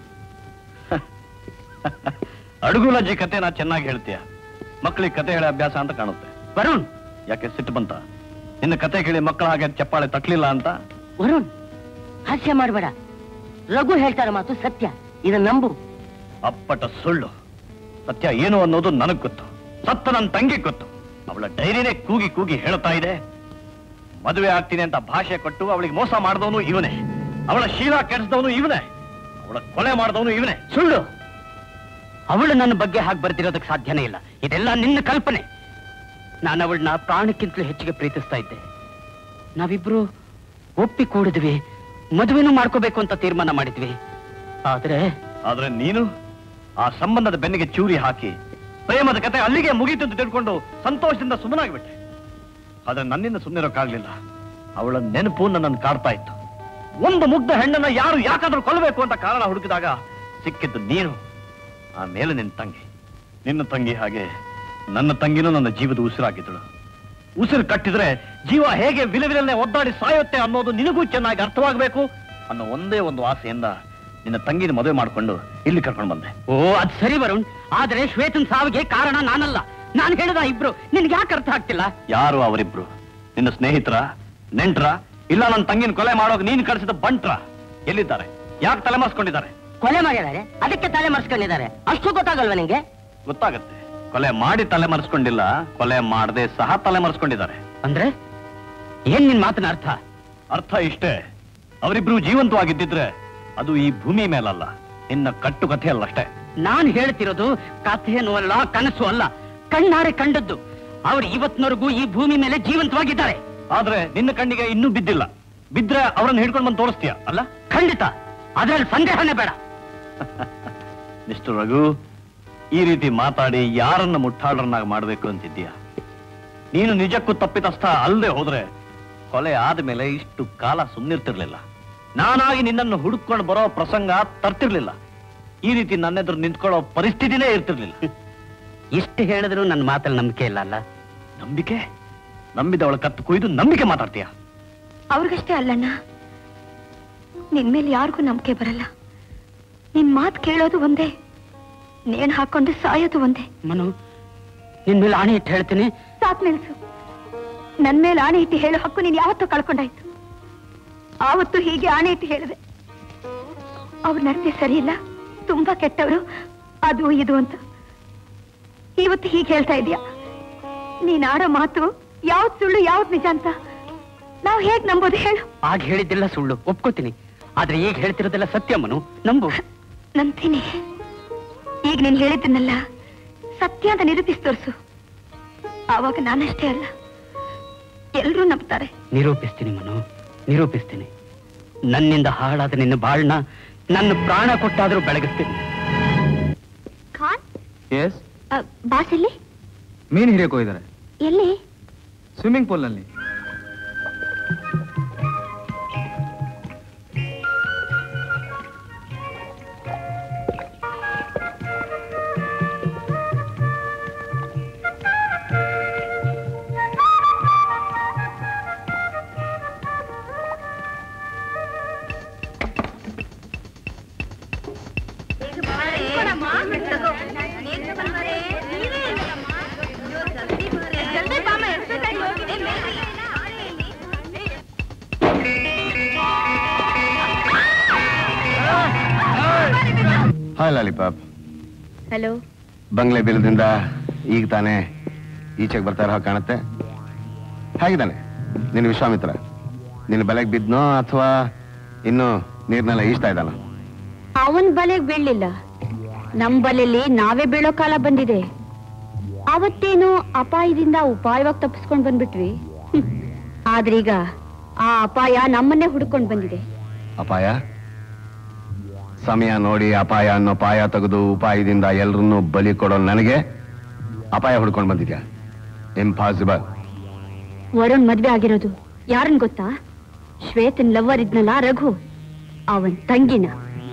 ಅಡುಗುಲಜ್ಜಿ ಕತೆನ ಚೆನ್ನಾಗಿ ಹೇಳ್ತೀಯ. ಮಕ್ಕಳಿಗೆ ಕತೆ ಹೇಳೋ ಅಭ್ಯಾಸ ಅಂತ ಕಾಣುತ್ತೆ. ವರುಣ್, ಯಾಕೆ ಸಿಟ್ಟು ಬಂತ? ನಿನ್ನ ಕತೆ ಕೇಳಿ ಮಕ್ಕಳ ಹಾಗೆ ಚಪ್ಪಾಳೆ ತಟ್ಲಿಲ್ಲ ಅಂತ? ವರುಣ್, ಹಾಸ್ಯ ಮಾಡಬೇಡ. ರಘು ಹೇಳ್ತಾರ ಮಾತು ಸತ್ಯ, ಇದನ್ನ ನಂಬು. ಅಪ್ಪಟ ಸುಳ್ಳು. ಸತ್ಯ ಏನು ಅನ್ನೋದು ನನಗ್ ಗೊತ್ತು. ಸತ್ತ ನನ್ನ ತಂಗಿ ಗೊತ್ತು. ಅವಳ ಡೈರಿನೇ ಕೂಗಿ ಕೂಗಿ ಹೇಳ್ತಾ ಇದೆ. ಮದುವೆ ಆಗ್ತೀನಿ ಅಂತ ಭಾಷೆ ಕೊಟ್ಟು ಅವಳಿಗೆ ಮೋಸ ಮಾಡಿದವನು ಇವನೇ. ಅವಳ ಶೀಲ ಕೆಡಿಸಿದವನು ಇವನೇ. ಅವಳ ಕೊಲೆ ಮಾಡಿದವನು ಇವನೇ. ಸುಳ್ಳು. ಅವಳು ನನ್ನ ಬಗ್ಗೆ ಹಾಗೆ ಬರ್ತಿರೋದಕ್ಕೆ ಸಾಧ್ಯನೇ ಇಲ್ಲ. ಇದೆಲ್ಲ ನಿನ್ನ ಕಲ್ಪನೆ. ನಾನು ಅವಳನ್ನ ಪ್ರಾಣಕ್ಕಿಂತಲೂ ಹೆಚ್ಚಿಗೆ ಪ್ರೀತಿಸ್ತಾ ಇದ್ದೆ. ನಾವಿಬ್ರು ಒಪ್ಪಿ ಕೂಡಿದ್ವಿ, ಮದುವೆನೂ ಮಾಡ್ಕೋಬೇಕು ಅಂತ ತೀರ್ಮಾನ ಮಾಡಿದ್ವಿ. ಆದ್ರೆ ಆದ್ರೆ ನೀನು ಆ ಸಂಬಂಧದ ಬೆನ್ನಿಗೆ ಚೂರಿ ಹಾಕಿ ಪ್ರೇಮದ ಕತೆ ಅಲ್ಲಿಗೆ ಮುಗೀತು ಅಂತ ತಿಳ್ಕೊಂಡು ಸಂತೋಷದಿಂದ ಸುಮ್ಮನಾಗ್ಬಿಟ್ಟೆ. ಆದ್ರೆ ನನ್ನಿಂದ ಸುಮ್ಮನಿರೋಕ್ಕಾಗ್ಲಿಲ್ಲ. ಅವಳ ನೆನಪು ನನ್ನನ್ನು ಕಾಡ್ತಾ ಇತ್ತು. ಒಂದು ಮುಗ್ಧ ಹೆಣ್ಣನ್ನ ಯಾರು ಯಾಕಾದ್ರೂ ಕೊಲ್ಲಬೇಕು ಅಂತ ಕಾರಣ ಹುಡುಕಿದಾಗ ಸಿಕ್ಕಿದ್ದು ನೀನು. ಆಮೇಲೆ ನಿನ್ನ ತಂಗಿ. ನಿನ್ನ ತಂಗಿ ಹಾಗೆ ನನ್ನ ತಂಗಿನೂ ನನ್ನ ಜೀವದ ಉಸಿರಾಗಿದ್ದಳು. ಉಸಿರು ಕಟ್ಟಿದ್ರೆ ಜೀವ ಹೇಗೆ ವಿಲವಿಲನೆ ಒದ್ದಾಡಿ ಸಾಯುತ್ತೆ ಅನ್ನೋದು ನಿನಗೂ ಚೆನ್ನಾಗಿ ಅರ್ಥವಾಗಬೇಕು ಅನ್ನೋ ಒಂದೇ ಒಂದು ಆಸೆಯಿಂದ ನಿನ್ನ ತಂಗಿನ ಮದುವೆ ಮಾಡ್ಕೊಂಡು ಇಲ್ಲಿ ಕರ್ಕೊಂಡು ಬಂದೆ. ಓ, ಅದ್ ಸರಿ ವರುಣ್. ಆದ್ರೆ ಶ್ವೇತನ್ ಸಾವಿಗೆ ಕಾರಣ ನಾನಲ್ಲ. ನಾನು ಹೇಳಿದ ಇಬ್ರು. ನಿನ್ಗೆ ಯಾಕೆ ಅರ್ಥ ಆಗ್ತಿಲ್ಲ? ಯಾರು ಅವರಿಬ್ರು? ನಿನ್ನ ಸ್ನೇಹಿತರ, ನೆಂಟ್ರ, ಇಲ್ಲ ನನ್ನ ತಂಗಿನ ಕೊಲೆ ಮಾಡೋಕೆ ನೀನು ಕಳಿಸಿದ ಬಂಟ್ರ? ಎಲ್ಲಿದ್ದಾರೆ? ಯಾಕೆ ತಲೆ ಮರೆಸ್ಕೊಂಡಿದ್ದಾರೆ? ಕೊಲೆ ಮಾಡಿದ್ದಾರೆ, ಅದಕ್ಕೆ ತಲೆ ಮರೆಸ್ಕೊಂಡಿದ್ದಾರೆ. ಅಷ್ಟು ಗೊತ್ತಾಗಲ್ವಾ ನಿಂಗೆ? ಗೊತ್ತಾಗತ್ತೆ. ಕೊಲೆ ಮಾಡಿ ತಲೆ ಮರೆಸ್ಕೊಂಡಿಲ್ಲ, ಕೊಲೆ ಮಾಡದೆ ಸಹ ತಲೆ ಮರೆಸ್ಕೊಂಡಿದ್ದಾರೆ. ಅಂದ್ರೆ ಏನ್ ನಿನ್ ಮಾತಿನ ಅರ್ಥ? ಅರ್ಥ ಇಷ್ಟೇ, ಅವರಿಬ್ರು ಜೀವಂತವಾಗಿದ್ದಿದ್ರೆ ಅದು ಈ ಭೂಮಿ ಮೇಲಲ್ಲ, ನಿನ್ನ ಕಟ್ಟು ಕಥೆ ಅಲ್ಲಷ್ಟೇ. ನಾನ್ ಹೇಳ್ತಿರೋದು ಕಥೆನೂ ಅಲ್ಲ, ಕನಸು ಅಲ್ಲ, ಕಣ್ಣಾರೆ ಕಂಡದ್ದು. ಅವ್ರು ಇವತ್ತಿನವರೆಗೂ ಈ ಭೂಮಿ ಮೇಲೆ ಜೀವಂತವಾಗಿದ್ದಾರೆ. ಆದ್ರೆ ನಿನ್ನ ಕಣ್ಣಿಗೆ ಇನ್ನೂ ಬಿದ್ದಿಲ್ಲ. ಬಿದ್ರೆ ಅವರನ್ನು ಹಿಡ್ಕೊಂಡು ಬಂದು ತೋರಿಸ್ತೀಯ ಅಲ್ಲ? ಖಂಡಿತ, ಅದ್ರಲ್ಲಿ ಸಂದೇಹನೇ ಬೇಡ. ಮಿಸ್ಟರ್ ರಘು, ಈ ರೀತಿ ಮಾತಾಡಿ ಯಾರನ್ನ ಮುಟ್ಟಾಳರನ್ನಾಗಿ ಮಾಡ್ಬೇಕು ಅಂತಿದ್ದೀಯ? ನೀನು ನಿಜಕ್ಕೂ ತಪ್ಪಿತಸ್ಥ ಅಲ್ಲದೆ ಹೋದ್ರೆ ಕೊಲೆ ಆದ್ಮೇಲೆ ಇಷ್ಟು ಕಾಲ ಸುಮ್ಮನಿರ್ತಿರ್ಲಿಲ್ಲ. ನಾನಾಗಿ ನಿನ್ನನ್ನು ಹುಡುಕೊಂಡು ಬರೋ ಪ್ರಸಂಗ ತರ್ತಿರ್ಲಿಲ್ಲ. ಈ ರೀತಿ ನನ್ನೆದುರು ನಿಂತ್ಕೊಳ್ಳೋ ಪರಿಸ್ಥಿತಿನೇ ಇರ್ತಿರ್ಲಿಲ್ಲ. ಇಷ್ಟು ಹೇಳಿದ್ರು ನನ್ನ ಮಾತಲ್ಲಿ ನಂಬಿಕೆ ಇಲ್ಲ ಅಲ್ಲ? ನಂಬಿಕೆ? ನಂಬಿದವಳ ಕತ್ತು ಕೊಯ್ದು ನಂಬಿಕೆ ಮಾತಾಡ್ತೀಯ? ಅವ್ರಿಗಷ್ಟೇ ಅಲ್ಲಣ್ಣ, ನಿನ್ ಮೇಲೆ ಯಾರಿಗೂ ನಂಬಿಕೆ ಬರಲ್ಲ. ನಿನ್ ಮಾತು ಕೇಳೋದು ಒಂದೇ, ನೇಣು ಹಾಕೊಂಡು ಸಾಯೋದು ಒಂದೇ. ಮನು, ನಿನ್ ಮೇಲೆ ಆಣೆ ಇಟ್ಟು ಹೇಳ್ತೀನಿ. ಸಾಕ್ ನಿಲ್ಸು. ನನ್ ಮೇಲೆ ಆಣೆ ಇಟ್ಟು ಹೇಳೋ ಹಕ್ಕು ನೀನ್ ಯಾವತ್ತೂ ಕಳ್ಕೊಂಡಾಯ್ತು. ಆವತ್ತು ಹೀಗೆ ಆಣೆ ಇಟ್ಟು ಹೇಳಿದೆ, ಅವ್ರ ನಡತೆ ಸರಿ ಇಲ್ಲ, ತುಂಬಾ ಕೆಟ್ಟವರು, ಅದು ಇದು ಅಂತ. ಇವತ್ತು ಹೀಗೆ ಹೇಳ್ತಾ ಇದೀಯ. ನೀನ್ ಆಡೋ ಮಾತು ಯಾವ್ದು ಸುಳ್ಳು ಯಾವ್ದು ನಿಜ ಅಂತ ನಾವ್ ಹೇಗ್ ನಂಬೋದು ಹೇಳು? ಆಗ ಹೇಳಿದ್ದೆಲ್ಲ ಸುಳ್ಳು ಒಪ್ಕೋತೀನಿ, ಆದ್ರೆ ಈಗ ಹೇಳ್ತಿರೋದೆಲ್ಲ ಸತ್ಯ ಮನು, ನಂಬು. ನಂಬ್ತೀನಿ. ಈಗ ನೀನ್ ಹೇಳಿದ್ದನ್ನೆಲ್ಲ ಸತ್ಯ ಅಂತ ನಿರೂಪಿಸಿ ತೋರ್ಸು. ಆವಾಗ ನಾನಷ್ಟೇ ಅಲ್ಲ, ಎಲ್ರೂ ನಂಬ್ತಾರೆ. ನಿರೂಪಿಸ್ತೀನಿ ಮನು, ನಿರೂಪಿಸ್ತೀನಿ. ನನ್ನಿಂದ ಹಾಳಾದ ನಿನ್ನ ಬಾಳ್ನ ನನ್ನ ಪ್ರಾಣ ಕೊಟ್ಟಾದ್ರೂ ಬೆಳಗಿಸ್ತೀನಿ. ಖಾನ್, ಎಸ್ ಬಾಸ್ ಎಲ್ಲಿ? ಮೀನ್ ಹಿಡಿಯಕ್ ಹೋಗಿದ್ದಾರೆ. ಎಲ್ಲಿ? ಸ್ವಿಮ್ಮಿಂಗ್ ಪೂಲ್ ನಲ್ಲಿ. Hi lollipop. ಹಲೋ. ಬಂಗ್ಲೆ ಬಿಲದಿಂದ ಈಗ ತಾನೇ ಈಚೆಗೆ ಬರ್ತಾ ಇರೋ ಕಾಣುತ್ತೆ. ಹೇಗಿದ್ದಾನೆ ನಿನ್ನ ವಿಶ್ವಾಮಿತ್ರ? ನಿನ್ನ ಬಲೆಗೆ ಬಿದ್ನೋ ಅಥವಾ ಇನ್ನು ನೀರ್ನೆಲ್ಲ ಈಸ್ತಾ ಇದ್ದಾನ? ಅವನ್ ಬಲೆಗ್ ಬೀಳ್ಲಿಲ್ಲ, ನಮ್ ಬಲೆಯಲ್ಲಿ ನಾವೇ ಬೀಳೋ ಕಾಲ ಬಂದಿದೆ. ಅವತ್ತೇನು ಅಪಾಯದಿಂದ ಉಪಾಯವಾಗಿ ತಪ್ಪಿಸ್ಕೊಂಡ್ ಬಂದ್ಬಿಟ್ವಿ. ಆದ್ರೀಗ ಆ ಅಪಾಯ ನಮ್ಮನ್ನೇ ಹುಡ್ಕೊಂಡ್ ಬಂದಿದೆ. ಅಪಾಯ? ಸಮಯ ನೋಡಿ ಅಪಾಯ ಅನ್ನೋ ಪಾಯ ತೆಗೆದು ಉಪಾಯದಿಂದ ಎಲ್ರನ್ನೂ ಬಲಿ ಕೊಡೋ ನನಗೆ ಅಪಾಯ ಹುಡ್ಕೊಂಡು ಬಂದಿದ್ಯಾ? ಇಂಪಾಸಿಬಲ್. ವರುಣ್ ಮದ್ವೆ ಆಗಿರೋದು ಯಾರನ್ ಗೊತ್ತಾ? ಶ್ವೇತನ್ ಲವ್ವರ್ ಇದ್ನಲ್ಲ ರಘು, ಅವನ್ ತಂಗಿನ.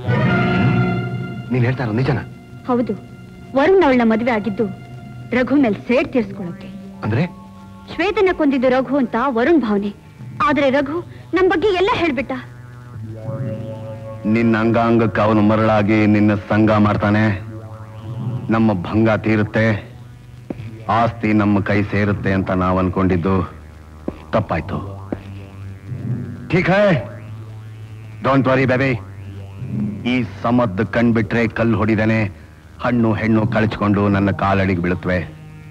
ನೀನ್ ಹೇಳ್ತಾ ಇರೋ ನಿಜನಾ? ಹೌದು. ವರುಣ್ ಅವಳನ್ನ ಮದ್ವೆ ಆಗಿದ್ದು ರಘು ಮೇಲೆ ಸೇಡ್ ತೀರ್ಸ್ಕೊಳಕ್ಕೆ. ಅಂದ್ರೆ ಶ್ವೇತನ ಕೊಂದಿದ್ದು ರಘು ಅಂತ ವರುಣ್ ಭಾವನೆ, ಆದ್ರೆ ರಘು ನಮ್ ಬಗ್ಗೆ ಎಲ್ಲ ಹೇಳ್ಬಿಟ್ಟ. ನಿನ್ನ ಅಂಗಾಂಗಕ್ಕೆ ಅವನು ಮರಳಾಗಿ ನಿನ್ನ ಸಂಗ ಮಾಡ್ತಾನೆ. ನಮ್ಮ ಭಂಗ ತೀರುತ್ತೆ, ಆಸ್ತಿ ನಮ್ಮ ಕೈ ಸೇರುತ್ತೆ ಅಂತ ನಾವು ಅನ್ಕೊಂಡಿದ್ದು ತಪ್ಪಾಯ್ತು. ಠೀಕ್ ಹೈ, ಡೋಂಟ್ ವರಿ ಬೇಬಿ. ಈ ಸಮದ್ ಕಣ್ಬಿಟ್ರೆ ಕಲ್ಲು ಹೊಡಿದಾನೆ, ಹಣ್ಣು ಹೆಣ್ಣು ಕಳಚ್ಕೊಂಡು ನನ್ನ ಕಾಲಡಿಗೆ ಬೀಳುತ್ತವೆ.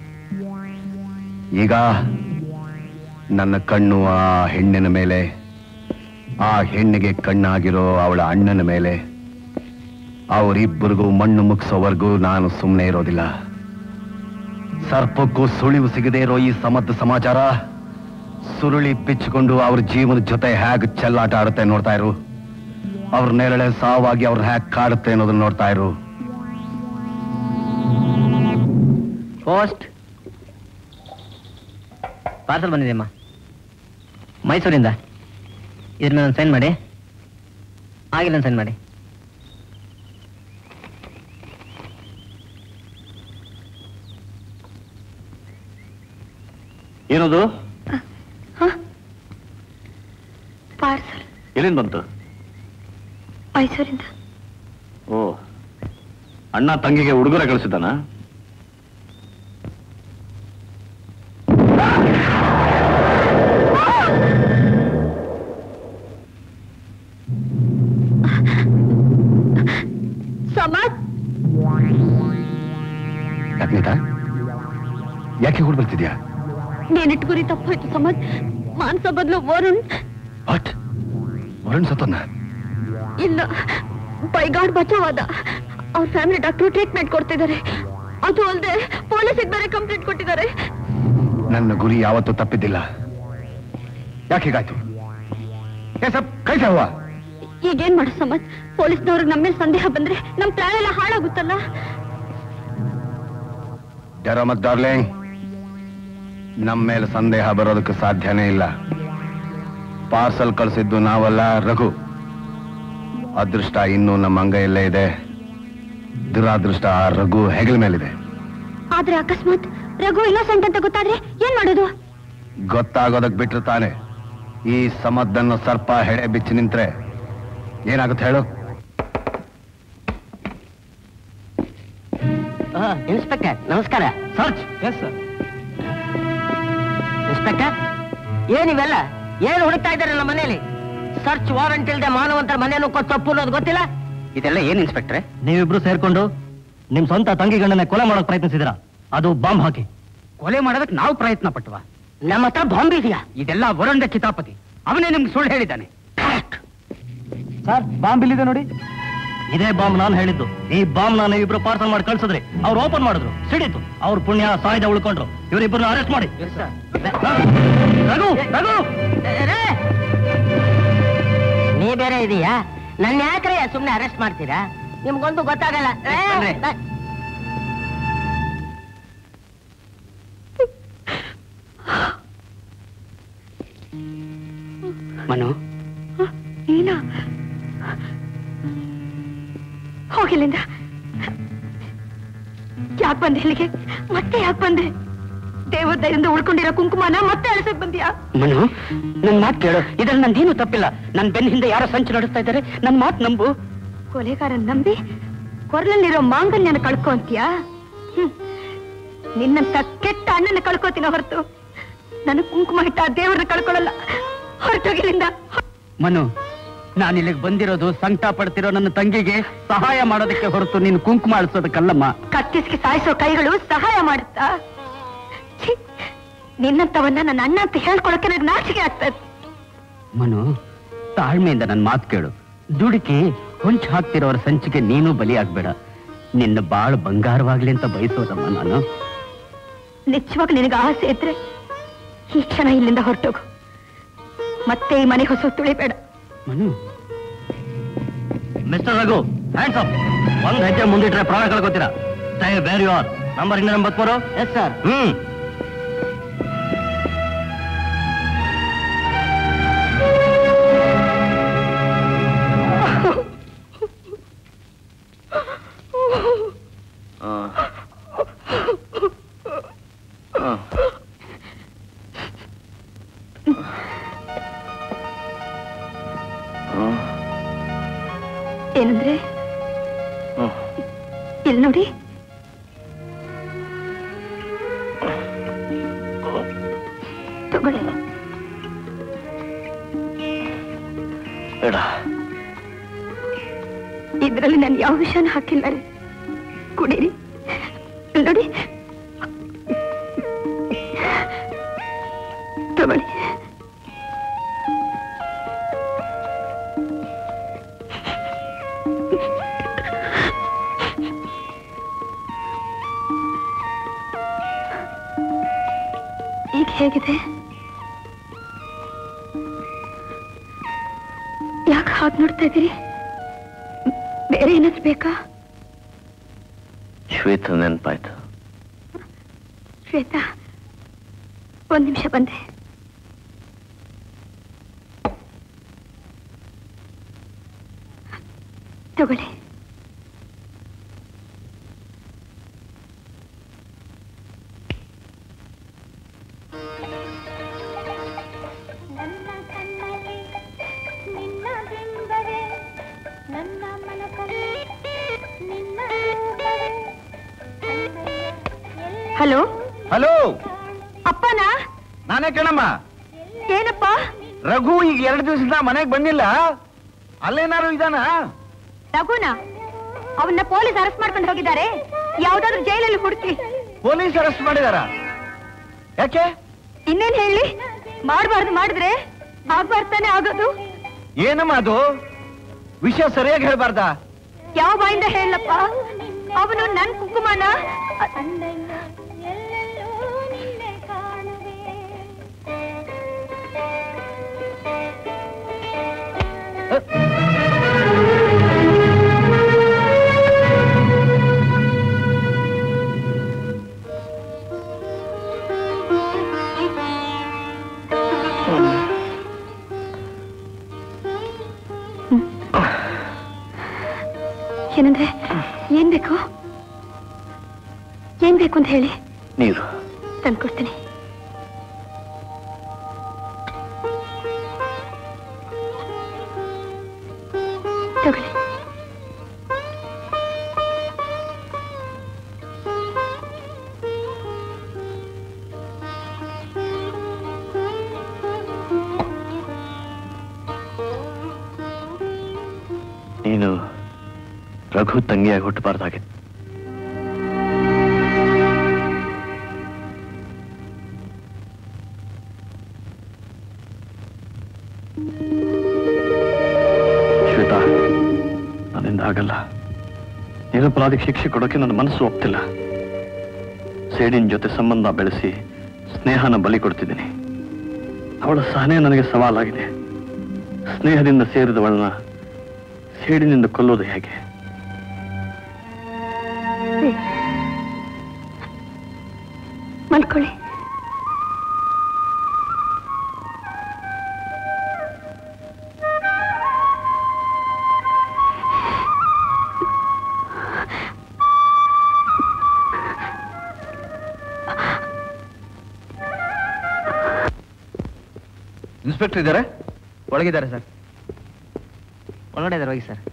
ಈಗ ನನ್ನ ಕಣ್ಣು ಆ ಹೆಣ್ಣಿನ ಮೇಲೆ, ಆ ಹೆಣ್ಣಿಗೆ ಕಣ್ಣಾಗಿರೋ ಅವಳ ಅಣ್ಣನ ಮೇಲೆ. ಅವರಿಬ್ಬರಿಗೂ ಮಣ್ಣು ಮುಗಿಸೋವರೆಗೂ ನಾನು ಸುಮ್ಮನೆ ಇರೋದಿಲ್ಲ. ಸರ್ಪಕ್ಕೂ ಸುಳಿವು ಸಿಗದೆ ಇರೋ ಈ ಸಮರ್ಥ ಸಮಾಚಾರ ಸುರುಳಿ ಬಿಚ್ಚಿಕೊಂಡು ಅವ್ರ ಜೀವನ ಜೊತೆ ಹೇಗ್ ಚೆಲ್ಲಾಟ ಆಡುತ್ತೆ ನೋಡ್ತಾ ಇರು. ಅವ್ರ ನೆರಳೆ ಸಾವಾಗಿ ಅವ್ರ ಹ್ಯಾಕ್ ಕಾಡುತ್ತೆ ಅನ್ನೋದನ್ನ ನೋಡ್ತಾ ಇರು. ಪೋಸ್ಟ್ ಪಾರ್ಸಲ್ ಬಂದಿದೆ ಅಮ್ಮ, ಮೈಸೂರಿಂದ. ಇದ್ರ ಮೇಲೆ ಸೈನ್ ಮಾಡಿ. ಆಗಿಲ್ಲ ಸೈನ್ ಮಾಡಿ. ಏನದು? ಪಾರ್ಸಲ್. ಎಲ್ಲಿಂದ ಬಂತು? ಮೈಸೂರಿಂದ. ಓ, ಅಣ್ಣ ತಂಗಿಗೆ ಉಡುಗೊರೆ ಕಳಿಸಿದ್ದಾನ? ಯಾಕೆ ಹುಡ್ ಬರ್ತಿದ್ಯಾ? ನೀನಿಟ್ಟು ಗುರಿ ತಪ್ಪಾಯ್ತು ಸಮದ್. ಮಾನ್ಸ ಬದಲು ವರುಣ್. ವಾಟ್? ವರುಣ್ ಸತ್ತೋದ್ನ? ಇಲ್ಲ, ಬೈಗಾಡ್ ಬಚಾವಾದ. ಅವ್ರ ಫ್ಯಾಮಿಲಿ ಡಾಕ್ಟರ್ ಟ್ರೀಟ್ಮೆಂಟ್ ಕೊಡ್ತಿದ್ದಾರೆ. ಅದು ಅಲ್ಲದೆ ಪೊಲೀಸಿಗೆ ಬೇರೆ ಕಂಪ್ಲೇಂಟ್ ಕೊಟ್ಟಿದ್ದಾರೆ. ನನ್ನ ಗುರಿ ಯಾವತ್ತೂ ತಪ್ಪಿದ್ದಿಲ್ಲ. ಯಾಕೆ ಹೀಗಾಯ್ತು? ಕೈಸ ಹೂವ. ಈಗೇನ್ ಮಾಡ ಸಮದ್? ಪೊಲೀಸ್ನವ್ರಿಗೆ ನಮ್ಮ ಮೇಲೆ ಸಂದೇಹ ಬಂದ್ರೆ ನಮ್ ಪ್ಲಾನ್ ಎಲ್ಲ ಹಾಳಾಗುತ್ತಲ್ಲ. ಡರೋ ಮತ್ ಡಾರ್ಲಿಂಗ್, ನಮ್ಮ ಮೇಲೆ ಸಂದೇಹ ಬರೋದಕ್ಕೆ ಸಾಧ್ಯನೇ ಇಲ್ಲ. ಪಾರ್ಸಲ್ ಕಳಿಸಿದ್ದು ನಾವಲ್ಲ, ರಘು. ಅದೃಷ್ಟ ಇನ್ನೂ ನಮ್ಮ ಅಂಗೈಯಲ್ಲೇ ಇದೆ. ದುರಾದೃಷ್ಟ ರಘು ಹೆಗಲ ಮೇಲಿದೆ. ಆದ್ರೆ ಅಕಸ್ಮಾತ್ ರಘು ಇನ್ನೋಸೆಂಟ್ ಅಂತ ಗೊತ್ತಾದ್ರೆ ಏನ್ ಮಾಡೋದು? ಗೊತ್ತಾಗೋದಕ್ ಬಿಟ್ರು ತಾನೆ. ಈ ಸಮದ್ದನ್ನು ಸರ್ಪ ಹೆಡೆ ಬಿಚ್ಚಿ ನಿಂತ್ರೆ ಏನಾಗುತ್ತೆ ಹೇಳು? ಇನ್ಸ್ಪೆಕ್ಟರ್ ನಮಸ್ಕಾರ. ಸರ್ಚ್. Yes sir. ಇನ್ಸ್ಪೆಕ್ಟರ್ ಏನಿವೆಲ್ಲ ಏನು ಹುಡುಕ್ತಾ ಇದ್ದಾರೆ ನಮ್ಮ ಮನೆಯಲ್ಲಿ? ಸರ್ಚ್ ವಾರಂಟ್ ಇಲ್ಲದೆ ಮಾನವಂತರ ಮನೆಯನ್ನು ಕೊಟ್ಟು ತಪ್ಪು ಅನ್ನೋದು ಗೊತ್ತಿಲ್ಲ. ಇದೆಲ್ಲ ಏನ್ ಇನ್ಸ್ಪೆಕ್ಟ್ರೆ? ನೀವಿಬ್ರು ಸೇರ್ಕೊಂಡು ನಿಮ್ ಸ್ವಂತ ತಂಗಿ ಗಂಡನ ಕೊಲೆ ಮಾಡಕ್ ಪ್ರಯತ್ನಿಸಿದಿರಾ, ಅದು ಬಾಂಬ್ ಹಾಕಿ. ಕೊಲೆ ಮಾಡೋದಕ್ಕೆ ನಾವು ಪ್ರಯತ್ನ ಪಟ್ಟವಾ? ನಮ್ಮ ಹತ್ರ ಬಾಂಬ್ ಇದೆಯಾ? ಇದೆಲ್ಲ ವರುಣ ಕಿತಾಪತಿ, ಅವನೇ ನಿಮ್ಗೆ ಸುಳ್ಳು ಹೇಳಿದ್ದಾನೆ. ಸರ್ ಬಾಂಬ್ ಇಲ್ಲಿದೆ ನೋಡಿ. ಇದೇ ಬಾಂಬ್ ನಾನು ಹೇಳಿದ್ದು. ಈ ಬಾಂಬ್ ನಾನು ಇಬ್ರು ಪಾರ್ಸಲ್ ಮಾಡಿ ಕಳ್ಸಿದ್ರಿ, ಅವ್ರು ಓಪನ್ ಮಾಡಿದ್ರು, ಸಿಡಿತು. ಅವ್ರ ಪುಣ್ಯ ಸಾಯ್ದ ಉಳ್ಕೊಂಡ್ರು. ಇವರಿಬ್ಬರನ್ನ ಅರೆಸ್ಟ್ ಮಾಡಿ. ರಘು ರಘು ನೀ ಬೇರೆ ಇದೀಯಾ? ನನ್ನ ಯಾಕ್ರೆ ಸುಮ್ನೆ ಅರೆಸ್ಟ್ ಮಾಡ್ತೀರಾ? ನಿಮ್ಗೊಂದು ಗೊತ್ತಾಗಲ್ಲ. ಮನು, ನೀನಾ? ಹೋಗಿಲ್ಲಿಂದ. ಯಾಕೆ ಬಂದೆ ಇಲ್ಲಿಗೆ? ಮತ್ತೆ ಯಾಕೆ ಬಂದೆ? ದೇವದಯದಿಂದ ಉಳ್ಕೊಂಡಿರೋ ಕುಂಕುಮನ ಮತ್ತೆ ಅಳಿಸಕ್ ಬಂದ್ಯಾ? ಮನು, ನನ್ ಮಾತು ಕೇಳು. ಇದ್ರಲ್ಲಿ ನಂದೇನು ತಪ್ಪಿಲ್ಲ. ನನ್ ಬೆನ್ನ ಹಿಂದೆ ಯಾರೋ ಸಂಚು ನಡೆಸ್ತಾ ಇದ್ದಾರೆ. ನನ್ ಮಾತು ನಂಬು. ಕೊಲೆಗಾರನ್ ನಂಬಿ ಕೊರಲಲ್ಲಿರೋ ಮಾಂಗಲ್ಯನ ಕಳ್ಕೊ ಅಂತೀಯಾ? ಹ್ಮ್, ನಿನ್ನಂತ ಕೆಟ್ಟ ಅಣ್ಣನ ಕಳ್ಕೋತೀನ ಹೊರತು ನನ್ನ ಕುಂಕುಮ ಇಟ್ಟ ದೇವ್ರನ್ನ ಕಳ್ಕೊಳ್ಳಲ್ಲ. ಹೊರಟೋಗಿಲಿಂದ. ಮನು, ನಾನು ಇಲ್ಲಿಗೆ ಬಂದಿರೋದು ಸಂಕಟ ಪಡ್ತಿರೋ ನನ್ನ ತಂಗಿಗೆ ಸಹಾಯ ಮಾಡೋದಕ್ಕೆ ಹೊರತು ನೀನು ಕುಂಕುಮ ಅಳಿಸೋದಕ್ಕಲ್ಲಮ್ಮ. ಕತ್ತಿಸ್ಗೆ ಸಾಯಿಸೋ ಕೈಗಳು ಸಹಾಯ ಮಾಡುತ್ತಾ? ನಿನ್ನಂತವನ್ನ ನನ್ನ ಅಣ್ಣ ಅಂತ ಹೇಳ್ಕೊಳಕ್ಕೆ ನನಗೆ ನಾಚಿಕೆ ಆಗ್ತದೆ. ಮನು, ತಾಳ್ಮೆಯಿಂದ ನನ್ನ ಮಾತು ಕೇಳು. ದುಡುಕಿ ಹೊಂಚು ಹಾಕ್ತಿರೋರ ಸಂಚಿಗೆ ನೀನು ಬಲಿ ಆಗ್ಬೇಡ. ನಿನ್ನ ಬಾಳು ಬಂಗಾರವಾಗ್ಲಿ ಅಂತ ಬಯಸೋದಮ್ಮ ನಾನು. ನಿಜವಾಗ ನಿನಗೆ ಆಸೆ ಇದ್ರೆ ಈ ಕ್ಷಣ ಇಲ್ಲಿಂದ ಹೊರಟೋಗು. ಮತ್ತೆ ಈ ಮನೆ ಹೊಸ ತುಳಿಬೇಡ. Manu. Mister Raghu, hands up. ಒಂದ್ ಹೆಜ್ಜೆ ಮುಂದಿಟ್ರೆ ಪ್ರಾಣ ಕಳ್ಕೊತೀರಾ. Stay where you are. Number ಇನ್ನೂರ ಎಂಬತ್ಮೂರು. Yes sir. ಹ್ಮ್ ಏನಂದ್ರೆ ಇಲ್ಲಿ ನೋಡಿ. ತಗೊಳ್ಳಿ. ಇದರಲ್ಲಿ ನಾನು ಯಾವ ವಿಷಯನ ಹಾಕಿಲ್ಲ ರೀ. ಕುಡೀರಿ. ನೋಡಿ, ತಗೊಳ್ಳಿ. ಈಗ ಹೇಗಿದೆ? ಯಾಕೆ ಹಾಗೆ ನೋಡ್ತಾ ಇದ್ದೀರಿ? ಬೇರೆ ಏನಾದ್ರು ಬೇಕಾ? ಶ್ವೇತ ನೆನಪಾಯ್ತು. ಶ್ವೇತಾ, ಒಂದ್ ನಿಮಿಷ ಬಂದೆ. ತಗೊಳ್ಳಿ. ಹಲೋ ಹಲೋ, ಅಪ್ಪನಾ? ನಾನೇ ಕಣಮ್ಮ. ಏನಪ್ಪ? ರಘು ಈಗ ಎರಡು ದಿವಸದಿಂದ ಮನೆಗೆ ಬಂದಿಲ್ಲ. ಅಲ್ಲೇನಾರು ಇದಾನ? ರಘುನಾ? ಅವನ್ನ ಪೊಲೀಸ್ ಅರೆಸ್ಟ್ ಮಾಡ್ಕೊಂಡು ಹೋಗಿದ್ದಾರೆ. ಯಾವ್ದಾದ್ರು ಜೈಲಲ್ಲಿ ಹುಡುಕಿ. ಪೊಲೀಸ್ ಅರೆಸ್ಟ್ ಮಾಡಿದಾರ? ಯಾಕೆ? ಇನ್ನೇನ್ ಹೇಳಿ? ಮಾಡ್ಬಾರ್ದು ಮಾಡಿದ್ರೆ ಆಗ್ಬಾರ್ತಾನೆ ಆಗೋದು. ಏನಮ್ಮ ಅದು? ವಿಷಯ ಸರಿಯಾಗಿ ಹೇಳ್ಬಾರ್ದ? ಯಾವ ಬಾಯಿಂದ ಹೇಳಪ್ಪ? ಅವನು ನನ್ ಕುಂಕುಮನ ಏನಂದ್ರೆ ಏನ್ ಬೇಕು ಏನ್ ಬೇಕು ಅಂತ ಹೇಳಿ. ನೀರು ತಂದ್ಕೊಡ್ತೀನಿ. ತಗೊಳ್ಳಿ. ನೀನು ರಘು ತಂಗಿಯಾಗಿ ಹುಟ್ಟಬಾರ್ದಾಗಿತ್ತು. ಶ್ವೇತಾ, ನನ್ನಿಂದ ಆಗಲ್ಲ. ನಿರಪರಾಧಿಗೆ ಶಿಕ್ಷೆ ಕೊಡೋಕೆ ನನ್ನ ಮನಸ್ಸು ಒಪ್ತಿಲ್ಲ. ಸೇಡಿನ ಜೊತೆ ಸಂಬಂಧ ಬೆಳೆಸಿ ಸ್ನೇಹನ ಬಲಿ ಕೊಡ್ತಿದ್ದೀನಿ. ಅವಳ ಸಹನೆ ನನಗೆ ಸವಾಲಾಗಿದೆ. ಸ್ನೇಹದಿಂದ ಸೇರಿದವಳನ್ನ ಸೇಡಿನಿಂದ ಕೊಲ್ಲೋದು ಹೇಗೆ? ಮಲ್ಕೊಳ್ಳಿ. ಇನ್ಸ್ಪೆಕ್ಟರ್ ಇದ್ದಾರೆ? ಒಳಗಿದ್ದಾರೆ ಸರ್. ಒಳಗಡೆ ಇದ್ದಾರೆ, ಹೋಗಿ ಸರ್.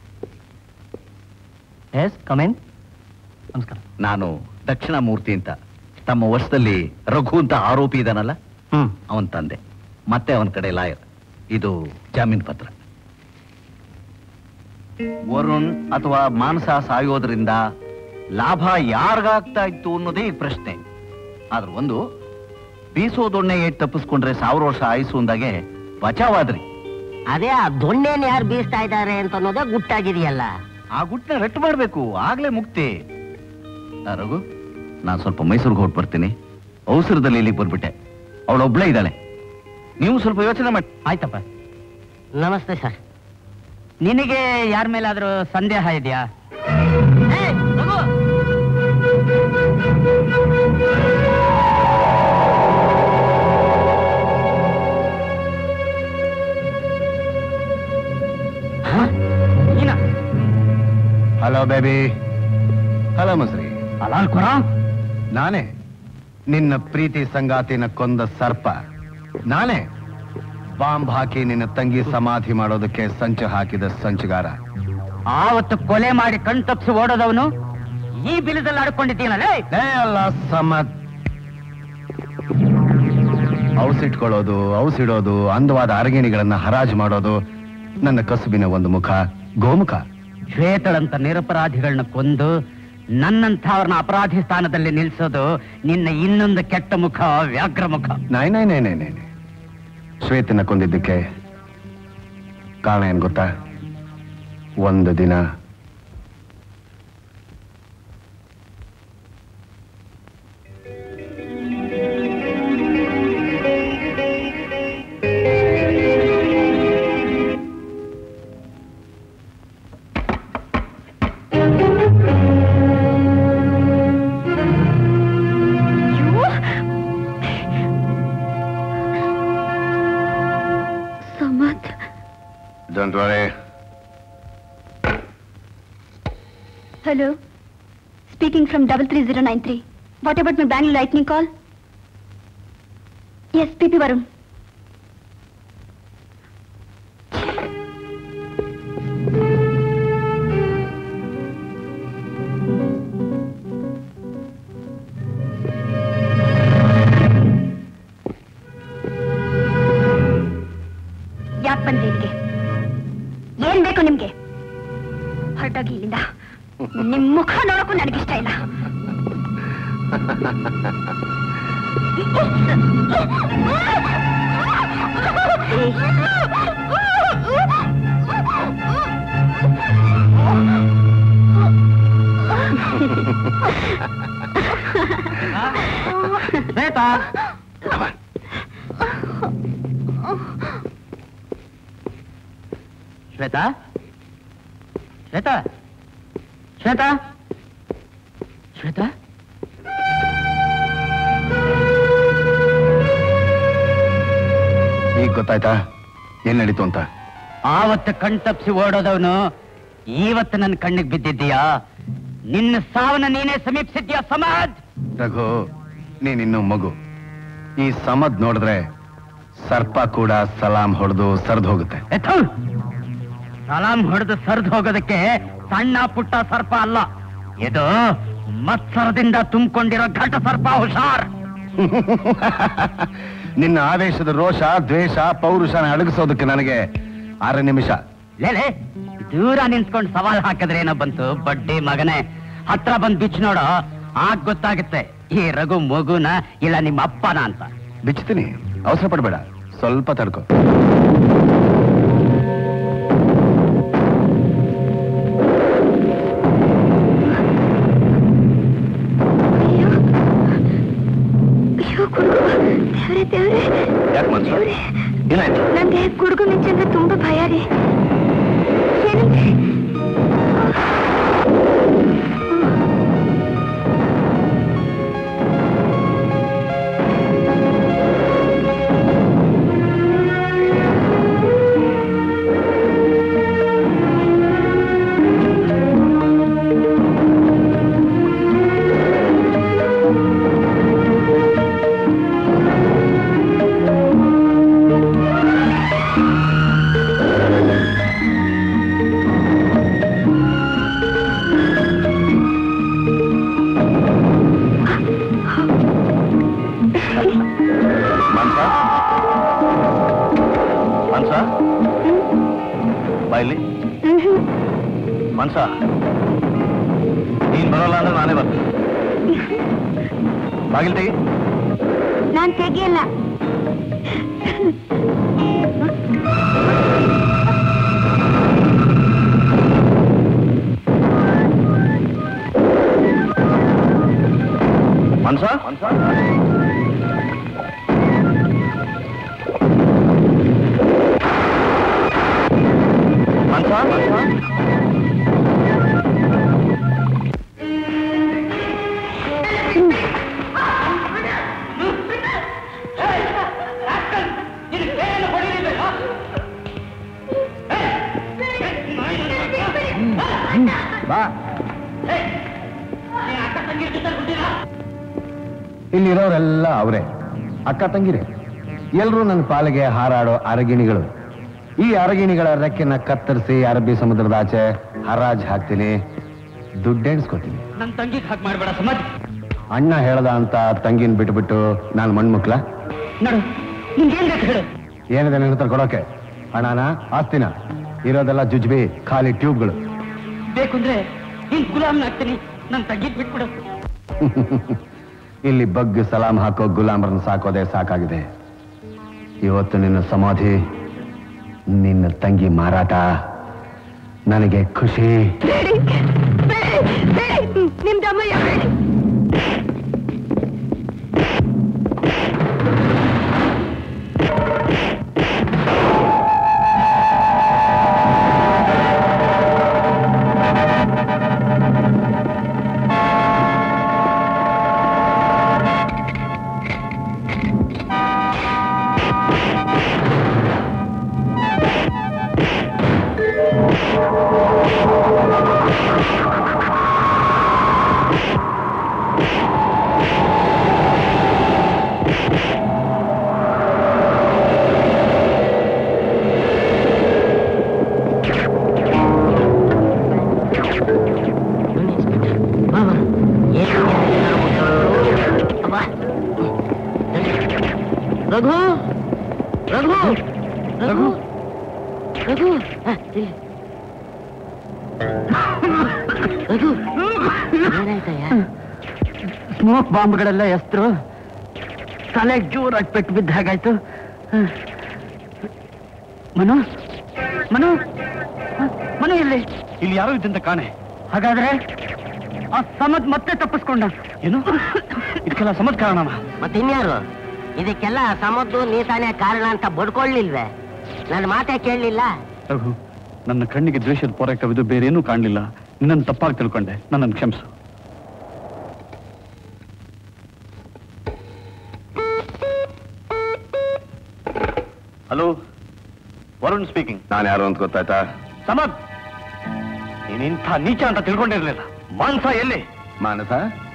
S common. ನಮಸ್ಕಾರ. ನಾನು ದಕ್ಷಿಣಾಮೂರ್ತಿ ಅಂತ, ತಮ್ಮ ವರ್ಷದಲ್ಲಿ ರಘು ಅಂತ ಆರೋಪಿ ಇದಾನಲ್ಲ, ಹ್ಮ್ ಅವನ್ ತಂದೆ, ಮತ್ತೆ ಅವನ ಕಡೆ ಲಾಯರ್. ಇದು ಜಾಮೀನ್ ಪತ್ರ. ವರುಣ್ ಅಥವಾ ಮಾನಸ ಸಾಯೋದ್ರಿಂದ ಲಾಭ ಯಾರಿಗಾಗ್ತಾ ಇತ್ತು ಅನ್ನೋದೇ ಈ ಪ್ರಶ್ನೆ. ಆದ್ರೆ ಒಂದು, ಬೀಸೋ ದೊಣ್ಣೆ ಏಟ್ ತಪ್ಪಿಸ್ಕೊಂಡ್ರೆ ಸಾವಿರ ವರ್ಷ ಆಯುಸು ಅಂದಾಗೆ ಬಚಾವಾದ್ರಿ. ಅದೇ ಆ ದೊಣ್ಣೆನ್ ಯಾರು ಬೀಸ್ತಾ ಇದ್ದಾರೆ ಅಂತ ಅನ್ನೋದೇ ಗುಟ್ಟಾಗಿದೆಯಲ್ಲ. ಆ ಗುಟ್ಟನ್ನ ರೆಟ್ ಮಾಡ್ಬೇಕು, ಆಗ್ಲೇ ಮುಕ್ತಿ. ಆ, ರಘು, ನಾನ್ ಸ್ವಲ್ಪ ಮೈಸೂರಿಗೆ ಹೊರಟು ಬರ್ತೀನಿ. ಅವಸರದಲ್ಲಿ ಇಲ್ಲಿಗೆ ಬಂದ್ಬಿಟ್ಟೆ. ಅವಳೊಬ್ಳೇ ಇದ್ದಾಳೆ, ನೀವು ಸ್ವಲ್ಪ ಯೋಚನೆ ಮಾಡಿ. ಆಯ್ತಪ್ಪ. ನಮಸ್ತೆ ಸರ್. ನಿನಗೆ ಯಾರ ಮೇಲಾದ್ರೂ ಸಂದೇಹ ಇದೆಯಾ? Hello baby. ಹಲೋ ಮುಸ್ರಿ. ಅಲಾಲ್ ಕುರಾನ್, ನಾನೇ ನಿನ್ನ ಪ್ರೀತಿ ಸಂಗಾತಿನ ಕೊಂದ ಸರ್ಪ. ನಾನೇ ಬಾಂಬ್ ಹಾಕಿ ನಿನ್ನ ತಂಗಿ ಸಮಾಧಿ ಮಾಡೋದಕ್ಕೆ ಸಂಚು ಹಾಕಿದ ಸಂಚುಗಾರ. ಆವತ್ತು ಕೊಲೆ ಮಾಡಿ ಕಣ್ ತಪ್ಪಿಸಿ ಓಡೋದವನು ಈ ಬಿಲದಲ್ಲಿ ಆಡ್ಕೊಂಡಿದ್ದೀನಲ್ಲೇ. ಅಲ್ಲ ಸಮತ್ ಔಸಿಟ್ಕೊಳ್ಳೋದು, ಔಸಿಡೋದು, ಅಂದವಾದ ಅರಗಿಣಿಗಳನ್ನ ಹರಾಜು ಮಾಡೋದು ನನ್ನ ಕಸುಬಿನ ಒಂದು ಮುಖ, ಗೋಮುಖ. ಶ್ವೇತಳಂತ ನಿರಪರಾಧಿಗಳನ್ನ ಕೊಂದು ನನ್ನಂಥವ್ರನ್ನ ಅಪರಾಧಿ ಸ್ಥಾನದಲ್ಲಿ ನಿಲ್ಸೋದು ನಿನ್ನ ಇನ್ನೊಂದು ಕೆಟ್ಟ ಮುಖ, ವ್ಯಾಘ್ರ ಮುಖ. ನೈ ನೈ ನೈ ನೈ ನೈ ಶ್ವೇತನ ಕೊಂದಿದ್ದಕ್ಕೆ ಕಾರಣ ಏನ್ ಗೊತ್ತಾ? ಒಂದು ದಿನ Don't worry. Hello. Speaking from double three zero nine three. What about my Bangalore lightning call? Yes, P P Varun. ಯಾಕೆ ಬಂದ್ರಿ ಇಲ್ಲಿಗೆ? ಏನ್ ಬೇಕು ನಿಮ್ಗೆ? ಹೊರಟೋಗಿ ಇಲ್ಲಿಂದ. ನಿಮ್ ಮುಖ ನೋಡಕ್ಕೂ ನನಗಿಷ್ಟ ಇಲ್ಲ. ಶ್ವೇತಾ, ಶ್ವೇತಾ, ಶ್ವೇತಾ, ಶ್ವೇತಾ, ಶ್ವೇತಾ. ಈಗ ಗೊತ್ತಾಯ್ತಾ ಏನ್ ನಡೀತು ಅಂತ? ಆವತ್ತು ಕಣ್ ತಪ್ಪಿಸಿ ಓಡೋದವನು ಇವತ್ತು ನನ್ನ ಕಣ್ಣಿಗೆ ಬಿದ್ದಿದ್ದೀಯಾ? ನಿನ್ನ ಸಾವನ್ನ ನೀನೇ ಸಮೀಪಿಸಿದ್ಯಾ ಸಮದ್? ರಘು, ನೀನಿನ್ನು ಮಗು. ಈ ಸಮದ್ ನೋಡಿದ್ರೆ ಸರ್ಪ ಕೂಡ ಸಲಾಂ ಹೊಡೆದು ಸರ್ದ್ ಹೋಗುತ್ತೆ. ಸಲಾಂ ಹೊಡೆದು ಸರ್ದ್ ಹೋಗೋದಕ್ಕೆ ಸಣ್ಣ ಪುಟ್ಟ ಸರ್ಪ ಅಲ್ಲ, ಇದು ಮತ್ಸರದಿಂದ ತುಂಬಿಕೊಂಡಿರೋ ಘಟ ಸರ್ಪ. ಹುಷಾರ್. ನಿನ್ನ ಆವೇಶದ ರೋಷ, ದ್ವೇಷ, ಪೌರುಷನ ಅಡಗಿಸೋದಕ್ಕೆ ನನಗೆ ಆರು ನಿಮಿಷ. ಲೇಲೆ, ದೂರ ನಿಂತ್ಕೊಂಡು ಸವಾಲ್ ಹಾಕಿದ್ರೆ ಏನೋ ಬಂತು ಬಡ್ಡಿ ಮಗನೇ. ಹತ್ರ ಬಂದ್ ಬಿಚ್ಚ ನೋಡೋ, ಆಗ ಗೊತ್ತಾಗುತ್ತೆ ಈ ರಘು ಮಗುನ ಇಲ್ಲ ನಿಮ್ಮ ಅಪ್ಪನ ಅಂತ. ಬಿಚ್ತೀನಿ, ಅವಸರ ಪಡ್ಬೇಡ, ಸ್ವಲ್ಪ ತಡ್ಕೋ. ಯಾಕೆ ಮನ್ಸು? ಏನಾಯ್ತು? ನಂಗೆ ಗುಡುಗು ಮಿಂಚು ಅಂದ್ರೆ ತುಂಬಾ ಭಯ ರೀ. ಮನ್ಸ, ನೀನ್ ಬರೋಲ್ಲ ಅಂದ್ರೆ ನಾನೇ ಬರ್ತೀನಿ. ಬಾಗಿಲು ತೆಗಿ. ನಾನ್ ತೆಗಿಯಲ್ಲ. ಮನ್ಸ, ಮನ್ಸ, ಇಲ್ಲಿರೋರೆಲ್ಲ ಅವರೇ, ಅಕ್ಕ ತಂಗಿರೇ. ಎಲ್ರೂ ನನ್ನ ಪಾಲಿಗೆ ಹಾರಾಡೋ ಅರಗಿಣಿಗಳು. ಈ ಅರಗಿಣಿಗಳ ರೆಕ್ಕೆನ ಕತ್ತರಿಸಿ ಅರಬ್ಬಿ ಸಮುದ್ರದ ಆಚೆ ಹರಾಜ್ ಹಾಕ್ತೀನಿ, ದುಡ್ಡೆಣಿಸ್ಕೋತೀನಿ. ನನ್ ತಂಗಿಗೆ ಹಾಕಿ ಮಾಡ್ಬೇಡ ಸಮಾಜ್. ಅಣ್ಣ ಹೇಳ್ದ ಅಂತ ತಂಗಿನ ಬಿಟ್ಬಿಟ್ಟು ನಾನು ಮಣ್ಮುಕ್ಲ? ನೋಡು, ನಿಂಗೇನ್ ಬೇಕು ಹೇಳು. ಏನಿದೆ ನನ್ನ ಹತ್ರ ಕೊಡೋಕೆ? ಹಣನ, ಆಸ್ತಿನ? ಇರೋದೆಲ್ಲ ಜುಜ್ಬಿ, ಖಾಲಿ ಟ್ಯೂಬ್ಗಳು. ಬೇಕಂದ್ರೆ ನೀನ್ ಗುಲಾಮ್ನ ಹಾಕ್ತೀನಿ, ನನ್ ತಂಗಿಗೆ ಬಿಟ್ಬಿಡು. ಇಲ್ಲಿ ಬಗ್ ಸಲಾಂ ಹಾಕೋ ಗುಲಾಮರನ್ನ ಸಾಕೋದೇ ಸಾಕಾಗಿದೆ. ಇವತ್ತು ನಿನ್ನ ಸಮಾಧಿ, ನಿನ್ನ ತಂಗಿ ಮಾರಾಟ ನನಗೆ ಖುಷಿ. ನಿಮ್ದಮ್ಮಯ್ಯ ಬೇಡಿ. ರಘು ರಘು ರಘು ರಘು ರಘು ಏನಾಯ್ತಯ್ಯ? ಸ್ಮೋಕ್ ಬಾಂಬ್ಗಳೆಲ್ಲ ಎಸ್ತರು, ತಲೆ ಜೋರಾಗಿ ಪೆಟ್ಟು ಬಿದ್ದ ಹಾಗಾಯ್ತು. ಮನು ಮನು ಮನು ಇಲ್ಲಿ ಇಲ್ಲಿ ಯಾರೋ ಇದ್ದಂತ ಕಾಣೆ. ಹಾಗಾದ್ರೆ ಆ ಸಮದ್ ಮತ್ತೆ ತಪ್ಪಿಸ್ಕೊಂಡ. ಏನು ಇದಕ್ಕೆಲ್ಲ ಸಮದ್ ಕಾರಣ? ಮತ್ತಿನ್ಯಾರು? ಇದಕ್ಕೆಲ್ಲ ಸಮದ್ದು ನೀತಾನೆ ಕಾರಣ ಅಂತ ಬಡ್ಕೊಳ್ಳಿಲ್ವೇ? ನನ್ನ ಮಾತೇ ಕೇಳಲಿಲ್ಲ. ರಘು, ನನ್ನ ಕಣ್ಣಿಗೆ ದ್ವೇಷದ ಪೋರಾಟವಿದು ಬೇರೇನೂ ಕಾಣಲಿಲ್ಲ. ನಿನ್ನನ್ನು ತಪ್ಪಾಗಿ ತಿಳ್ಕೊಂಡೆ, ನನ್ನನ್ನು ಕ್ಷಮಿಸು. Hello, Varun speaking. ನಾನು ಯಾರು ಅಂತ ಗೊತ್ತಾಯ್ತಾ? ಸಮದ್, ನೀನಿಂಥ ನೀಚ ಅಂತ ತಿಳ್ಕೊಂಡಿರ್ಲಿಲ್ಲ. ಮಾನಸ ಎಲ್ಲಿ? ಮಾನಸ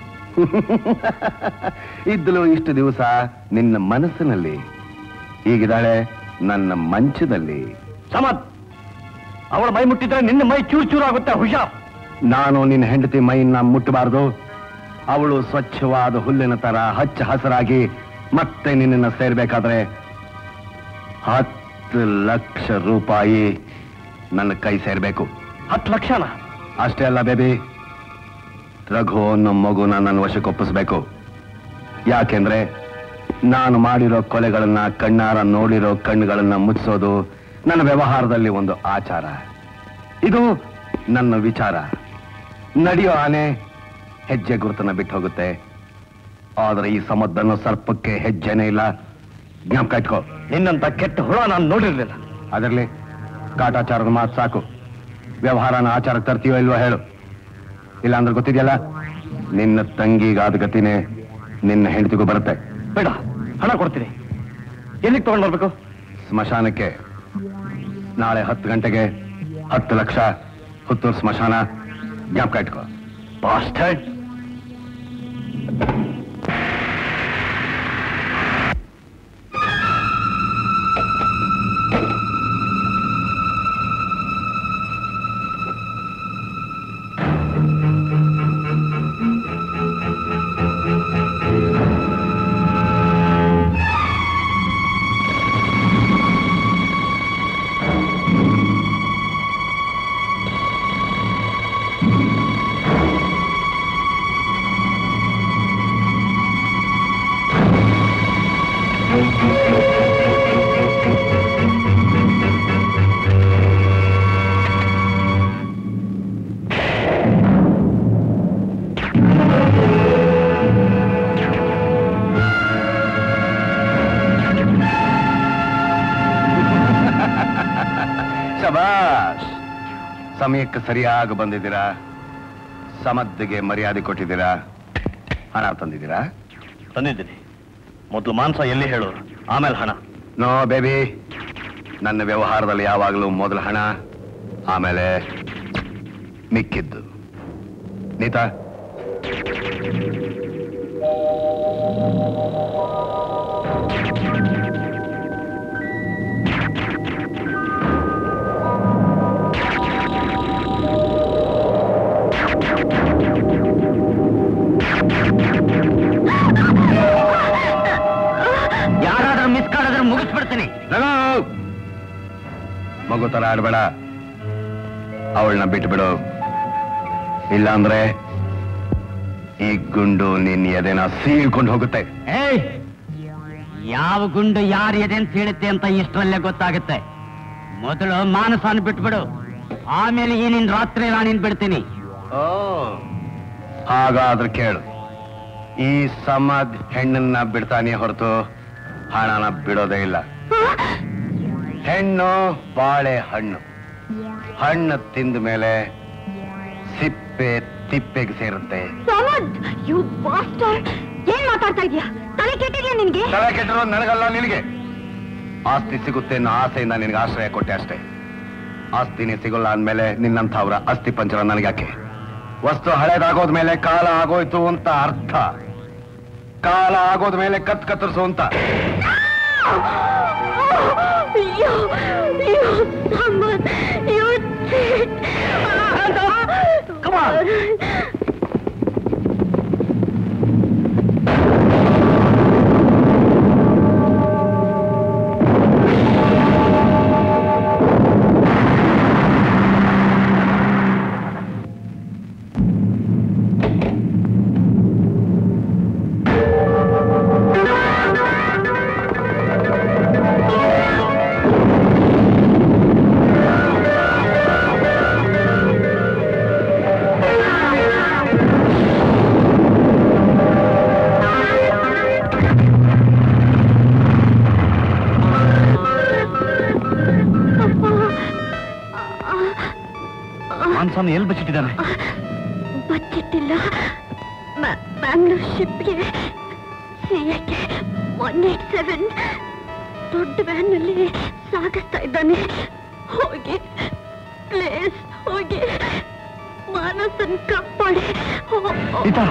ಇದ್ದಲು ಇಷ್ಟು ದಿವಸ ನಿನ್ನ ಮನಸ್ಸಿನಲ್ಲಿ, ಈಗಿದ್ದಾಳೆ ನನ್ನ ಮಂಚದಲ್ಲಿ. ಸಮದ್, ಅವಳ ಮೈ ಮುಟ್ಟಿದ್ರೆ ನಿನ್ನ ಮೈ ಚೂರು ಚೂರು ಆಗುತ್ತೆ. ಹುಷಾರ್. ನಾನು ನಿನ್ನ ಹೆಂಡತಿ ಮೈನ ಮುಟ್ಟಬಾರದು. ಅವಳು ಸ್ವಚ್ಛವಾದ ಹುಲ್ಲಿನ ತರ ಹಚ್ಚ ಹಸರಾಗಿ ಮತ್ತೆ ನಿನ್ನನ್ನು ಸೇರ್ಬೇಕಾದ್ರೆ ಹತ್ತು ಲಕ್ಷ ರೂಪಾಯಿ ನನ್ನ ಕೈ ಸೇರ್ಬೇಕು. ಹತ್ತು ಲಕ್ಷನ? ಅಷ್ಟೇ ಅಲ್ಲ ಬೇಬಿ, ರಘು ಅನ್ನೋ ಮಗುನ ನನ್ನ ವಶಕ್ಕೊಪ್ಪಿಸ್ಬೇಕು. ಯಾಕೆಂದ್ರೆ ನಾನು ಮಾಡಿರೋ ಕೊಲೆಗಳನ್ನ ಕಣ್ಣಾರ ನೋಡಿರೋ ಕಣ್ಣುಗಳನ್ನ ಮುಚ್ಚಿಸೋದು ನನ್ನ ವ್ಯವಹಾರದಲ್ಲಿ ಒಂದು ಆಚಾರ. ಇದು ನನ್ನ ವಿಚಾರ. ನಡೆಯೋ ಆನೆ ಹೆಜ್ಜೆ ಗುರುತನ್ನ ಬಿಟ್ಟು ಹೋಗುತ್ತೆ, ಆದ್ರೆ ಈ ಸಮುದ್ರನ ಸರ್ಪಕ್ಕೆ ಹೆಜ್ಜೆನೇ ಇಲ್ಲ. ಜ್ಞಾಪಕ ಇಟ್ಕೋ. ನಿನ್ನಂತ ಕೆಟ್ಟ ಹುಳ ನಾನು ನೋಡಿರ್ಲಿಲ್ಲ. ಅದರಲ್ಲಿ ಕಾಟಾಚಾರದ ಮಾತು ಸಾಕು. ವ್ಯವಹಾರನ ಆಚಾರಕ್ಕೆ ತರ್ತೀಯೋ ಇಲ್ವೋ ಹೇಳು. ಇಲ್ಲ ಅಂದ್ರೆ ಗೊತ್ತಿದೆಯಲ್ಲ, ನಿನ್ನ ತಂಗಿಗಾದ ಗತಿನೇ ನಿನ್ನ ಹೆಂಡತಿಗೂ ಬರುತ್ತೆ. ಬೇಡ, ಹಣ ಕೊಡ್ತೀನಿ. ಎಲ್ಲಿಗೆ ತಗೊಂಡು ಬರ್ಬೇಕು? ಸ್ಮಶಾನಕ್ಕೆ. ನಾಳೆ ಹತ್ತು ಗಂಟೆಗೆ ಹತ್ತು ಲಕ್ಷ ಹುತ್ತೂರು ಸ್ಮಶಾನ. ಜ್ಞಾಪಕ ಇಟ್ಕೋ. ಬಾಸ್ಟರ್ಡ್. ಸಮಯಕ್ಕೆ ಸರಿಯಾಗಿ ಬಂದಿದ್ದೀರಾ. ಸಮದ್ದಿಗೆ ಮರ್ಯಾದೆ ಕೊಟ್ಟಿದ್ದೀರಾ. ಹಣ ತಂದಿದ್ದೀರಾ? ತಂದಿದ್ದೀನಿ. ಮೊದಲು ಮಾನಸ ಎಲ್ಲಿ ಹೇಳು, ಆಮೇಲೆ ಹಣ. ನೋ ಬೇಬಿ, ನನ್ನ ವ್ಯವಹಾರದಲ್ಲಿ ಯಾವಾಗಲೂ ಮೊದಲು ಹಣ, ಆಮೇಲೆ ಮಿಕ್ಕಿದ್ದು. ನೀತಾ, ಯಾರಾದ್ರೂ ಮಿಸ್ ಕಾಡಿದ್ರೆ ಮುಗಿಸ್ಬಿಡ್ತೀನಿ. ಮಗು ತರ ಆಡ್ಬೇಡ. ಅವಳನ್ನ ಬಿಟ್ಟು ಬಿಡು, ಇಲ್ಲಾಂದ್ರೆ ಈ ಗುಂಡು ನಿನ್ನ ಎದೆನ ಸೀಳ್ಕೊಂಡು ಹೋಗುತ್ತೆ. ಏಯ್, ಯಾವ ಗುಂಡು ಯಾರು ಎದೆನ್ ಸೀಳುತ್ತೆ ಅಂತ ಇಷ್ಟರಲ್ಲೇ ಗೊತ್ತಾಗುತ್ತೆ. ಮೊದಲು ಮಾನಸಾನ ಬಿಟ್ಬಿಡು, ಆಮೇಲೆ ಈ ನಿನ್ ರಾತ್ರಿ ರಾಣಿನ್ ಬಿಡ್ತೀನಿ. ಓ, ಹಾಗಾದ್ರೆ ಕೇಳು. ಈ ಸಮಾಜ್ ಹೆಣ್ಣನ್ನ ಬಿಡ್ತಾನೆ ಹೊರತು ಹಣನ ಬಿಡೋದೇ ಇಲ್ಲ. ಹೆಣ್ಣು ಬಾಳೆ ಹಣ್ಣು. ಹಣ್ಣು ತಿಂದ ಮೇಲೆ ಸಿಪ್ಪೆ ತಿಪ್ಪೆಗೆ ಸೇರುತ್ತೆ. ಏನ್ ಮಾತಾಡ್ತಾ ಇದೀಯಾ? ತಲೆ ಕೆಟ್ಟಿದ್ಯಾ ನಿನ್ಗೆ? ತಲೆ ಕೆಟ್ಟರು ನನಗಲ್ಲ, ನಿನಗೆ. ಆಸ್ತಿ ಸಿಗುತ್ತೆ ಅನ್ನೋ ಆಸೆಯಿಂದ ನಿನಗೆ ಆಶ್ರಯ ಕೊಟ್ಟೆ ಅಷ್ಟೇ. ಆಸ್ತಿನೇ ಸಿಗೋಲ್ಲ ಅಂದ್ಮೇಲೆ ನಿನ್ನಂಥವ್ರ ಅಸ್ಥಿ ಪಂಚರ ನನಗ್ಯಾಕೆ? ವಸ್ತು ಹಳೇದಾಗೋದ್ಮೇಲೆ ಕಾಲ ಆಗೋಯ್ತು ಅಂತ ಅರ್ಥ. ಕಾಲ ಆಗೋದ್ಮೇಲೆ ಕತ್ ಕತ್ತರಿಸು ಅಂತ. ಮಾನಸನ ಎಲ್ಲಿ ಬಚ್ಚಿಟ್ಟಿದ್ದಾನೆ? ಬಚ್ಚಿಟ್ಟಿಲ್ಲ, ಬ್ಯಾಂಗ್ಳೂರ್ ಶಿಪ್ಗೆ ಸಿಎಕ್ಕೆ ಒನ್ ಏಟ್ ಸೆವೆನ್ ದೊಡ್ಡ ವ್ಯಾನ್ ನಲ್ಲಿ ಸಾಗಿಸ್ತಾ ಇದ್ದಾನೆ. ಹೋಗಿ ಪ್ಲೇಸ್ ಹೋಗಿ ಮಾನಸನ್ ಕಾಪಾಡಿ. ಗೀತಾ,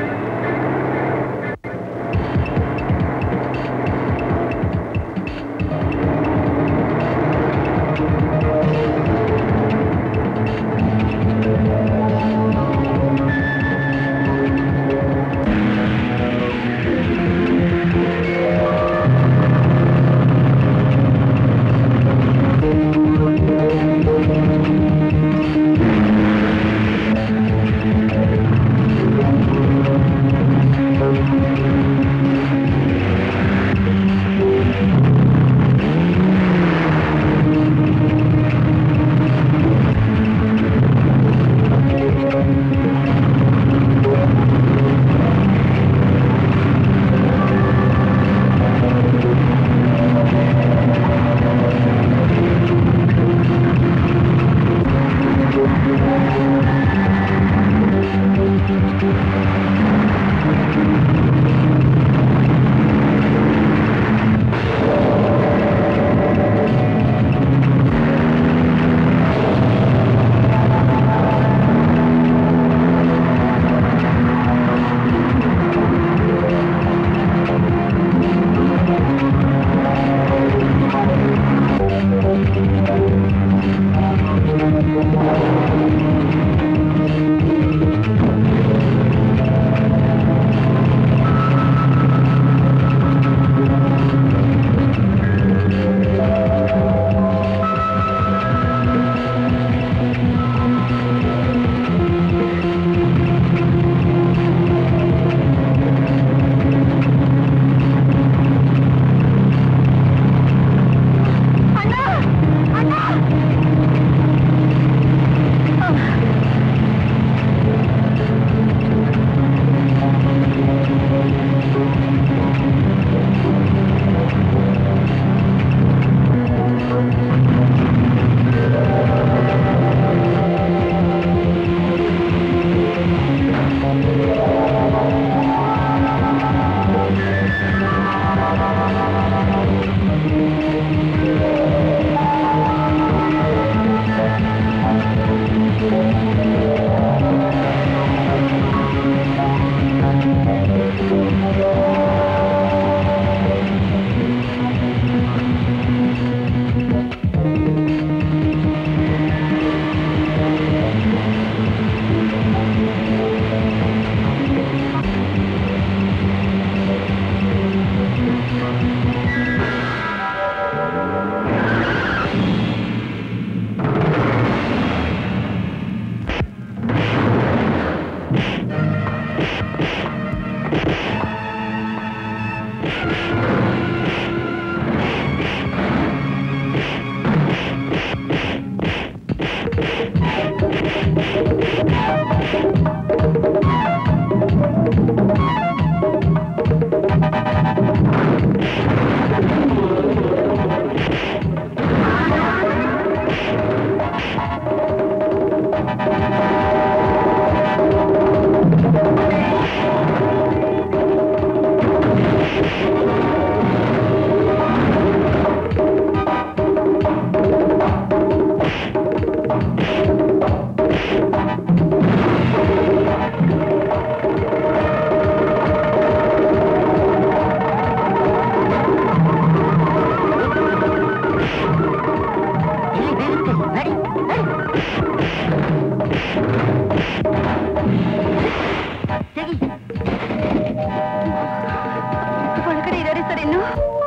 ಒಳಗಡೆ ಇದ್ದಾರೆ ಸರ್ ಇನ್ನು.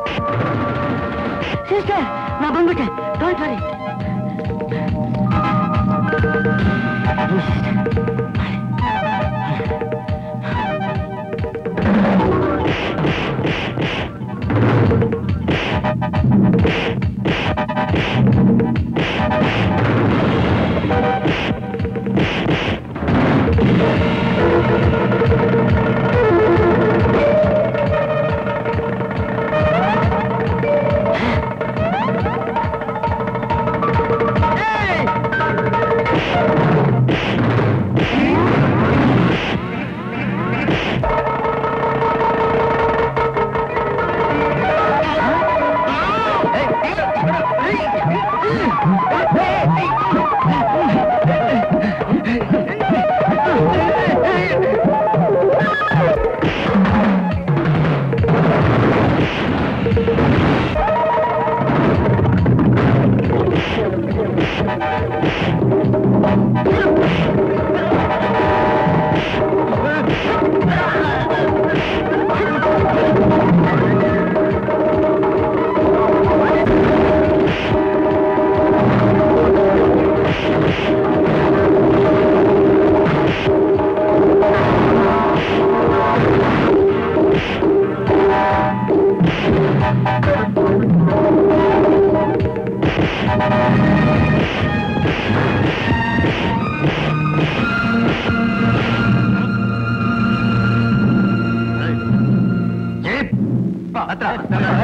ಸಿಸ್ಟರ್, ನಾ ಬಂದ್ಬಿಟ್ಟೆ, ಡೋಂಟ್ ವರಿ.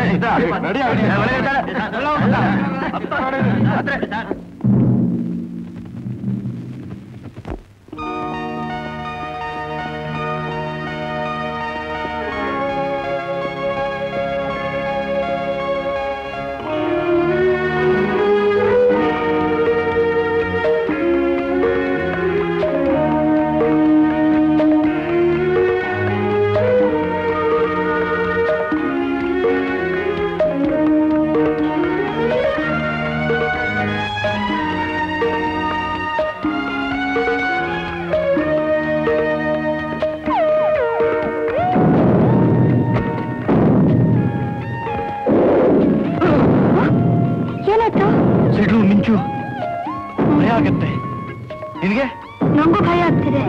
ಮಿಂಚು ಭಯ ಆಗತ್ತೆ ನಿನಗೆ? ನಂಗೂ ಭಯ ಆಗ್ತಿದೆ.